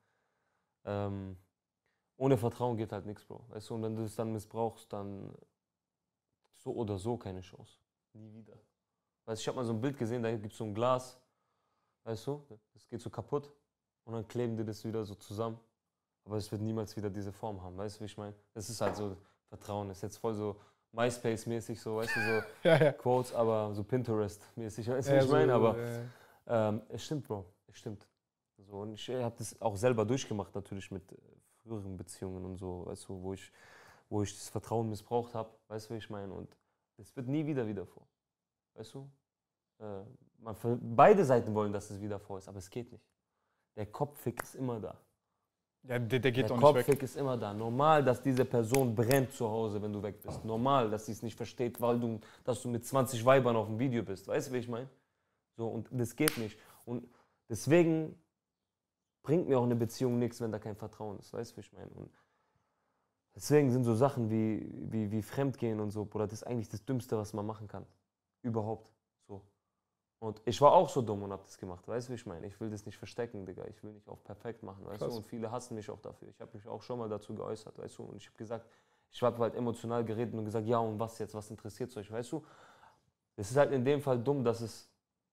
ohne Vertrauen geht halt nichts, Bro. Weißt du, und wenn du es dann missbrauchst, dann so oder so keine Chance. Nie wieder. Weißt du, ich habe mal so ein Bild gesehen, da gibt es so ein Glas, weißt du, das geht so kaputt und dann kleben die das wieder so zusammen. Aber es wird niemals wieder diese Form haben, weißt du, wie ich meine? Das ist halt so Vertrauen, das ist jetzt voll so MySpace-mäßig, so, weißt du, so Quotes, aber so Pinterest-mäßig, weißt du, wie ich meine? Aber es stimmt, Bro, es stimmt. So, und ich habe das auch selber durchgemacht, natürlich mit früheren Beziehungen und so, weißt du, wo ich das Vertrauen missbraucht habe, weißt du, wie ich meine? Und es wird nie wieder vor, weißt du? Beide Seiten wollen, dass es wieder vor ist, aber es geht nicht. Der Kopffick ist immer da. Ja, der geht Der auch nicht weg. Kopffick ist immer da. Normal, dass diese Person brennt zu Hause, wenn du weg bist. Normal, dass sie es nicht versteht, dass du mit 20 Weibern auf dem Video bist. Weißt du, wie ich meine? So, und das geht nicht. Und deswegen bringt mir auch eine Beziehung nichts, wenn da kein Vertrauen ist. Weißt du, wie ich meine? Und deswegen sind so Sachen wie Fremdgehen und so, Bruder, das ist eigentlich das Dümmste, was man machen kann. Überhaupt. So. Und ich war auch so dumm und hab das gemacht, weißt du, wie ich meine? Ich will das nicht verstecken, Digga. Ich will nicht auf perfekt machen, weißt du? Und viele hassen mich auch dafür. Ich habe mich auch schon mal dazu geäußert, weißt du? Und ich habe gesagt, ich habe halt emotional geredet und gesagt, ja, und was jetzt? Was interessiert euch, weißt du? Es ist halt in dem Fall dumm, dass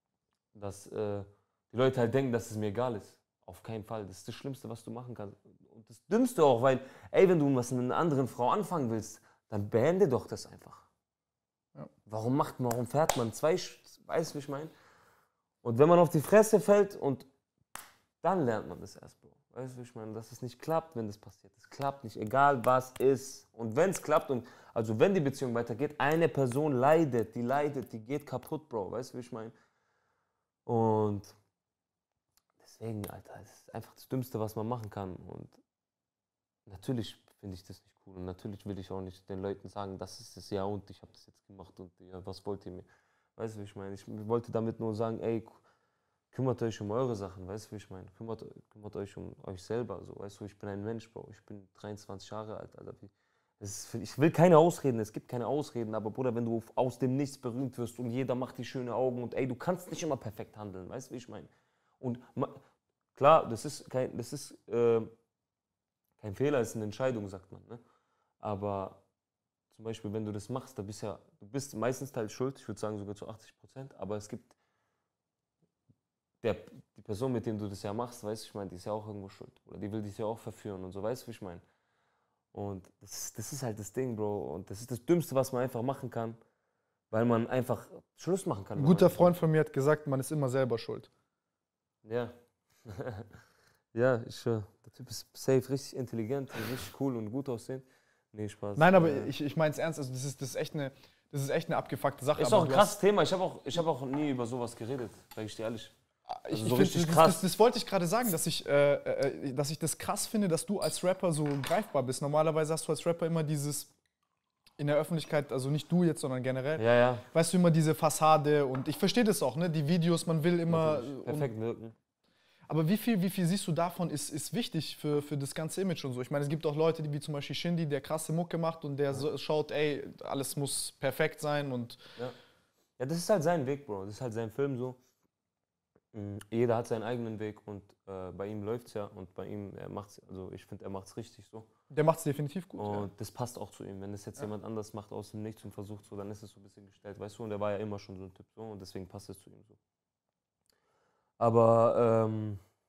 die Leute halt denken, dass es mir egal ist. Auf keinen Fall. Das ist das Schlimmste, was du machen kannst. Und das Dümmste auch, weil, ey, wenn du was mit einer anderen Frau anfangen willst, dann beende doch das einfach. Ja. Warum fährt man weißt du, wie ich meine? Und wenn man auf die Fresse fällt und dann lernt man das erst, Bro. Weißt du, wie ich meine? Dass es nicht klappt, wenn das passiert. Es klappt nicht, egal was ist. Und wenn es klappt also wenn die Beziehung weitergeht, eine Person leidet, die geht kaputt, Bro. Weißt du, wie ich meine? Und deswegen, Alter, es ist einfach das Dümmste, was man machen kann. Und natürlich finde ich das nicht cool. Und natürlich will ich auch nicht den Leuten sagen, das ist es ja und ich habe das jetzt gemacht und ja, was wollt ihr mir? Weißt du, wie ich meine? Ich wollte damit nur sagen, ey, kümmert euch um eure Sachen, weißt du, wie ich meine? Kümmert euch um euch selber, so, weißt du, ich bin ein Mensch, Bro. Ich bin 23 Jahre alt, Alter. Ich will keine Ausreden, es gibt keine Ausreden, aber Bruder, wenn du aus dem Nichts berühmt wirst und jeder macht die schönen Augen und ey, du kannst nicht immer perfekt handeln, weißt du, wie ich meine? Und klar, das ist kein Fehler, es ist eine Entscheidung, sagt man, ne? Aber zum Beispiel, wenn du das machst, du bist meistens teils schuld, ich würde sagen sogar zu 80%, aber es gibt die Person, mit der du das ja machst, weißt du, ich meine, die ist ja auch irgendwo schuld. Oder die will dich ja auch verführen und so, weißt du, wie ich meine? Und das ist halt das Ding, Bro. Und das ist das Dümmste, was man einfach machen kann, weil man einfach Schluss machen kann. Ein guter Freund von mir hat gesagt, man ist immer selber schuld. Ja. Ja, der Typ ist safe, richtig intelligent, richtig cool und gut aussehen. Nee, Spaß. Nein, aber ich meine es ernst, also das ist echt eine abgefucke Sache. Ist auch ein krasses Thema, ich hab auch nie über sowas geredet, sag ich dir ehrlich. Also so richtig krass. Das wollte ich gerade sagen, dass ich das krass finde, dass du als Rapper so greifbar bist. Normalerweise hast du als Rapper immer dieses in der Öffentlichkeit, also nicht du jetzt, sondern generell, ja. Weißt du, immer diese Fassade und ich verstehe das auch, ne? Die Videos, man will immer perfekt wirken. Aber wie viel siehst du davon ist wichtig für das ganze Image und so? Ich meine, es gibt auch Leute, wie zum Beispiel Shindy, der krasse Mucke macht und der schaut, ey, alles muss perfekt sein und... Ja, das ist halt sein Weg, Bro. Das ist halt sein Film so. Jeder hat seinen eigenen Weg und bei ihm läuft's ja und bei ihm, ich finde, er macht's richtig so. Der macht's definitiv gut. Und das passt auch zu ihm. Wenn das jetzt jemand anders macht aus dem Nichts und versucht so, dann ist es so ein bisschen gestellt, weißt du? Und er war ja immer schon so ein Typ so und deswegen passt es zu ihm so. Aber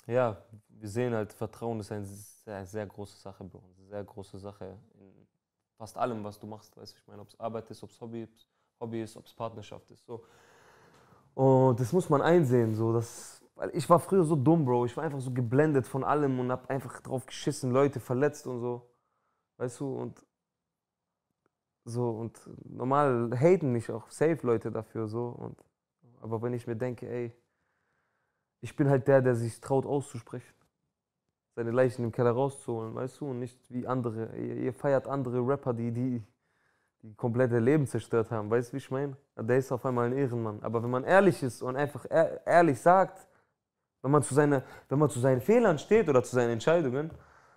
Ja, wir sehen halt, Vertrauen ist eine sehr, sehr große Sache, Bro. Eine sehr große Sache in fast allem, was du machst. Weißt du, ich meine, ob es Arbeit ist, ob es Hobby ist, ob es Partnerschaft ist. So. Und das muss man einsehen. So, weil ich war früher so dumm, Bro. Ich war einfach so geblendet von allem und hab einfach drauf geschissen, Leute verletzt und so. Weißt du, und so, und normal haten mich auch safe Leute dafür, so. Aber wenn ich mir denke, ey, ich bin halt der sich traut auszusprechen, seine Leichen im Keller rauszuholen, weißt du, und nicht wie andere. Ihr feiert andere Rapper, die komplette Leben zerstört haben, weißt du, wie ich meine? Der ist auf einmal ein Ehrenmann. Aber wenn man ehrlich ist und einfach ehrlich sagt, wenn man zu seinen Fehlern steht oder zu seinen Entscheidungen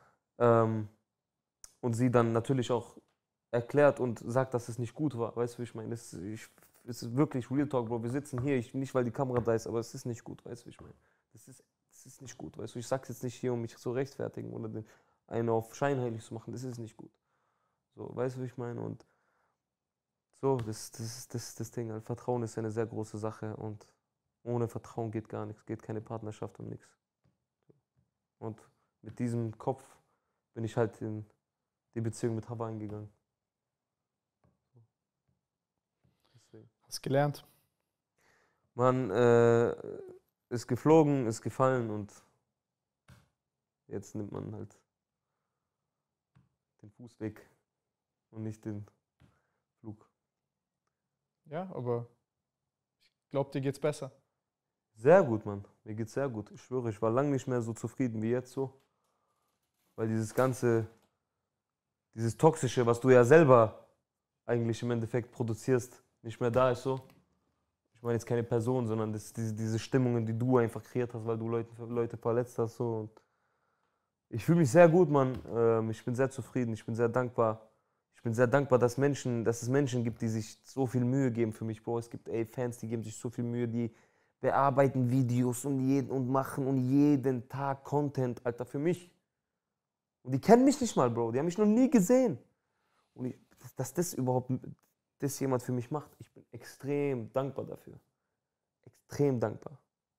und sie dann natürlich auch erklärt und sagt, dass es nicht gut war, weißt du, wie ich meine? Es ist wirklich Real Talk, Bro. Wir sitzen hier, nicht weil die Kamera da ist, aber es ist nicht gut, weißt du, wie ich meine? Das ist nicht gut, weißt du? Ich sag's jetzt nicht hier, um mich zu rechtfertigen oder einen auf scheinheilig zu machen, das ist nicht gut. So, weißt du, wie ich meine? Und so, das Ding, halt. Vertrauen ist eine sehr große Sache und ohne Vertrauen geht gar nichts, geht keine Partnerschaft und nichts. Und mit diesem Kopf bin ich halt in die Beziehung mit Hava eingegangen. Deswegen. Hast gelernt. Man ist geflogen, ist gefallen und jetzt nimmt man halt den Fußweg und nicht den Flug. Ja, aber ich glaube, dir geht's besser. Sehr gut, Mann. Mir geht's sehr gut. Ich schwöre, ich war lange nicht mehr so zufrieden wie jetzt so. Weil dieses Toxische, was du ja selber eigentlich im Endeffekt produzierst, nicht mehr da ist so. Ich meine jetzt keine Person, sondern diese Stimmungen, die du einfach kreiert hast, weil du Leute verletzt hast. So. Und ich fühle mich sehr gut, Mann. Ich bin sehr zufrieden, ich bin sehr dankbar. Ich bin sehr dankbar, dass es Menschen gibt, die sich so viel Mühe geben für mich, Bro. Es gibt Fans, die geben sich so viel Mühe, die bearbeiten Videos und machen und jeden Tag Content, Alter, für mich. Und die kennen mich nicht mal, Bro. Die haben mich noch nie gesehen. Und dass das jemand für mich macht, ich bin extrem dankbar dafür. Extrem dankbar.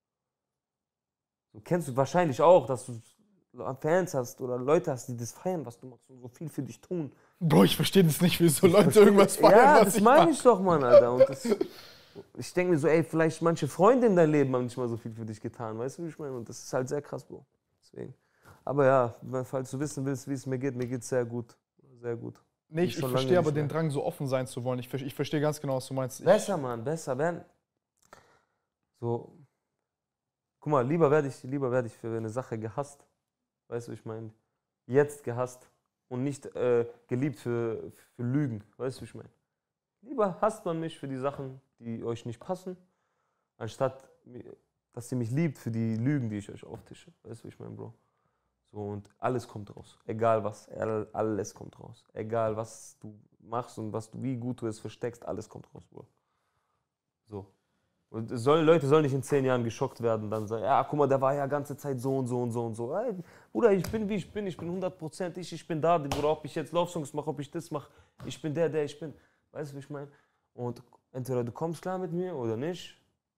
Du kennst du wahrscheinlich auch, dass du Fans hast oder Leute hast, die das feiern, was du machst und so viel für dich tun. Bro, ich verstehe das nicht, wieso Leute irgendwas feiern, ja, was das ich meine mach. ich doch, Mann, Alter. Und ich denke mir so, ey, vielleicht manche Freunde in deinem Leben haben nicht mal so viel für dich getan, weißt du, wie ich meine? Und das ist halt sehr krass, Bro. Deswegen. Aber ja, falls du wissen willst, wie es mir geht's sehr gut. Sehr gut. Nee, ich verstehe aber den Drang, so offen sein zu wollen. Ich verstehe ganz genau, was du meinst. Besser, Mann, besser. So, guck mal, lieber werde ich für eine Sache gehasst. Weißt du, ich meine, jetzt gehasst und nicht geliebt für Lügen. Weißt du, ich meine. Lieber hasst man mich für die Sachen, die euch nicht passen, anstatt, dass ihr mich liebt für die Lügen, die ich euch auftische. Weißt du, ich meine, Bro. So, und alles kommt raus. Egal was, alles kommt raus. Egal was du machst und wie gut du es versteckst, alles kommt raus, Bro. So. Und Leute sollen nicht in 10 Jahren geschockt werden, dann sagen, ja, guck mal, der war ja ganze Zeit so und so und so und so. Hey, Bruder, ich bin wie ich bin 100%, ich bin da, Bruder, ob ich jetzt Love-Songs mache, ob ich das mache, ich bin der ich bin. Weißt du, wie ich meine? Und entweder du kommst klar mit mir oder nicht.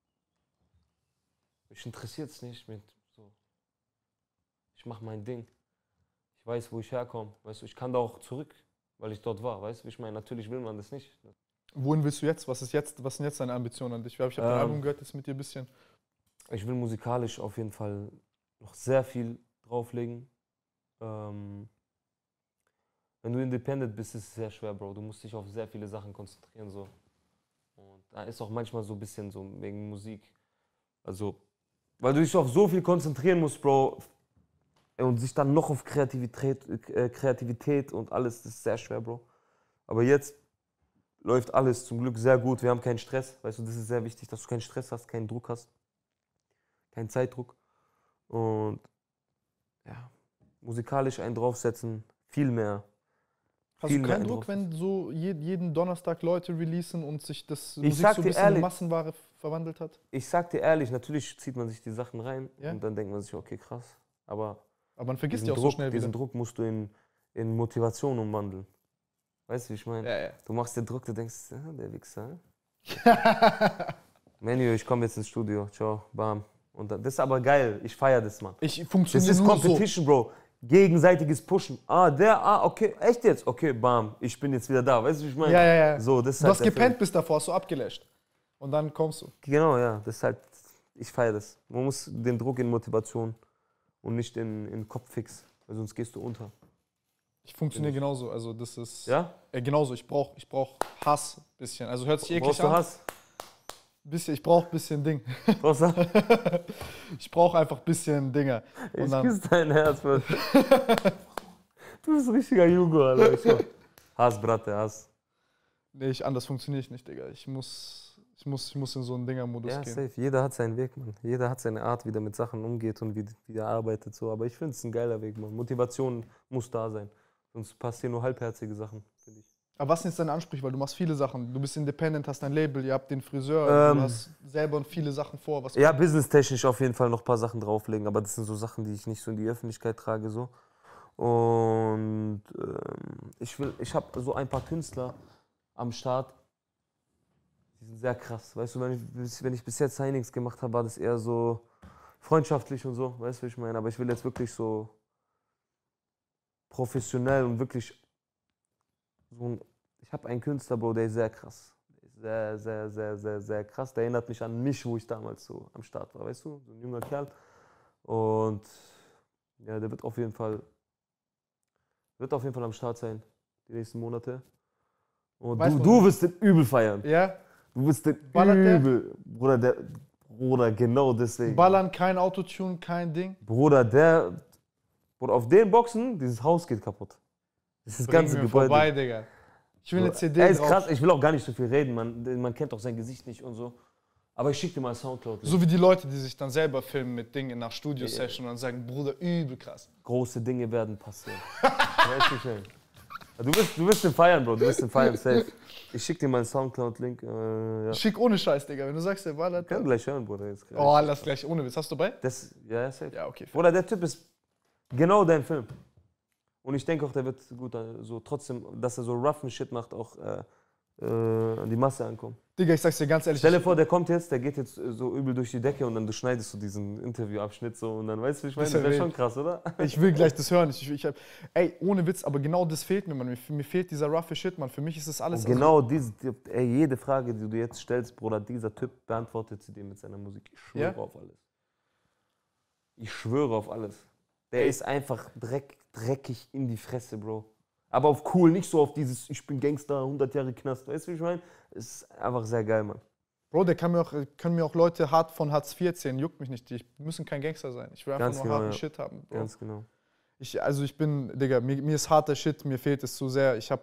Mich interessiert es nicht so. Ich mache mein Ding. Ich weiß, wo ich herkomme. Weißt du, ich kann da auch zurück, weil ich dort war. Weißt du, wie ich meine? Natürlich will man das nicht. Wohin willst du jetzt? Was sind jetzt deine Ambitionen an dich? Ich habe dein Album gehört, jetzt mit dir ein bisschen. Ich will musikalisch auf jeden Fall noch sehr viel drauflegen. Wenn du independent bist, ist es sehr schwer, Bro. Du musst dich auf sehr viele Sachen konzentrieren. So. Und da ist auch manchmal so ein bisschen so wegen Musik. Also, weil du dich auf so viel konzentrieren musst, Bro. Und sich dann noch auf Kreativität und alles, das ist sehr schwer, Bro. Aber jetzt läuft alles zum Glück sehr gut. Wir haben keinen Stress. Weißt du, das ist sehr wichtig, dass du keinen Stress hast, keinen Druck hast. Keinen Zeitdruck. Und ja, musikalisch einen draufsetzen, viel mehr. Hast du keinen Druck, wenn so jeden Donnerstag Leute releasen und sich das Musik so ein bisschen ehrlich, in Massenware verwandelt hat? Ich sag dir ehrlich, natürlich zieht man sich die Sachen rein Ja. und dann denkt man sich, okay, krass. Aber man vergisst die auch so schnell wieder. Diesen Druck musst du in Motivation umwandeln. Weißt du, wie ich meine? Ja. Du machst den Druck, du denkst, der Wichser. Menü, ich komme jetzt ins Studio. Ciao, bam. Und das ist aber geil, ich feiere das, Mann. Ich Das funktioniere ist nur so. Competition, Bro. Gegenseitiges Pushen. Okay, echt jetzt? Okay, bam, ich bin jetzt wieder da. Weißt du, wie ich meine? Ja. So, das ist Du halt hast der gepennt Film. bis davor, hast du abgelöscht. Und dann kommst du. Genau, ja, das ist halt, ich feiere das. Man muss den Druck in Motivation und nicht in Kopffix, weil sonst gehst du unter. Ich funktioniere genauso. Also das ist Ja? genauso. Ich brauch Hass ein bisschen. Also hört sich eklig Brauchst du an. Hass? Bisschen, ich brauche ein bisschen Ding. Brauchst du? Ich brauche einfach ein bisschen Dinger. Und Ich dann, küsse dein Herz, Mann. Du bist ein richtiger Jugo, Alter. Ich so. Hass, Bratte, Hass. nee, anders funktioniere ich nicht, Digga. Ich muss in so einen Dinger-Modus Ja, gehen. safe. Jeder hat seinen Weg, Mann. Jeder hat seine Art, wie der mit Sachen umgeht und wie er arbeitet. So. Aber ich finde es ein geiler Weg, Mann. Motivation muss da sein. Sonst passieren nur halbherzige Sachen, finde ich. Aber was sind jetzt deine Ansprüche? Weil du machst viele Sachen. Du bist independent, hast dein Label, ihr habt den Friseur, du hast selber viele Sachen vor. Was Ja, businesstechnisch auf jeden Fall noch ein paar Sachen drauflegen, aber das sind so Sachen, die ich nicht so in die Öffentlichkeit trage. So. Und ich habe so ein paar Künstler am Start, die sind sehr krass. Weißt du, wenn ich bis jetzt Signings gemacht habe, war das eher so freundschaftlich und so, weißt du, wie ich meine? Aber ich will jetzt wirklich so professionell und wirklich ich habe einen Künstler, Bro, der ist sehr krass. Der ist sehr krass. Der erinnert mich an mich, wo ich damals so am Start war, weißt du? So ein junger Kerl. Und ja, der wird auf jeden Fall am Start sein, die nächsten Monate. Und du wirst den übel feiern. Ja? Du wirst den Ballert der? übel. Bruder, genau deswegen. Ballern, kein Autotune, kein Ding. Bruder, auf den Boxen, dieses Haus geht kaputt. Das ist das ganze Bring mir Gebäude. vorbei, Digga. Ich will eine CD Er ist drauf. krass, ich will auch gar nicht so viel reden, man kennt auch sein Gesicht nicht und so. Aber ich schicke dir mal Soundcloud. So wie die Leute, die sich dann selber filmen mit Dingen nach Studio-Session und sagen, Bruder, übel krass. Große Dinge werden passieren. Weißt du schön. Du wirst den feiern, Bro, du wirst den feiern, safe. Ich schicke dir mal einen Soundcloud-Link. Ja. Schick ohne Scheiß, Digga. Wenn du sagst, der ballert. Kann gleich hören, Bruder. Jetzt Oh, lass gleich ohne Witz. Hast du bei? Ja, safe. Ja, okay. Bruder, der Typ ist genau dein Film. Und ich denke auch, der wird gut, so trotzdem, dass er so roughen Shit macht, auch an die Masse ankommen. Digga, ich sag's dir ganz ehrlich. Stell dir vor, der geht jetzt so übel durch die Decke und dann du schneidest du diesen Interviewabschnitt so und dann weißt du, ich meine, das wäre schon krass, oder? Ich will gleich das hören. Ey, ohne Witz, aber genau das fehlt mir, Mann. Mir fehlt dieser roughe Shit, Mann. Für mich ist das alles. Und genau jede Frage, die du jetzt stellst, Bruder, dieser Typ beantwortet sie dir mit seiner Musik. Ich schwöre auf alles. Ich schwöre auf alles. Der ist einfach dreckig in die Fresse, Bro. Aber auf cool, nicht so auf dieses, ich bin Gangster, 100 Jahre Knast. Weißt du, wie ich meine? Es ist einfach sehr geil, Mann. Bro, können mir auch Leute hart von Hartz IV zählen, juckt mich nicht. Die müssen kein Gangster sein. Ich will einfach Ganz nur genau, harten ja. Shit haben, Bro. Ganz genau. Digga, mir ist harter Shit, mir fehlt es zu sehr. Ich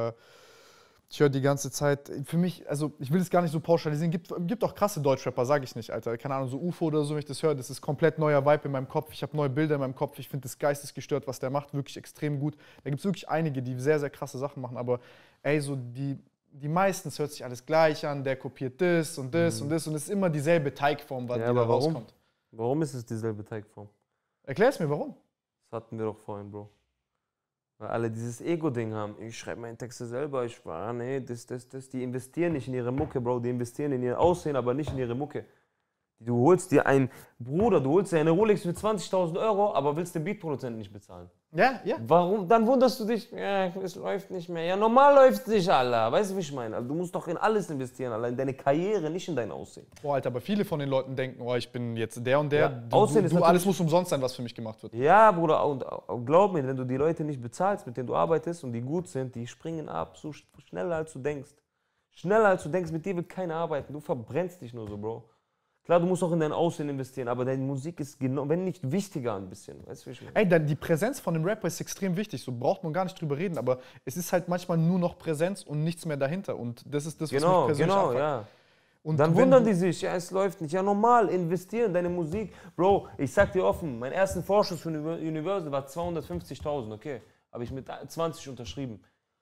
höre die ganze Zeit, für mich, also ich will es gar nicht so pauschalisieren, gibt auch krasse Deutschrapper, sage ich nicht, Alter. Keine Ahnung, so UFO oder so, wenn ich das höre, das ist komplett neuer Vibe in meinem Kopf. Ich habe neue Bilder in meinem Kopf, ich finde das geistesgestört, was der macht, wirklich extrem gut. Da gibt es wirklich einige, die sehr, sehr krasse Sachen machen, aber ey, so die meisten, es hört sich alles gleich an, der kopiert das und das und das und es ist immer dieselbe Teigform, die da rauskommt. Warum ist es dieselbe Teigform? Erklär es mir, warum? Das hatten wir doch vorhin, Bro. Weil alle dieses Ego-Ding haben. Ich schreibe meine Texte selber, die investieren nicht in ihre Mucke, Bro. Die investieren in ihr Aussehen, aber nicht in ihre Mucke. Du holst dir eine Rolex für 20.000 Euro, aber willst den Beatproduzenten nicht bezahlen. Ja. Warum? Dann wunderst du dich, ja, es läuft nicht mehr. Ja, normal läuft es nicht, Alter. Weißt du, wie ich meine? Also, du musst doch in alles investieren, Alter. In deine Karriere, nicht in dein Aussehen. Boah, Alter, aber viele von den Leuten denken, oh, ich bin jetzt der und der. Ja, Aussehen ist natürlich- alles muss umsonst sein, was für mich gemacht wird. Ja, Bruder, und glaub mir, wenn du die Leute nicht bezahlst, mit denen du arbeitest und die gut sind, die springen ab, so schneller als du denkst. Schneller als du denkst, mit dir wird keiner arbeiten. Du verbrennst dich nur so, Bro. Klar, du musst auch in dein Aussehen investieren, aber deine Musik ist genau, wenn nicht wichtiger ein bisschen. Weißt du, wie ich meine? Ey, die Präsenz von dem Rapper ist extrem wichtig, so braucht man gar nicht drüber reden, aber es ist halt manchmal nur noch Präsenz und nichts mehr dahinter und das ist das, was mich persönlich abfuckt. Ja. Und Dann wenn wundern du- die sich, ja, es läuft nicht. Ja, normal, investieren in deine Musik. Bro, ich sag dir offen, mein ersten Vorschuss für Universal war 250.000, okay. Habe ich mit 20 unterschrieben.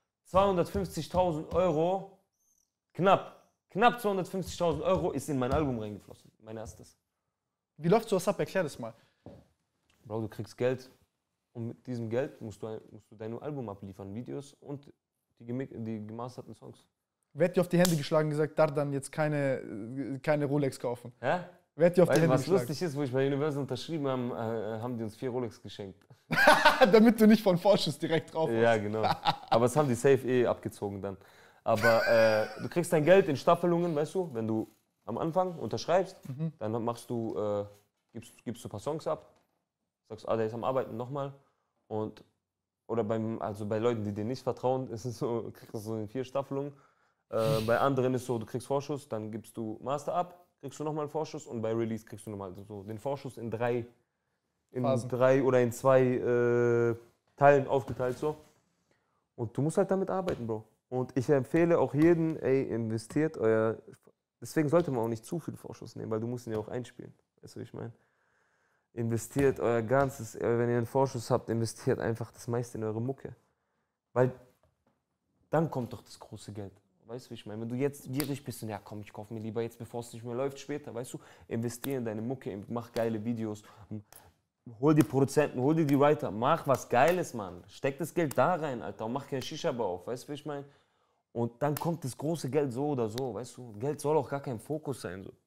250.000 Euro, knapp 250.000 Euro ist in mein Album reingeflossen, mein erstes. Wie läuft sowas ab? Erklär das mal. Bro, du kriegst Geld und mit diesem Geld musst du dein Album abliefern, Videos und die gemasterten Songs. Wer hat dir auf die Hände geschlagen und gesagt, Dardan, jetzt keine Rolex kaufen? Hä? Wer hat dir auf die Weißt du, Hände was geschlagen? lustig ist, wo ich bei Universal unterschrieben habe, haben die uns 4 Rolex geschenkt. Damit du nicht von Vorschuss direkt drauf Ja, genau. Aber das haben die safe abgezogen dann. Aber du kriegst dein Geld in Staffelungen, weißt du, wenn du am Anfang unterschreibst, dann machst du, gibst du ein paar Songs ab, sagst, der ist am Arbeiten nochmal. Oder bei Leuten, die dir nicht vertrauen, ist es so, kriegst du so in 4 Staffelungen. Bei anderen ist so, du kriegst Vorschuss, dann gibst du Master ab, kriegst du nochmal einen Vorschuss und bei Release kriegst du nochmal so den Vorschuss in 3 oder in 2 Teilen aufgeteilt so. Und du musst halt damit arbeiten, Bro. Und ich empfehle auch jedem, investiert euer. Deswegen sollte man auch nicht zu viel Vorschuss nehmen, weil du musst ihn ja auch einspielen. Weißt du, wie ich meine? Investiert euer ganzes, wenn ihr einen Vorschuss habt, investiert einfach das meiste in eure Mucke. Weil dann kommt doch das große Geld. Weißt du, wie ich meine? Wenn du jetzt gierig bist und ja komm, ich kaufe mir lieber jetzt, bevor es nicht mehr läuft, später, weißt du, investiere in deine Mucke, mach geile Videos, hol die Produzenten, hol dir die Writer, mach was Geiles, Mann. Steck das Geld da rein, Alter, und mach kein Shisha-Bar auf, weißt du, wie ich meine? Und dann kommt das große Geld so oder so, weißt du? Geld soll auch gar kein Fokus sein, so.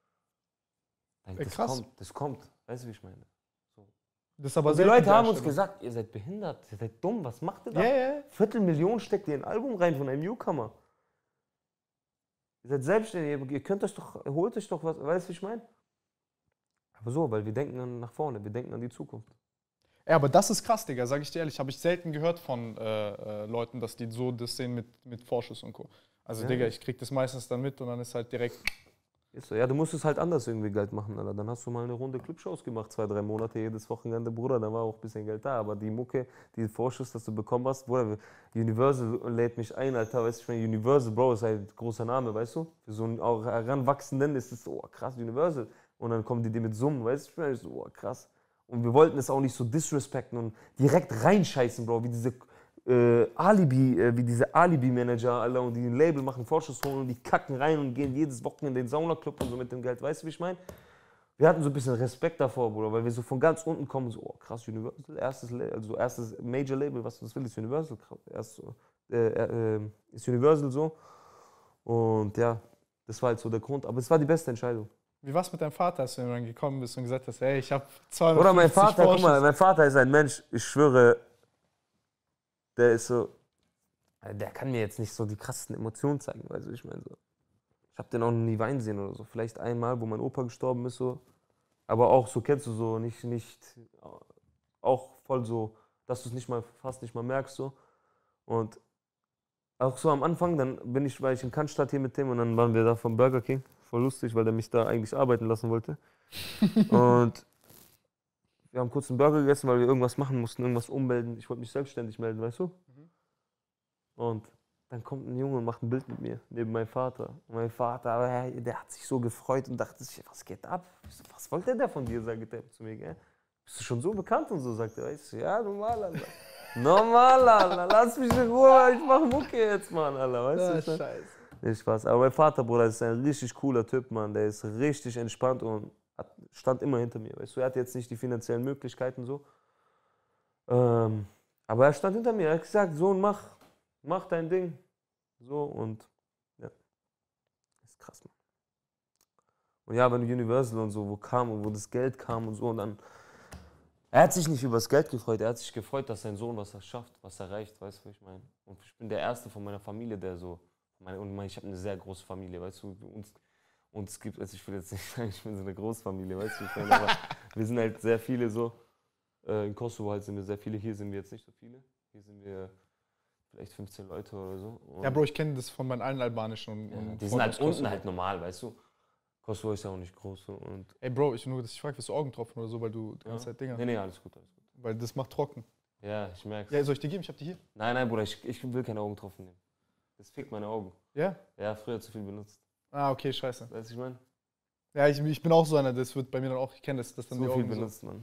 Das kommt, weißt du, wie ich meine? So. Das ist aber Die Leute haben uns gesagt, ihr seid behindert, ihr seid dumm, was macht ihr da? Yeah. 250.000 steckt ihr in ein Album rein von einem Newcomer. Ihr seid selbstständig, ihr könnt euch doch, holt euch doch was, weißt du, wie ich meine? Aber so, weil wir denken dann nach vorne, wir denken an die Zukunft. Ja, aber das ist krass, Digga, sag ich dir ehrlich. Habe ich selten gehört von Leuten, dass die so das sehen mit Vorschuss und Co. Also, Digga, ich krieg das meistens dann mit und dann ist halt direkt. Ist so, ja, du musst es halt anders irgendwie Geld machen, Alter. Dann hast du mal eine Runde Clubshows gemacht, 2, 3 Monate, jedes Wochenende, Bruder, dann war auch ein bisschen Geld da. Aber die Mucke, die Vorschuss, das du bekommen hast, Bruder, Universal lädt mich ein, Alter, weißt du, ich meine, Universal, Bro, ist halt ein großer Name, weißt du? Für so einen auch heranwachsenden ist es so, oh, krass, Universal. Und dann kommen die dir mit Summen, weißt du, ich meine, so, oh, krass. Und wir wollten es auch nicht so disrespekten und direkt reinscheißen, Bro, wie diese Alibi-Manager, Alter, und die ein Label machen, Vorschuss holen und die kacken rein und gehen jedes Wochenende in den Saunaclub und so mit dem Geld, weißt du, wie ich meine? Wir hatten so ein bisschen Respekt davor, Bruder, weil wir so von ganz unten kommen, so, oh krass, Universal, erstes Major-Label, was das will, ist Universal, ist Universal so. Und ja, das war halt so der Grund, aber es war die beste Entscheidung. Wie war's mit deinem Vater, als du dann gekommen bist und gesagt hast, ey, ich habe 250 Oder mein Vater, Vorschuss. guck mal, mein Vater ist ein Mensch, ich schwöre, der ist so, der kann mir jetzt nicht so die krassesten Emotionen zeigen, weißt du, ich meine so. Ich habe den auch noch nie weinen sehen oder so. Vielleicht einmal, wo mein Opa gestorben ist, so. Aber auch so, kennst du so, nicht, auch voll so, dass du es fast nicht mal merkst, so. Und auch so am Anfang, dann war ich in Cannstatt hier mit dem und dann waren wir da vom Burger King. Voll lustig, weil der mich da eigentlich arbeiten lassen wollte. Und wir haben kurz einen Burger gegessen, weil wir irgendwas machen mussten, irgendwas ummelden. Ich wollte mich selbstständig melden, weißt du? Und dann kommt ein Junge und macht ein Bild mit mir, neben meinem Vater. Und mein Vater, der hat sich so gefreut und dachte sich, was geht ab? Ich so, was wollte der von dir, sagt er zu mir, gell? Bist du schon so bekannt und so, sagt er. Ich so, ja, normal, Alter. Normal, Alter, lass mich in Ruhe, ich mach Mucke jetzt, Mann, Alter, weißt du? Scheiße. Nicht Spaß. Aber mein Vater, Bruder, ist ein richtig cooler Typ, Mann. Der ist richtig entspannt und stand immer hinter mir. Weißt du, er hat jetzt nicht die finanziellen Möglichkeiten so. Aber er stand hinter mir. Er hat gesagt, Sohn, mach dein Ding. So und ja. Das ist krass, Mann. Und ja, wenn Universal und so, wo das Geld kam und so und dann. Er hat sich nicht über das Geld gefreut, er hat sich gefreut, dass sein Sohn was schafft, was erreicht, weißt du, was ich meine? Und ich bin der Erste von meiner Familie, der so. Ich habe eine sehr große Familie, weißt du, und es gibt, also ich will jetzt nicht sagen, ich bin so eine Großfamilie, weißt du, aber wir sind halt sehr viele so, in Kosovo halt sind wir sehr viele, hier sind wir jetzt nicht so viele, hier sind wir vielleicht 15 Leute oder so. Und ja, Bro, ich kenne das von meinen allen albanischen und die sind halt unten halt normal, weißt du, Kosovo ist ja auch nicht groß so und... Ey, Bro, ich frage, wirst du Augentropfen oder so, weil du die ganze Zeit Dinger... Nee, alles gut, alles gut. Weil das macht trocken. Ja, ich merk's. Ja, soll ich dir geben? Ich hab die hier. Nein, Bruder, ich will keine Augentropfen nehmen. Das fickt meine Augen. Ja? Ja, früher zu viel benutzt. Ah, okay, scheiße. Weißt du, was ich meine? Ja, ich bin auch so einer, das wird bei mir dann auch, ich kenne das dann so die Augen viel benutzt, Mann.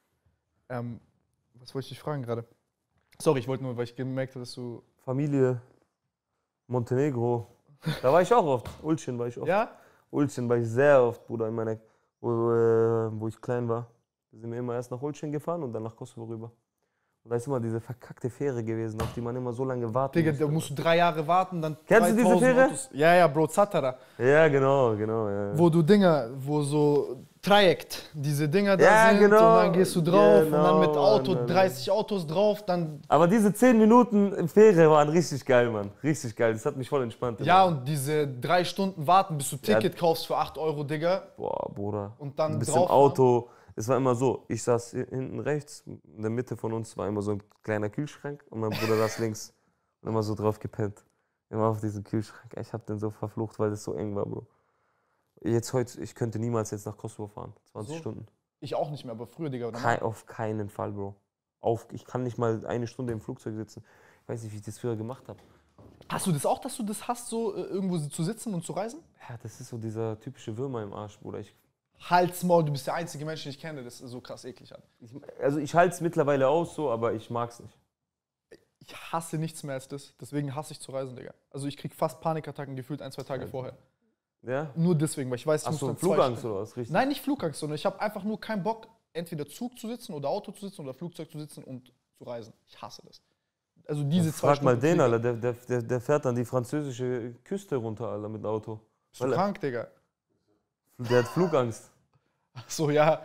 Was wollte ich dich fragen gerade? Sorry, ich wollte nur, weil ich gemerkt habe, dass du... Familie, Montenegro, da war ich auch oft. Ulcin war ich oft. Ja? Ulcin war ich sehr oft, Bruder, wo ich klein war. Da sind wir immer erst nach Ulcin gefahren und dann nach Kosovo rüber. Und da ist immer diese verkackte Fähre gewesen, auf die man immer so lange warten Digga, musste. da musst du 3 Jahre warten, dann Kennst du diese 3000 Fähre? Autos. Ja, Bro, Zatara. Ja, genau. Ja. Wo du Dinger, wo so Trajekt, diese Dinger da Ja, sind genau. und dann gehst du drauf und dann mit Genau, Auto, Mann. 30 Autos drauf, dann... Aber diese 10 Minuten Fähre waren richtig geil, Mann. Richtig geil. Das hat mich voll entspannt. Ja, immer. und diese 3 Stunden warten, bis du Ticket kaufst für 8 Euro, Digga. Boah, Bruder. Und dann Du bist drauf im Auto. Es war immer so, ich saß hinten rechts, in der Mitte von uns war immer so ein kleiner Kühlschrank und mein Bruder saß links und immer so drauf gepennt. Immer auf diesen Kühlschrank. Ich hab den so verflucht, weil das so eng war, Bro. Jetzt heute, ich könnte niemals jetzt nach Kosovo fahren. 20 So? Stunden. Ich auch nicht mehr, aber früher, Digga. Auf keinen Fall, Bro. Ich kann nicht mal eine Stunde im Flugzeug sitzen. Ich weiß nicht, wie ich das früher gemacht habe. Hast du das auch, dass du das hast, so irgendwo zu sitzen und zu reisen? Ja, das ist so dieser typische Würmer im Arsch, Bruder. Halsmaul, du bist der einzige Mensch, den ich kenne, der das so krass eklig hat. Ich halte es mittlerweile aus so, aber ich mag's nicht. Ich hasse nichts mehr als das, deswegen hasse ich zu reisen, Digga. Also ich krieg fast Panikattacken gefühlt 1, 2 Tage vorher. Ja? Nur deswegen, weil ich weiß, ich Hast muss du dann 2 Flugangst Stunden- oder was? Richtig? Nein, nicht Flugangst, sondern ich habe einfach nur keinen Bock, entweder Zug zu sitzen oder Auto zu sitzen oder Flugzeug zu sitzen und zu reisen. Ich hasse das. Also diese 2 Frag mal Stunden den, Flieger. Alter, der fährt dann die französische Küste runter, Alter, mit dem Auto. Bist du krank, Digga? Der hat Flugangst. Ach so, ja.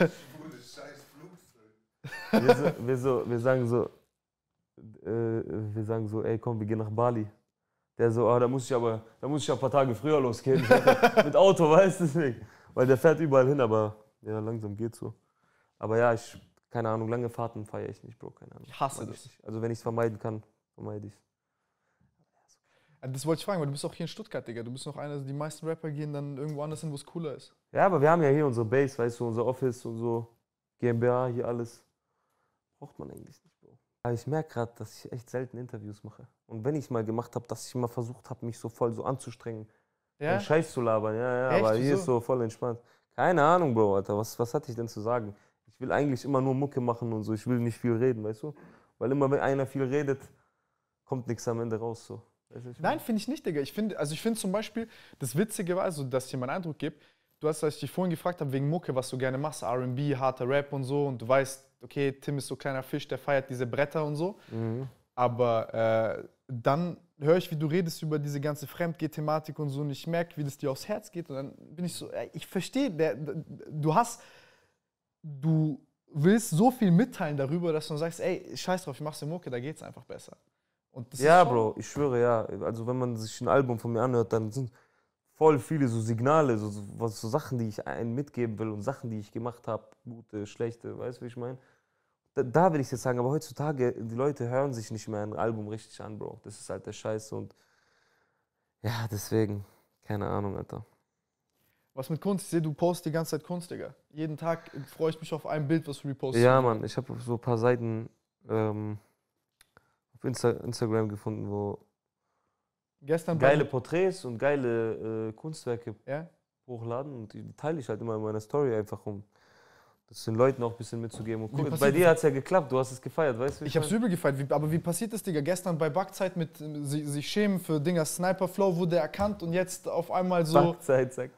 Wir sagen so, ey komm, wir gehen nach Bali. Der so, da muss ich ein paar Tage früher losgehen. Mit Auto, weißt du, deswegen. Weil der fährt überall hin, aber ja, langsam geht's so. Aber ja, keine Ahnung, lange Fahrten feiere ich nicht, Bro, keine Ahnung. Ich hasse Mag das. nicht. Also wenn ich es vermeiden kann, vermeide ich es. Das wollte ich fragen, weil du bist auch hier in Stuttgart, Digga. Du bist noch einer, die meisten Rapper gehen dann irgendwo anders hin, wo es cooler ist. Ja, aber wir haben ja hier unsere Base, weißt du, unser Office und so, GmbH, hier alles. Braucht man eigentlich nicht, Bro. Aber ich merke gerade, dass ich echt selten Interviews mache. Und wenn ich es mal gemacht habe, dass ich mal versucht habe, mich so voll so anzustrengen, Ja? und Scheiß zu labern. Ja, Echt? aber hier Wieso? ist so voll entspannt. Keine Ahnung, Bro, Alter, was hatte ich denn zu sagen? Ich will eigentlich immer nur Mucke machen und so, ich will nicht viel reden, weißt du? Weil immer, wenn einer viel redet, kommt nichts am Ende raus, so. Weißt du, ich Nein, finde ich nicht, Digga. Ich finde zum Beispiel, das Witzige war, also, dass ich dir mal einen Eindruck gebe, du hast, als ich dich vorhin gefragt habe, wegen Mucke, was du gerne machst, R&B, harter Rap und so, und du weißt, okay, Tim ist so ein kleiner Fisch, der feiert diese Bretter und so, aber dann höre ich, wie du redest über diese ganze Fremdgeh-Thematik und so, und ich merke, wie das dir aufs Herz geht, und dann bin ich so, ich verstehe, du willst so viel mitteilen darüber, dass du dann sagst, ey, scheiß drauf, ich mach's in Mucke, da geht's einfach besser. Und das Ja, ist schon- Bro, ich schwöre, ja. Also wenn man sich ein Album von mir anhört, dann sind voll viele so Signale, so Sachen, die ich einem mitgeben will und Sachen, die ich gemacht habe, gute, schlechte, weißt du, wie ich meine? Da will ich jetzt sagen, aber heutzutage, die Leute hören sich nicht mehr ein Album richtig an, Bro. Das ist halt der Scheiß und ja, deswegen, keine Ahnung, Alter. Was mit Kunst? Ich sehe, du postest die ganze Zeit Kunst, Digga. Jeden Tag freue ich mich auf ein Bild, was du repostest. Ja, Mann, ich habe so ein paar Seiten auf Instagram gefunden, wo Gestern geile Porträts und geile Kunstwerke Ja? hochladen und die teile ich halt immer in meiner Story einfach, um das den Leuten auch ein bisschen mitzugeben. Und Wie guck, passiert bei dir das? hat es ja geklappt, du hast es gefeiert, weißt du? wie Ich hab's meine? übel gefeiert. Aber wie passiert das, Digga? Gestern bei Backzeit mit sich schämen für Dinger Sniper Flow wurde erkannt und jetzt auf einmal so. Backzeit, sagt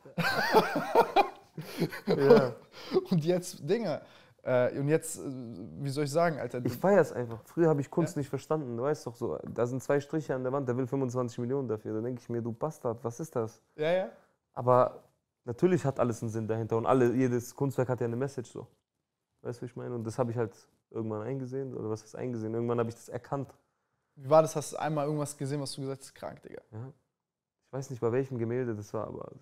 er. Ja. Und jetzt Dinger. Und jetzt, wie soll ich sagen, Alter? Ich feiere es einfach. Früher habe ich Kunst nicht verstanden, du weißt doch so, da sind 2 Striche an der Wand, der will 25 Millionen dafür. Da denke ich mir, du Bastard, was ist das? Ja, ja. Aber natürlich hat alles einen Sinn dahinter und jedes Kunstwerk hat ja eine Message so. Weißt du, wie ich meine? Und das habe ich halt irgendwann eingesehen, oder was ist eingesehen? Irgendwann habe ich das erkannt. Wie war das? Hast du einmal irgendwas gesehen, was du gesagt hast, krank, Digga? Ja. Ich weiß nicht, bei welchem Gemälde das war, aber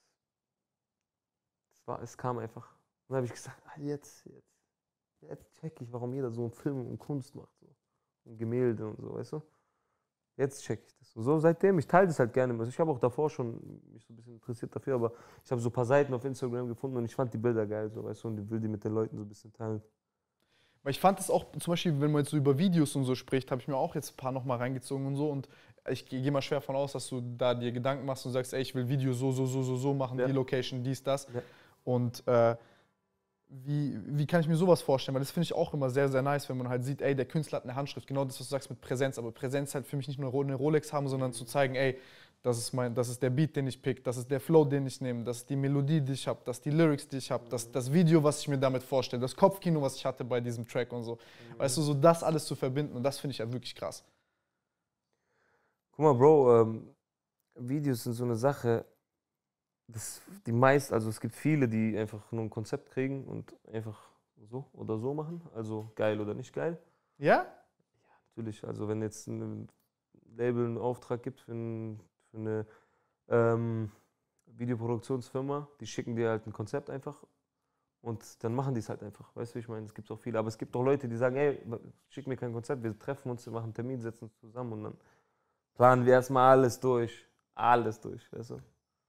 es kam einfach. Und dann habe ich gesagt, jetzt check ich, warum jeder so einen Film und Kunst macht. So. Und Gemälde und so, weißt du? Jetzt check ich das. Und so seitdem, ich teile das halt gerne. Also ich habe auch davor schon mich so ein bisschen interessiert dafür, aber ich habe so ein paar Seiten auf Instagram gefunden und ich fand die Bilder geil, so, weißt du, und ich will die mit den Leuten so ein bisschen teilen. Weil ich fand es auch, zum Beispiel, wenn man jetzt so über Videos und so spricht, habe ich mir auch jetzt ein paar nochmal reingezogen und so. Und ich gehe mal schwer davon aus, dass du da dir Gedanken machst und sagst, ey, ich will Video so machen, Ja. die Location, dies, das. Ja. Und wie kann ich mir sowas vorstellen? Weil das finde ich auch immer sehr, sehr nice, wenn man halt sieht, ey, der Künstler hat eine Handschrift. Genau das, was du sagst mit Präsenz. Aber Präsenz halt für mich nicht nur eine Rolex haben, sondern zu zeigen, ey, Das ist der Beat, den ich pick, das ist der Flow, den ich nehme, das ist die Melodie, die ich habe, das ist die Lyrics, die ich habe, das Video, was ich mir damit vorstelle, das Kopfkino, was ich hatte bei diesem Track und so. Weißt du, so das alles zu verbinden und das finde ich halt wirklich krass. Guck mal, Bro, Videos sind so eine Sache, also es gibt viele, die einfach nur ein Konzept kriegen und einfach so oder so machen, also geil oder nicht geil. Ja? Natürlich, also wenn jetzt ein Label einen Auftrag gibt für eine Videoproduktionsfirma, die schicken dir halt ein Konzept einfach und dann machen die es halt einfach. Weißt du, wie ich meine? Es gibt auch viele, aber es gibt auch Leute, die sagen, ey, schick mir kein Konzept, wir treffen uns, wir machen einen Termin, setzen uns zusammen und dann planen wir erstmal alles durch, weißt du?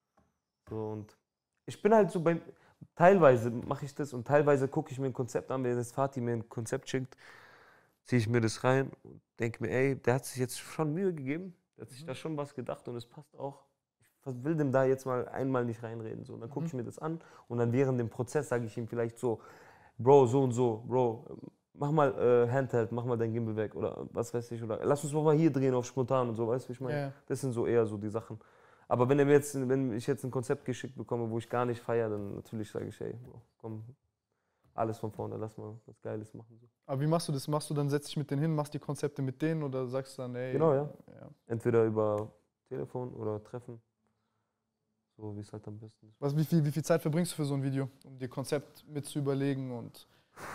So, und ich bin halt so teilweise mache ich das und teilweise gucke ich mir ein Konzept an, wenn das Fatih mir ein Konzept schickt, ziehe ich mir das rein und denke mir, ey, der hat sich jetzt schon Mühe gegeben, der hat sich da schon was gedacht und es passt auch. Ich will dem da jetzt mal einmal nicht reinreden. So. Und dann gucke ich mir das an und dann während dem Prozess sage ich ihm vielleicht so, Bro, so und so, Bro, mach mal Handheld, mach mal dein Gimbal weg oder was weiß ich. Oder lass uns mal hier drehen auf spontan und so, weißt du, wie ich meine? Ja. Das sind so eher so die Sachen. Aber wenn ich jetzt ein Konzept geschickt bekomme, wo ich gar nicht feiere, dann natürlich sage ich, ey, Bro, komm, alles von vorne, lass mal was Geiles machen. So. Aber wie machst du das? Setzt dich mit denen hin, machst die Konzepte mit denen oder sagst du dann, ey... Genau, ja. Entweder über Telefon oder Treffen, so wie es halt am besten ist. Wie viel Zeit verbringst du für so ein Video, um dir Konzept mit zu überlegen und...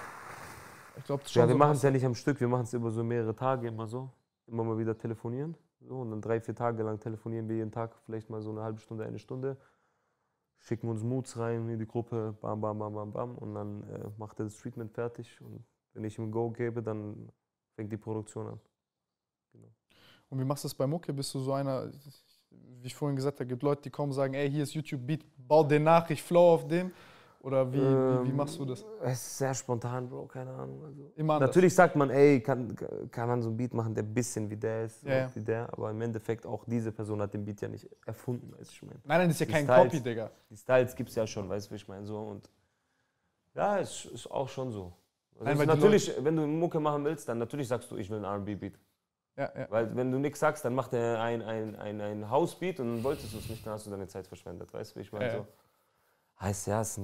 Ich glaube, Ja, wir machen es ja nicht am Stück, wir machen es über so mehrere Tage immer so. Immer mal wieder telefonieren. So, und dann 3-4 Tage lang telefonieren wir jeden Tag, vielleicht mal so eine halbe Stunde, eine Stunde. Schicken uns Moods rein in die Gruppe, bam, bam, bam, bam, bam. Und dann macht er das Treatment fertig. Und wenn ich ihm Go gebe, dann fängt die Produktion an. Genau. Und wie machst du das bei Mucke? Bist du so einer, wie ich vorhin gesagt habe, gibt Leute, die kommen und sagen, ey, hier ist YouTube-Beat, bau den nach, ich flow auf dem. Oder wie machst du das? Es ist sehr spontan, Bro, keine Ahnung. Also Immer anders. natürlich sagt man, ey, kann man so einen Beat machen, der ein bisschen wie der ist, Ja. wie der, aber im Endeffekt auch diese Person hat den Beat ja nicht erfunden, weißt du, ich meine. Nein, das ist ja Die kein Styles- Copy, Digga. Die Styles gibt es ja schon, weißt du, wie ich meine, so und ja, es ist auch schon so. Also Nein, weil die natürlich, wenn du Mucke machen willst, dann natürlich sagst du, ich will einen R&B-Beat. Ja. Weil wenn du nichts sagst, dann macht er ein House-Beat und dann wolltest du es nicht, dann hast du deine Zeit verschwendet, weißt du, wie ich meine, Ja. so. Heißt ja, es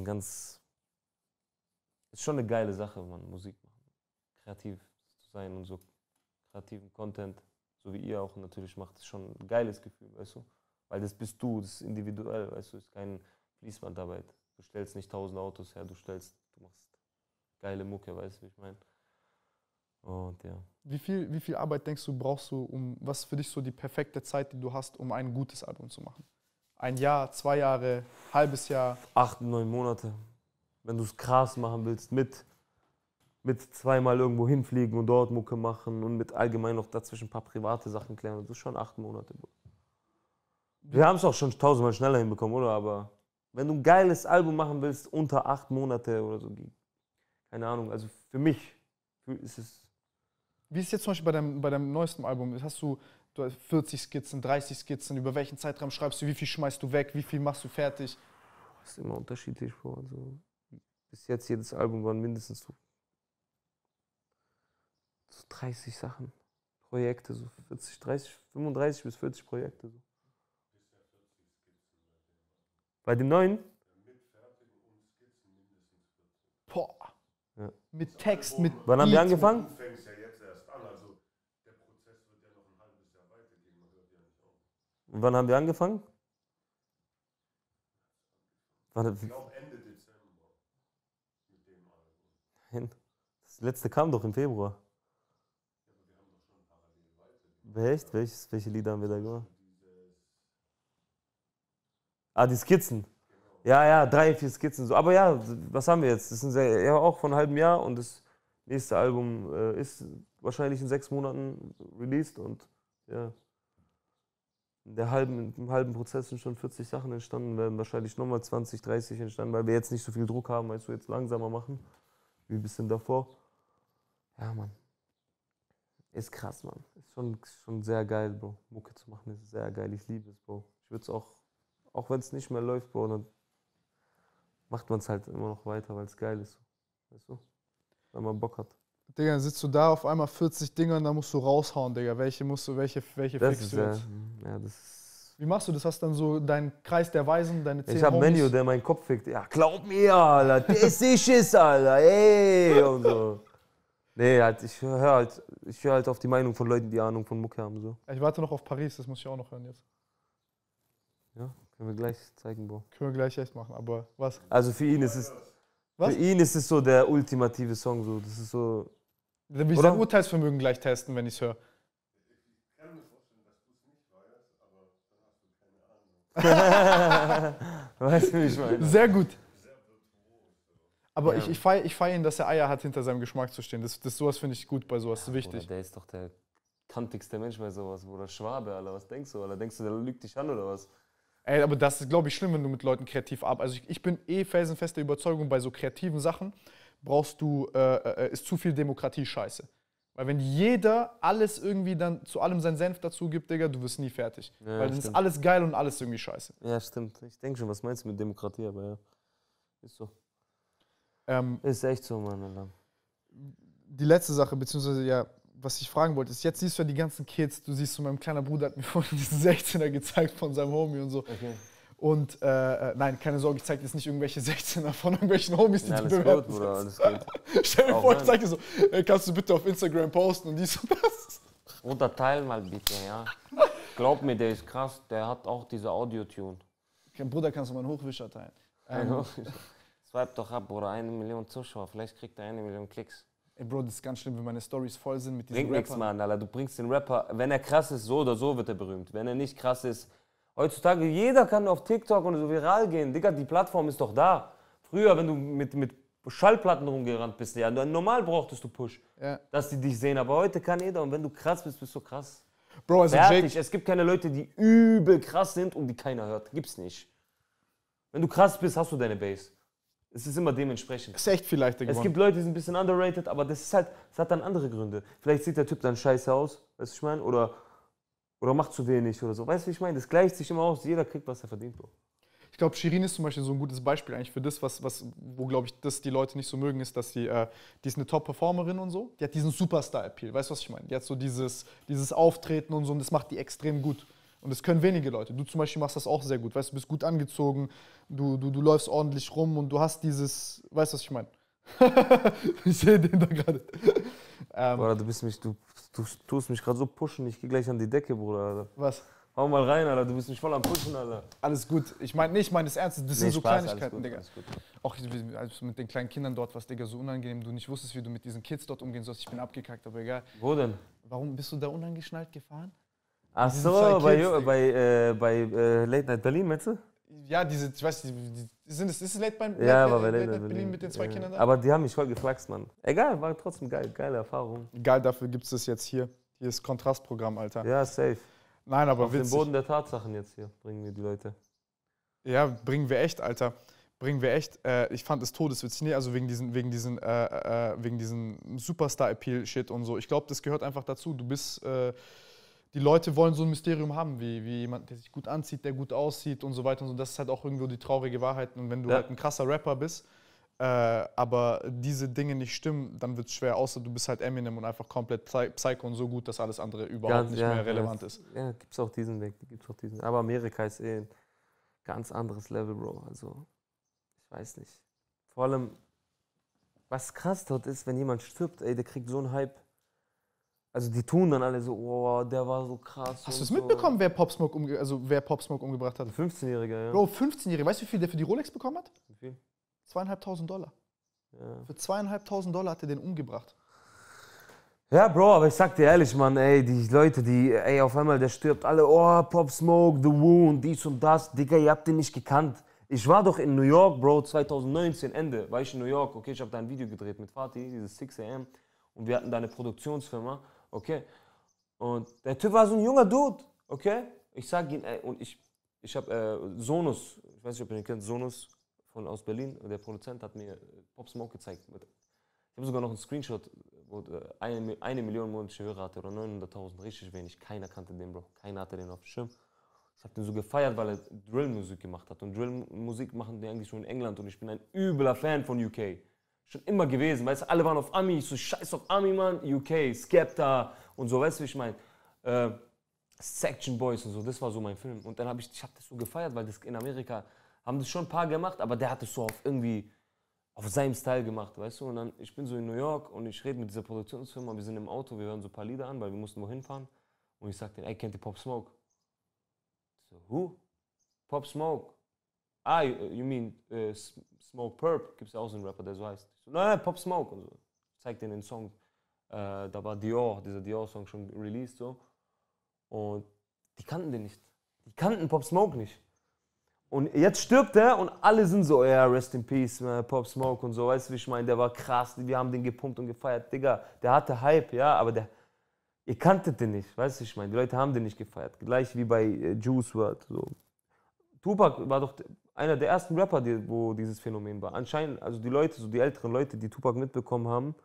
ist schon eine geile Sache, man Musik machen, kreativ zu sein und so kreativen Content, so wie ihr auch natürlich macht, ist schon ein geiles Gefühl, weißt du? Weil das bist du, das ist individuell, weißt du, ist keine Fließbandarbeit. Du stellst nicht 1000 Autos her, du machst geile Mucke, weißt du, wie ich meine? Und ja. Wie viel Arbeit denkst du, brauchst du, was für dich so die perfekte Zeit, die du hast, um ein gutes Album zu machen? 1 Jahr, 2 Jahre, halbes Jahr? 8, 9 Monate. Wenn du es krass machen willst, mit zweimal irgendwo hinfliegen und dort Mucke machen und mit allgemein noch dazwischen ein paar private Sachen klären, das ist schon 8 Monate. Wir haben es auch schon 1000-mal schneller hinbekommen, oder? Aber wenn du ein geiles Album machen willst, unter 8 Monate oder so, keine Ahnung, also für mich ist es... Wie ist es jetzt zum Beispiel bei deinem neuesten Album? Hast du 40 Skizzen, 30 Skizzen, über welchen Zeitraum schreibst du, wie viel schmeißt du weg, wie viel machst du fertig? Das ist immer unterschiedlich, Bro. Also, bis jetzt jedes Album waren mindestens so 30 Sachen, Projekte, so 35 bis 40 Projekte. So. Bei dem neuen? Boah. Ja. Mit Text, mit Wann haben wir Beat. angefangen? Du fängst ja jetzt erst an, also der Prozess wird ja noch ein halbes Jahr weitergehen, man hört ja nicht auf. Und wann haben wir angefangen? Ich glaube Ende Dezember mit dem Album. Das letzte kam doch im Februar. Ja, aber wir haben doch schon parallel weitergemacht. Echt? Welche Lieder haben wir da gemacht? Ah, die Skizzen. Ja, 3, 4 Skizzen. So. Aber ja, was haben wir jetzt? Das ist ja auch von einem halben Jahr und das nächste Album ist wahrscheinlich in 6 Monaten released und ja. Im halben Prozess sind schon 40 Sachen entstanden, werden wahrscheinlich nochmal 20, 30 entstanden, weil wir jetzt nicht so viel Druck haben, weißt du, jetzt langsamer machen, wie ein bisschen davor. Ja, Mann. Ist krass, Mann. Ist schon sehr geil, Bro. Mucke zu machen ist sehr geil. Ich liebe es, Bro. Ich würde es auch wenn es nicht mehr läuft, Bro, dann macht man es halt immer noch weiter, weil es geil ist. Weißt du? Weil man Bock hat. Digga, dann sitzt du da auf einmal 40 Dinger und dann musst du raushauen, Digga. Welche Das fixst ist du jetzt? ja, das ist Wie machst du das? Hast du dann so deinen Kreis der Weisen, deine 10 Ich hab Homies? Menu, der meinen Kopf fickt. Ja, glaub mir, Alter, der ist sicher, Alter, ey, und so. Nee, halt, ich hör halt auf die Meinung von Leuten, die Ahnung von Mucke haben, so. Ich warte noch auf Paris, das muss ich auch noch hören jetzt. Ja, können wir gleich zeigen, Bro. Können wir gleich echt machen, aber was? Also für ihn ist es, Was? für ihn ist es so der ultimative Song, so. Das ist so. Dann will ich Oder? sein Urteilsvermögen gleich testen, wenn ich es höre. Ich kann mir vorstellen, dass du es nicht weißt, aber dann hast du keine Ahnung. Weißt du, wie ich meine? Sehr gut. Aber Ja. ich feiere ihn, dass er Eier hat, hinter seinem Geschmack zu stehen. Sowas finde ich gut bei sowas, das ist wichtig. Bruder, der ist doch der kantigste Mensch bei sowas, Bruder. Schwabe, Alter, was denkst du? Alter, denkst du, der lügt dich an oder was? Ey, aber das ist, glaube ich, schlimm, wenn du mit Leuten kreativ arbeitest. Also ich bin felsenfester Überzeugung, bei so kreativen Sachen brauchst du, ist zu viel Demokratie scheiße. Weil wenn jeder alles irgendwie dann zu allem seinen Senf dazu gibt, Digga, du wirst nie fertig. Ja, Weil dann ist stimmt. alles geil und alles irgendwie scheiße. Ja, stimmt. Ich denke schon, was meinst du mit Demokratie, aber ja. Ist so. Ähm, Ist echt so, Mann, Alter. die letzte Sache, beziehungsweise ja, was ich fragen wollte, ist, jetzt siehst du ja die ganzen Kids, du siehst so, mein kleiner Bruder hat mir vorhin diesen 16er gezeigt von seinem Homie und so. Okay. Und nein, keine Sorge, ich zeige jetzt nicht irgendwelche 16er von irgendwelchen Homies, die Ja, du alles gut, bewerten Bruder, sollst. alles gut. Stell mir Auch vor, ich wenn- zeige dir so, ey, kannst du bitte auf Instagram posten und dies und das. Unterteil mal bitte, ja. Glaub mir, der ist krass, der hat auch diese Audio-Tune. Bruder, kannst du mal einen Hochwischer teilen? Swipe doch ab, Bruder, 1 Million Zuschauer, vielleicht kriegt er 1 Million Klicks. Ey, Bro, das ist ganz schlimm, wenn meine Stories voll sind mit diesen Bringt nichts, Rappern. Mann, Alter. Du bringst den Rapper, wenn er krass ist, so oder so wird er berühmt. Wenn er nicht krass ist, heutzutage, jeder kann auf TikTok und so viral gehen. Digga, die Plattform ist doch da. Früher, wenn du mit Schallplatten rumgerannt bist, ja, normal brauchtest du Push, Ja. dass die dich sehen. Aber heute kann jeder und wenn du krass bist, bist du krass. Bro, also Fertig. Jake, Es gibt keine Leute, die übel krass sind und die keiner hört. Gibt's nicht. Wenn du krass bist, hast du deine Base. Es ist immer dementsprechend. ist echt viel leichter Es geworden. gibt Leute, die sind ein bisschen underrated, aber das ist halt, das hat dann andere Gründe. Vielleicht sieht der Typ dann scheiße aus, weißt du, ich meine? Oder macht zu wenig oder so. Weißt du, wie ich meine? Das gleicht sich immer aus. Jeder kriegt, was er verdient, Bro. Ich glaube, Shirin ist zum Beispiel so ein gutes Beispiel eigentlich für das, wo glaube ich, das die Leute nicht so mögen, ist, dass die ist eine Top-Performerin und so. Die hat diesen Superstar-Appeal, weißt du, was ich meine? Die hat so dieses Auftreten und so und das macht die extrem gut. Und das können wenige Leute. Du zum Beispiel machst das auch sehr gut, weißt du, bist gut angezogen, du läufst ordentlich rum und du hast dieses, weißt du, was ich meine? Ich sehe den da gerade. Bruder, du tust mich gerade so pushen, ich gehe gleich an die Decke, Bruder, Alter. Was? Hau mal rein, Alter, du bist mich voll am pushen, Alter. Alles gut. Ich meine das Ernst. Das sind so Spaß, Kleinigkeiten, Digga. alles gut. Auch also mit den kleinen Kindern dort, was, Digga, so unangenehm. Du nicht wusstest, wie du mit diesen Kids dort umgehen sollst. Ich bin abgekackt, aber egal. Wo denn? Warum bist du da unangeschnallt gefahren? Ach Diese so, zwei Kids, bei Late Night Berlin, meinst du? Ja, ich weiß, ist es Late Night Ja, war bei Late Late Night Night Berlin mit den zwei Kindern da? Aber die haben mich voll geflaxt, Mann. Egal, war trotzdem geil, geile Erfahrung. Geil, dafür gibt es das jetzt hier. Hier ist Kontrastprogramm, Alter. Ja, safe. Nein, aber Auf den witzig. Boden der Tatsachen jetzt hier bringen wir die Leute. Ja, bringen wir echt, Alter. Bringen wir echt. Ich fand es todeswitzig. Nee, also wegen diesen Superstar-Appeal-Shit und so. Ich glaube, das gehört einfach dazu. Du bist, die Leute wollen so ein Mysterium haben, wie jemand, der sich gut anzieht, der gut aussieht und so weiter und so. Das ist halt auch irgendwo die traurige Wahrheit. Und wenn du Ja. halt ein krasser Rapper bist, aber diese Dinge nicht stimmen, dann wird es schwer, außer du bist halt Eminem und einfach komplett Psycho und so gut, dass alles andere überhaupt nicht mehr relevant ist. Ja, gibt's auch diesen Weg, gibt's auch diesen. Aber Amerika ist eh ein ganz anderes Level, Bro. Also, ich weiß nicht. Vor allem, was krass dort ist, wenn jemand stirbt, ey, der kriegt so einen Hype. Also die tun dann alle so, oh, der war so krass. Hast du es und mitbekommen, wer Pop Smoke umgebracht hat? So. Ein 15-Jähriger, ja. Bro, 15-Jährige. Weißt du, wie viel der für die Rolex bekommen hat? Wie viel? $2.500. Ja. Für $2.500 hat er den umgebracht. Ja, Bro, aber ich sag dir ehrlich, Mann, ey, die Leute, ey, auf einmal, der stirbt, alle, oh, Pop Smoke, The Wound, dies und das, Digga, ihr habt den nicht gekannt. Ich war doch in New York, Bro, 2019, Ende, war ich in New York, okay, ich habe da ein Video gedreht mit Fatih, dieses 6 AM, und wir hatten da eine Produktionsfirma, okay, und der Typ war so ein junger Dude, okay, ich sag ihn, ey, und ich habe Sonus, ich weiß nicht, ob ihr den kennt, Sonus aus Berlin, der Produzent hat mir Pop Smoke gezeigt. Ich habe sogar noch einen Screenshot, wo 1 Million monatliche Hörer hatte oder 900.000, richtig wenig. Keiner kannte den, Bro. Keiner hatte den auf dem Schirm. Ich habe den so gefeiert, weil er Drill-Musik gemacht hat. Und Drill-Musik machen die eigentlich so in England und ich bin ein übler Fan von UK. Schon immer gewesen, weißt du, alle waren auf Ami, ich so scheiß auf Ami, Mann, UK, Skepta und so, weißt du, wie ich meine. Section Boys und so, das war so mein Film. Und dann ich hab das so gefeiert, weil das in Amerika haben das schon ein paar gemacht, aber der hat es so auf seinem Style gemacht, weißt du? Und dann, ich bin so in New York und ich rede mit dieser Produktionsfirma, wir sind im Auto, wir hören so ein paar Lieder an, weil wir mussten wohin fahren. Und ich sag denen, ey, kennt ihr Pop Smoke? So, who? Pop Smoke. Ah, you mean Smoke Purp? Gibt's ja auch so einen Rapper, der so heißt. Ich so, nein, Pop Smoke. Und so. Ich zeig denen den Song. Da war dieser Dior-Song schon released so. Und die kannten den nicht. Die kannten Pop Smoke nicht. Und jetzt stirbt er und alle sind so, ja, rest in peace, Pop Smoke und so, weißt du, wie ich meine, der war krass, wir haben den gepumpt und gefeiert, Digga, der hatte Hype, ja, aber ihr kanntet den nicht, weißt du, wie ich meine, die Leute haben den nicht gefeiert, gleich wie bei Juice WRLD, so. Tupac war doch einer der ersten Rapper, wo dieses Phänomen war. Anscheinend, also die Leute, so die älteren Leute, die Tupac mitbekommen haben,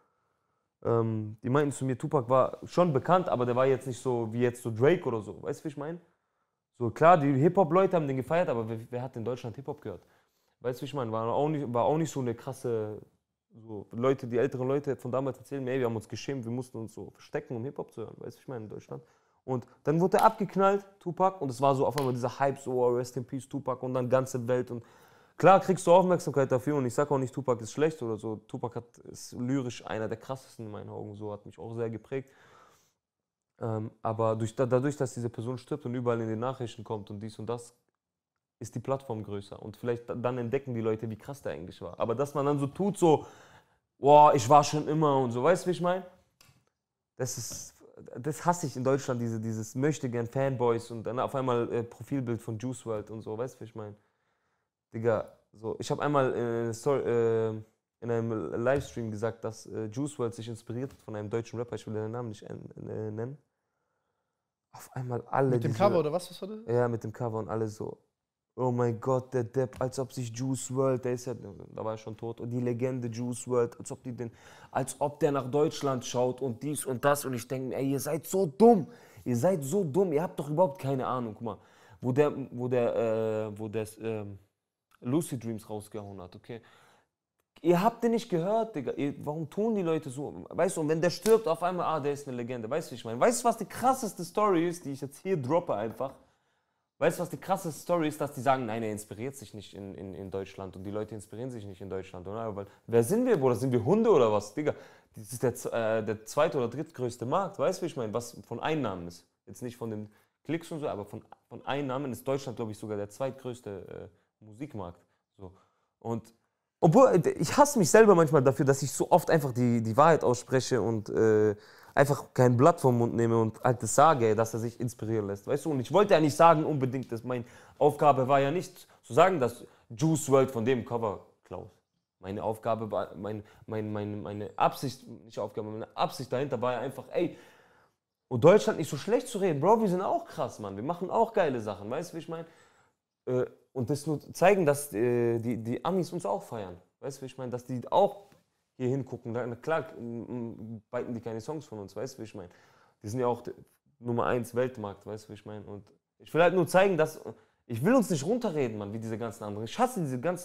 die meinten zu mir, Tupac war schon bekannt, aber der war jetzt nicht so wie jetzt so Drake oder so. Weißt du, wie ich meine? So klar, die Hip-Hop-Leute haben den gefeiert, aber wer hat in Deutschland Hip-Hop gehört? Weißt du, wie ich meine? War auch nicht so eine krasse, so Leute, die älteren Leute von damals erzählen mir, ey, wir haben uns geschämt, wir mussten uns so verstecken, um Hip-Hop zu hören. Weißt du, wie ich meine, in Deutschland? Und dann wurde er abgeknallt, Tupac, und es war so auf einmal dieser Hype, so Rest in Peace, Tupac, und dann ganze Welt. Und klar kriegst du Aufmerksamkeit dafür, und ich sage auch nicht, Tupac ist schlecht oder so. Tupac ist lyrisch einer der krassesten in meinen Augen, so hat mich auch sehr geprägt. Aber dadurch, dass diese Person stirbt und überall in den Nachrichten kommt und dies und das, ist die Plattform größer. Und vielleicht dann entdecken die Leute, wie krass der eigentlich war. Aber dass man dann so tut, so, boah, ich war schon immer und so, weißt du, wie ich meine? Das hasse ich in Deutschland, dieses möchtegern Fanboys und dann auf einmal Profilbild von Juice WRLD und so, weißt du, wie ich meine? Digga, so, ich habe einmal in einem Livestream gesagt, dass Juice WRLD sich inspiriert hat von einem deutschen Rapper, ich will den Namen nicht nennen. Auf einmal alle. Mit dem Cover oder was war das? Ja, mit dem Cover und alle so, oh mein Gott, der Depp, als ob sich Juice WRLD, der ist ja, da war er schon tot, und die Legende Juice WRLD, als ob der nach Deutschland schaut und dies und das, und ich denke mir, ey, ihr seid so dumm, ihr habt doch überhaupt keine Ahnung, guck mal, wo der Lucid Dreams rausgehauen hat, okay? Ihr habt den nicht gehört, Digga. Warum tun die Leute so? Weißt du, und wenn der stirbt, auf einmal, der ist eine Legende. Weißt du, wie ich meine? Weißt du, was die krasseste Story ist, die ich jetzt hier droppe einfach? Weißt du, was die krasseste Story ist, dass die sagen, nein, er inspiriert sich nicht in Deutschland und die Leute inspirieren sich nicht in Deutschland, oder? Weil, wer sind wir, Bruder? Sind wir Hunde oder was, Digga? Das ist der zweite oder drittgrößte Markt, weißt du, wie ich meine? Was von Einnahmen ist. Jetzt nicht von den Klicks und so, aber von Einnahmen ist Deutschland, glaube ich, sogar der zweitgrößte Musikmarkt. So. Und obwohl, ich hasse mich selber manchmal dafür, dass ich so oft einfach die Wahrheit ausspreche und einfach kein Blatt vom Mund nehme und halt das sage, dass er sich inspirieren lässt, weißt du? Und ich wollte ja nicht sagen unbedingt, dass meine Aufgabe war ja nicht zu sagen, dass Juice WRLD von dem Cover klaut. Meine Aufgabe war, meine Absicht, nicht Aufgabe, meine Absicht dahinter war ja einfach, ey, und Deutschland nicht so schlecht zu reden, Bro, wir sind auch krass, Mann, wir machen auch geile Sachen, weißt du, wie ich meine? Und das nur zeigen, dass die Amis uns auch feiern. Weißt du, wie ich meine? Dass die auch hier hingucken. Na klar, beiten die keine Songs von uns, weißt du, wie ich meine? Die sind ja auch Nummer 1 Weltmarkt, weißt du, wie ich meine? Und ich will halt nur zeigen, dass. Ich will uns nicht runterreden, Mann, wie diese ganzen anderen. Ich hasse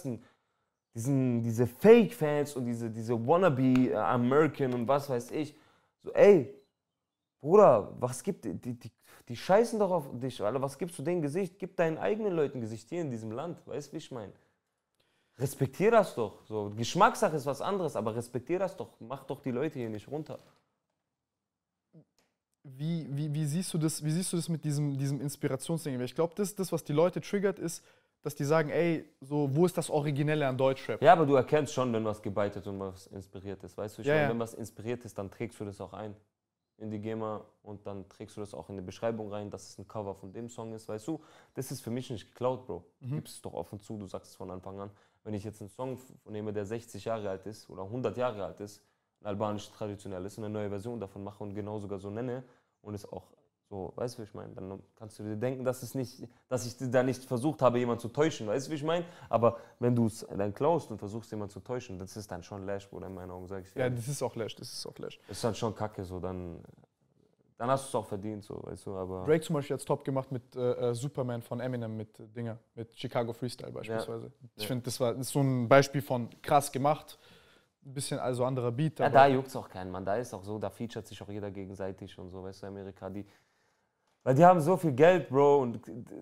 diese Fake-Fans und diese Wannabe American und was weiß ich. So, ey, Bruder, was gibt die scheißen doch auf dich, Alter. Was gibst du denen Gesicht? Gib deinen eigenen Leuten Gesicht hier in diesem Land. Weißt du, wie ich meine? Respektier das doch. So, Geschmackssache ist was anderes, aber respektier das doch. Mach doch die Leute hier nicht runter. Wie siehst du das mit diesem Inspirationsding? Ich glaube, das, was die Leute triggert, ist, dass die sagen, ey, so, wo ist das Originelle an Deutschrap? Ja, aber du erkennst schon, wenn was gebeitet und was inspiriert ist. Weißt du, ich meine, ja. wenn was inspiriert ist, dann trägst du das auch ein in die GEMA und dann trägst du das auch in die Beschreibung rein, dass es ein Cover von dem Song ist, weißt du? Das ist für mich nicht geklaut, Bro. Gibst es doch offen zu, du sagst es von Anfang an. Wenn ich jetzt einen Song nehme, der 60 Jahre alt ist oder 100 Jahre alt ist, ein albanisch traditionell ist, und eine neue Version davon mache und genau sogar so nenne und es auch so, weißt du, wie ich meine? Dann kannst du dir denken, dass ich da nicht versucht habe, jemanden zu täuschen, weißt du, wie ich meine? Aber wenn du es dann klaust und versuchst, jemanden zu täuschen, das ist dann schon Lash, Bruder, in meinen Augen, sag ich dir. Ja, das ist auch Lash. Das ist dann schon kacke, so, dann hast du es auch verdient, so, weißt du, aber. Drake zum Beispiel hat es top gemacht mit Superman von Eminem, mit Chicago Freestyle beispielsweise. Ja. Ich finde, das ist so ein Beispiel von krass gemacht, ein bisschen also anderer Beat. Ja, da juckt es auch keinen, Mann, da ist auch so, da featuret sich auch jeder gegenseitig und so, weißt du, Amerika, Weil die haben so viel Geld, Bro, und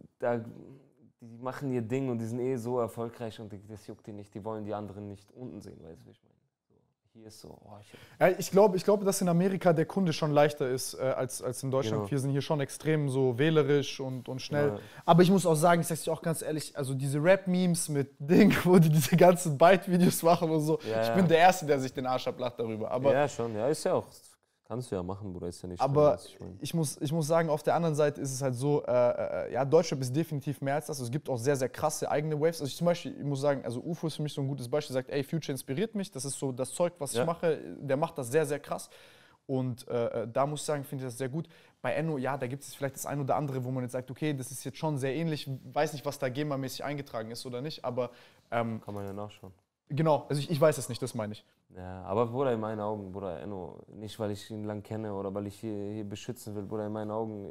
die machen ihr Ding und die sind eh so erfolgreich und das juckt die nicht. Die wollen die anderen nicht unten sehen, weißt du, wie ich meine? So, hier ist so, Ja, ich glaube, dass in Amerika der Kunde schon leichter ist als in Deutschland. Genau. Wir sind hier schon extrem so wählerisch und schnell. Ja. Aber ich muss auch sagen, ich sag's dir auch ganz ehrlich, also diese Rap-Memes mit Ding, wo die diese ganzen Byte-Videos machen und so. Ja, ich ja. bin der Erste, der sich den Arsch ablacht darüber. Aber ja, schon, ja, ist ja auch, kannst du ja machen, Bruder, ist ja nicht schlimm, Aber was ich meine. ich muss sagen, auf der anderen Seite ist es halt so, ja, Deutschrap ist definitiv mehr als das. Es gibt auch sehr, sehr krasse eigene Waves. Also ich zum Beispiel, ich muss sagen, also UFO ist für mich so ein gutes Beispiel, sagt, ey, Future inspiriert mich, das ist so das Zeug, was ich mache, der macht das sehr, sehr krass. Und da muss ich sagen, finde ich das sehr gut. Bei Enno, ja, da gibt es vielleicht das ein oder andere, wo man jetzt sagt, okay, das ist jetzt schon sehr ähnlich, weiß nicht, was da GEMA-mäßig eingetragen ist oder nicht, aber Kann man ja nachschauen. genau, also ich weiß es nicht, das meine ich. Ja, aber Bruder, in meinen Augen, Bruder, Enno, nicht weil ich ihn lang kenne oder weil ich hier beschützen will, Bruder, in meinen Augen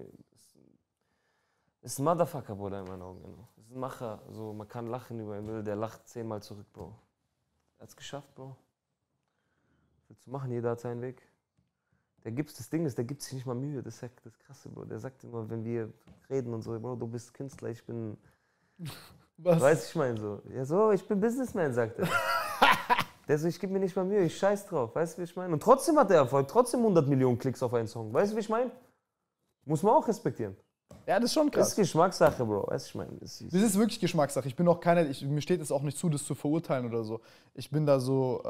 ist ein Motherfucker, Bruder, in meinen Augen, Enno. Ist ein Macher, so, man kann lachen über ihn, der lacht 10-mal zurück, Bro. Er hat's geschafft, Bro. Was willst du machen, jeder hat seinen Weg. Das Ding ist, der gibt sich nicht mal Mühe, das ist das Krasse, Bro. Der sagt immer, wenn wir reden und so, Bro, du bist Künstler, ich bin, Was? weißt du, ich meine so. Ja, so, ich bin Businessman, sagt er. Der so, ich gebe mir nicht mal Mühe, ich scheiß drauf, weißt du, wie ich meine? Und trotzdem hat er Erfolg, trotzdem 100 Millionen Klicks auf einen Song, weißt du, wie ich meine? Muss man auch respektieren. Ja, das ist schon Das krass. ist Geschmackssache, Bro, weißt du, ich meine. Das ist wirklich Geschmackssache. Ich bin auch keiner, mir steht es auch nicht zu, das zu verurteilen oder so. Ich bin da so,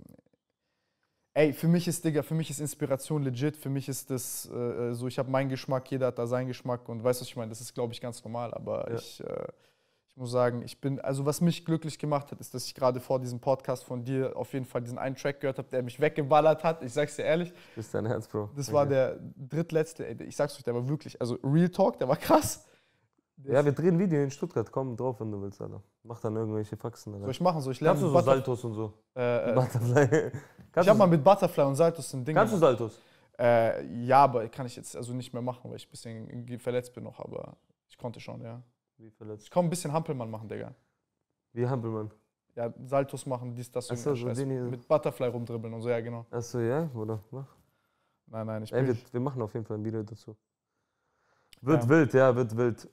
ey, für mich ist Inspiration legit, für mich ist das so, ich habe meinen Geschmack, jeder hat da seinen Geschmack und weißt du, was ich meine, das ist, glaube ich, ganz normal, aber Ja. ich muss sagen, also was mich glücklich gemacht hat, ist, dass ich gerade vor diesem Podcast von dir auf jeden Fall diesen einen Track gehört habe, der mich weggeballert hat, ich sag's dir ehrlich, Das ist dein Herz, Bro. das war der drittletzte, ey, ich sag's euch, der war wirklich, also Real Talk, der war krass. Ja, wir drehen ein Video in Stuttgart, komm drauf, wenn du willst, Alter. Mach dann irgendwelche Faxen, Alter. Soll ich machen, soll ich lernen? Kannst du so Saltos und so? Butterfly. Ich habe mal mit Butterfly und Saltos ein Ding Kannst du gemacht. Saltos? Ja, aber kann ich jetzt also nicht mehr machen, weil ich ein bisschen verletzt bin noch, aber ich konnte schon, ja. Wie verletzt? Ich kann ein bisschen Hampelmann machen, Digga. Wie Hampelmann. Ja, Saltos machen, dies, das Ach so, und so den hier. mit Butterfly rumdribbeln und so, ja, genau. Achso, ja, oder? Mach. Nein, ich Ey, bin... wir machen auf jeden Fall ein Video dazu. Wird Ja. wild, ja, wird wild.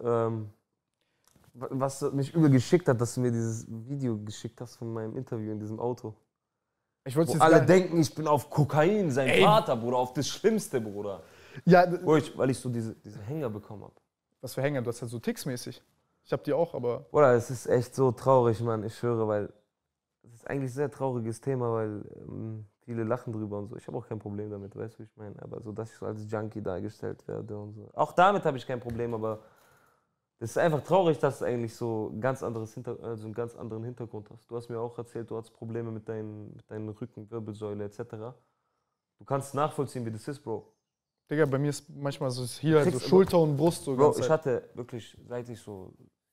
Was mich übel geschickt hat, dass du mir dieses Video geschickt hast von meinem Interview in diesem Auto. Ich wollte Wo jetzt alle gar- denken, ich bin auf Kokain, sein Ey. Vater, Bruder, auf das Schlimmste, Bruder. Ja, Weil ich so diese Hänger bekommen habe. was für Hänger, du hast halt so Ticks-mäßig. Ich hab die auch, aber... Bruder, es ist echt so traurig, Mann, ich schwöre, weil es ist eigentlich ein sehr trauriges Thema, weil viele lachen drüber und so. Ich habe auch kein Problem damit, weißt du, wie ich meine? Aber so, dass ich so als Junkie dargestellt werde und so. Auch damit habe ich kein Problem, aber es ist einfach traurig, dass du eigentlich so ein ganz anderes einen ganz anderen Hintergrund hast. Du hast mir auch erzählt, du hast Probleme mit deinen Rücken, Wirbelsäule etc. Du kannst nachvollziehen, wie das ist, Bro. Digga, bei mir ist manchmal so hier halt so kriegst- Schulter und Brust so Bro, ganz ich hatte wirklich, seit ich so...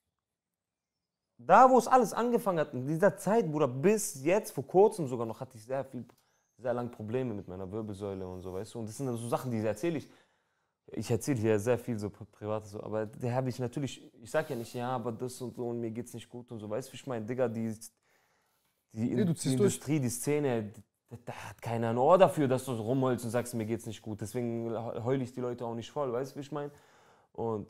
Da, wo es alles angefangen hat, in dieser Zeit, Bruder, bis jetzt, vor kurzem sogar noch, hatte ich sehr lange Probleme mit meiner Wirbelsäule und so, weißt du. Und das sind dann so Sachen, die erzähle ich. Ich erzähle hier sehr viel so Privates, so, aber der habe ich natürlich, ich sag ja nicht, ja, aber das und so und mir geht's nicht gut und so, weißt du, wie ich meine, Digga, die du ziehst Industrie, die Szene, da hat keiner ein Ohr dafür, dass du so rumheulst und sagst, mir geht's nicht gut, deswegen heule ich die Leute auch nicht voll, weißt du, wie ich meine? Und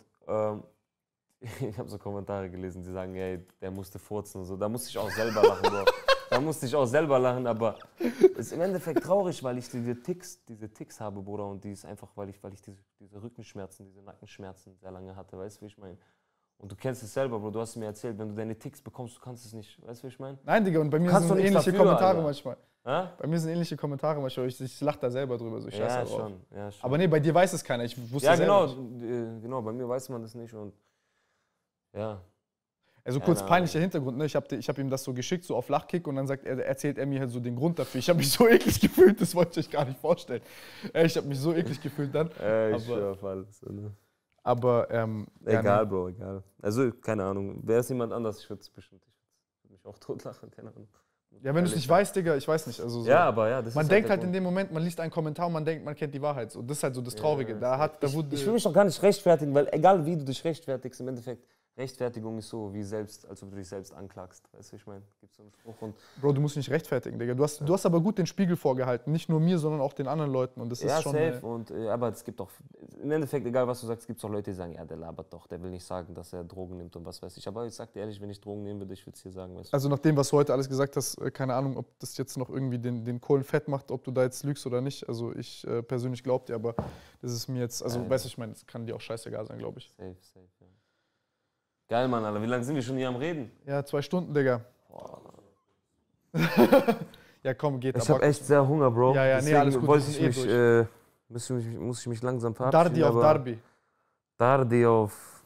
ich habe so Kommentare gelesen, die sagen, ey, der musste furzen und so, da musste ich auch selber lachen, Bro. Da musste ich auch selber lachen, aber es ist im Endeffekt traurig, weil ich diese Ticks habe, Bruder, und die ist einfach, weil ich diese Rückenschmerzen, diese Nackenschmerzen sehr lange hatte, weißt du, wie ich meine? Und du kennst es selber, Bro, du hast mir erzählt, wenn du deine Ticks bekommst, du kannst es nicht, weißt du, wie ich meine? Nein, Digga, und bei mir Kannst sind du nichts ähnliche dafür, Kommentare Alter. manchmal. Hä? Bei mir sind ähnliche Kommentare manchmal, ich lache da selber drüber, so ich scheiße Ja, drauf. schon, ja, schon. Aber nee, bei dir weiß es keiner, ich wusste Ja, selber genau, nicht. genau, bei mir weiß man das nicht und ja. Also kurz Keine peinlicher Hintergrund, ne? Ich hab ihm das so geschickt, so auf Lachkick und dann erzählt er mir halt so den Grund dafür. Ich habe mich so eklig gefühlt, das wollte ich euch gar nicht vorstellen. Ich habe mich so eklig gefühlt dann. Ich schwör auf alles. Ne? Aber Egal, Bro, egal. Also, keine Ahnung, wäre es jemand anders, ich würde mich auch totlachen, keine Ahnung. Ja, wenn du es nicht weißt, Digga, ich weiß nicht. Also so. Ja, aber ja, das Man ist denkt der halt in Grund. dem Moment, man liest einen Kommentar und man denkt, man kennt die Wahrheit. So, das ist halt so das Traurige. Da wurde Ich will mich doch gar nicht rechtfertigen, weil egal wie du dich rechtfertigst, im Endeffekt, Rechtfertigung ist so wie selbst, als ob du dich selbst anklagst. Weißt du, ich meine, gibt so einen Spruch. Und Bro, du musst nicht rechtfertigen, Digga. Du hast aber gut den Spiegel vorgehalten. Nicht nur mir, sondern auch den anderen Leuten. Und das ja, ist schon. safe. Und, aber es gibt auch, im Endeffekt, egal was du sagst, gibt es auch Leute, die sagen, ja, der labert doch, der will nicht sagen, dass er Drogen nimmt und was weiß ich. Aber ich sag dir ehrlich, wenn ich Drogen nehmen würde, ich würde es hier sagen. Weißt du. Also nach dem, was du heute alles gesagt hast, keine Ahnung, ob das jetzt noch irgendwie den Kohlen fett macht, ob du da jetzt lügst oder nicht. Also ich persönlich glaube dir, aber das ist mir jetzt, also weißt du, ich meine, es kann dir auch scheißegal sein, glaube ich. Safe, ja. Geil, Mann, Alter. Wie lange sind wir schon hier am Reden? Ja, 2 Stunden, Digga. Boah. Ja, komm, geht. Ich habe echt sehr Hunger, Bro. Ja, deswegen alles gut, wollte wir ich sind mich, muss ich mich langsam verabschieden. Dardi auf Darby. Dardi auf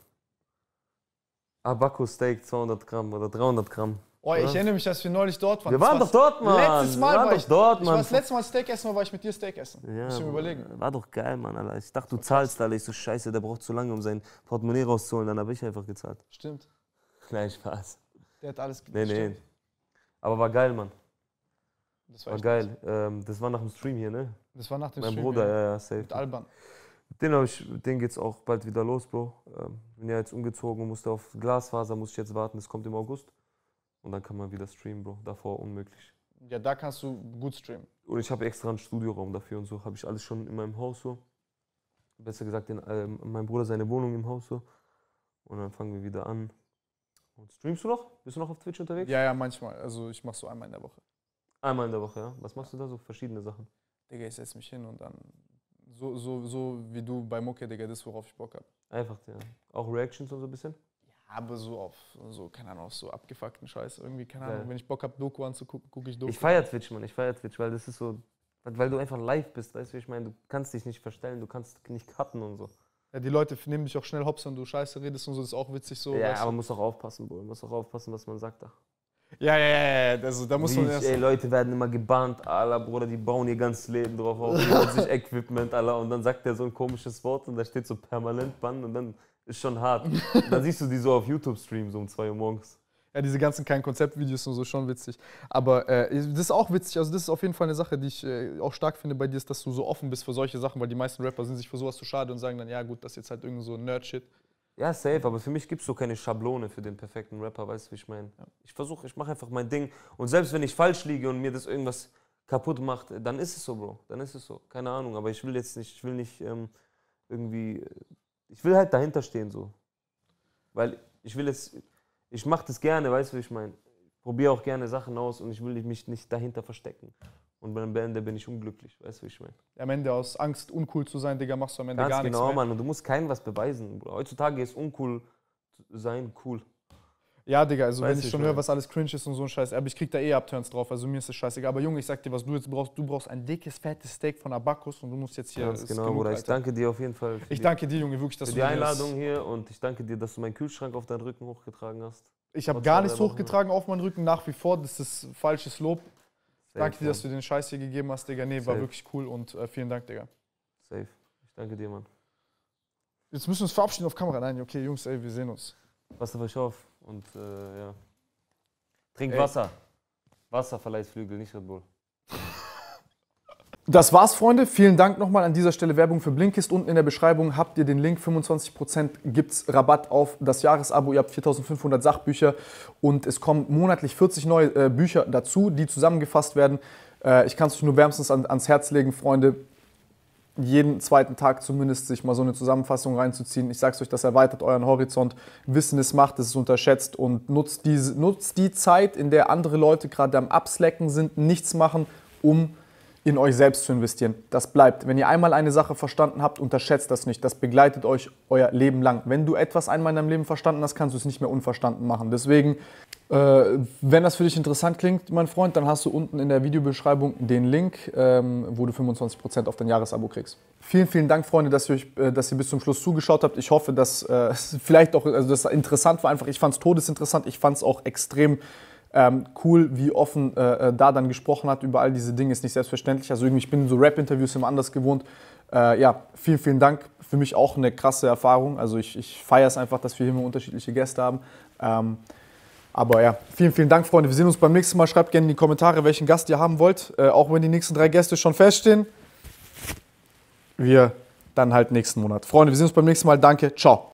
Abaco Steak 200 Gramm oder 300 Gramm. Oh, ich erinnere mich, dass wir neulich dort waren. Wir waren doch dort, Mann. Letztes Mal war ich dort, Mann. Das letzte Mal Steak essen, war ich mit dir Steak essen. Ja, muss ich mir überlegen. War doch geil, Mann, Alter. Ich dachte, du zahlst, Alter. Ich so, scheiße, der braucht zu lange, um sein Portemonnaie rauszuholen. Dann habe ich einfach gezahlt. Stimmt. Nein, Spaß. Der hat alles Nee. Aber war geil, Mann. Das War geil. Das war nach dem Stream hier, ne? Das war nach dem Mein Stream. Bruder, ja, safe. Mit Alban. Den geht's auch bald wieder los, Bro. Bin ja jetzt umgezogen, musste auf Glasfaser, muss ich jetzt warten, das kommt im August. Und dann kann man wieder streamen, Bro. Davor unmöglich. Ja, da kannst du gut streamen. Und ich habe extra einen Studioraum dafür und so. Habe ich alles schon in meinem Haus so. Besser gesagt, mein Bruder seine Wohnung im Haus so. Und dann fangen wir wieder an. Und streamst du noch? Bist du noch auf Twitch unterwegs? Ja, manchmal. Also ich mache so einmal in der Woche. Einmal in der Woche, ja. Was machst du da so? Verschiedene Sachen. Digga, ich setze mich hin und dann so wie du bei Mucke, Digga, das, worauf ich Bock habe. Einfach, ja. Auch Reactions und so ein bisschen? Ja, aber so auf so, keine Ahnung, auf so abgefuckten Scheiß. Irgendwie, keine Ja. Ahnung, wenn ich Bock habe, Doku anzugucken, gucke ich Doku. Ich feier Twitch, Mann. Ich feier Twitch, weil das ist so, weil du einfach live bist, weißt du, ich meine, du kannst dich nicht verstellen, du kannst nicht cutten und so. Ja, die Leute nehmen dich auch schnell hops, wenn du Scheiße redest und so, das ist auch witzig so. Ja, weißt du? aber man muss auch aufpassen, Bro. Man muss auch aufpassen, was man sagt da. Ja, also da muss man erst... Ey, Leute werden immer gebannt, Alter, Bruder, die bauen ihr ganzes Leben drauf auf, die holen sich Equipment, Alter, und dann sagt der so ein komisches Wort und da steht so permanent Bann und dann ist schon hart. Dann siehst du die so auf YouTube-Stream so um 2 Uhr morgens. Ja, diese ganzen Kein-Konzept-Videos und so, schon witzig. Aber das ist auch witzig, also das ist auf jeden Fall eine Sache, die ich auch stark finde bei dir, ist, dass du so offen bist für solche Sachen, weil die meisten Rapper sind sich für sowas zu schade und sagen dann, ja gut, das ist jetzt halt irgend so Nerd-Shit. Ja, safe, aber für mich gibt es so keine Schablone für den perfekten Rapper, weißt du, wie ich meine? Ja. Ich mache einfach mein Ding und selbst wenn ich falsch liege und mir das irgendwas kaputt macht, dann ist es so, Bro, dann ist es so, keine Ahnung, aber ich will halt dahinter stehen so, weil ich mache das gerne, weißt du, wie ich meine? Ich probiere auch gerne Sachen aus und ich will mich nicht dahinter verstecken. Und beim Ende bin ich unglücklich, weißt du, wie ich meine? Am Ende aus Angst, uncool zu sein, Digga, machst du am Ende Ganz gar nichts genau, mehr. Mann. Und du musst keinem was beweisen. Heutzutage ist uncool sein cool. Ja, Digga, also wenn ich ich schon meine. höre, was alles cringe ist und so ein Scheiß, aber ich krieg da eh Upturns drauf, also mir ist das scheißegal. Aber Junge, ich sag dir, was du jetzt brauchst, du brauchst ein dickes, fettes Steak von Abacus und du musst jetzt hier... Ganz ist genau, genug, Bruder. Ich Alter. danke dir auf jeden Fall Ich danke dir, Junge, wirklich, dass für du die mir das- Einladung hier und ich danke dir, dass du meinen Kühlschrank auf deinen Rücken hochgetragen hast. Ich habe Vor gar 2, nichts 3 Wochen. hochgetragen auf meinen Rücken, nach wie vor, das ist falsches Lob. Safe, Danke dir, dass du den Scheiß hier gegeben hast, Digga. Nee, war Safe. wirklich cool und vielen Dank, Digga. Safe. Ich danke dir, Mann. Jetzt müssen wir uns verabschieden auf Kamera. Nein, okay, Jungs, ey, wir sehen uns. Passt auf euch auf und ja. Trink Ey. Wasser. Wasser verleiht Flügel, nicht Red Bull. Das war's, Freunde. Vielen Dank nochmal an dieser Stelle. Werbung für Blinkist. Unten in der Beschreibung habt ihr den Link. 25% gibt's Rabatt auf das Jahresabo. Ihr habt 4500 Sachbücher und es kommen monatlich 40 neue Bücher dazu, die zusammengefasst werden. Ich kann es euch nur wärmstens ans Herz legen, Freunde, jeden zweiten Tag zumindest sich mal so eine Zusammenfassung reinzuziehen. Ich sag's euch, das erweitert euren Horizont. Wissen ist Macht, es ist unterschätzt und nutzt die Zeit, in der andere Leute gerade am Abslacken sind, nichts machen, um in euch selbst zu investieren. Das bleibt. Wenn ihr einmal eine Sache verstanden habt, unterschätzt das nicht. Das begleitet euch euer Leben lang. Wenn du etwas einmal in deinem Leben verstanden hast, kannst du es nicht mehr unverstanden machen. Deswegen, wenn das für dich interessant klingt, mein Freund, dann hast du unten in der Videobeschreibung den Link, wo du 25% auf dein Jahresabo kriegst. Vielen, vielen Dank, Freunde, dass ihr bis zum Schluss zugeschaut habt. Ich hoffe, dass es vielleicht auch, also das interessant war. Einfach, ich fand es todesinteressant. Ich fand es auch extrem cool, wie offen da dann gesprochen hat über all diese Dinge, ist nicht selbstverständlich. Also irgendwie, ich bin so Rap-Interviews immer anders gewohnt. Ja, vielen, vielen Dank. Für mich auch eine krasse Erfahrung. Also ich feiere es einfach, dass wir hier immer unterschiedliche Gäste haben. Aber ja, vielen, vielen Dank, Freunde. Wir sehen uns beim nächsten Mal. Schreibt gerne in die Kommentare, welchen Gast ihr haben wollt. Auch wenn die nächsten 3 Gäste schon feststehen. Wir dann halt nächsten Monat. Freunde, wir sehen uns beim nächsten Mal. Danke. Ciao.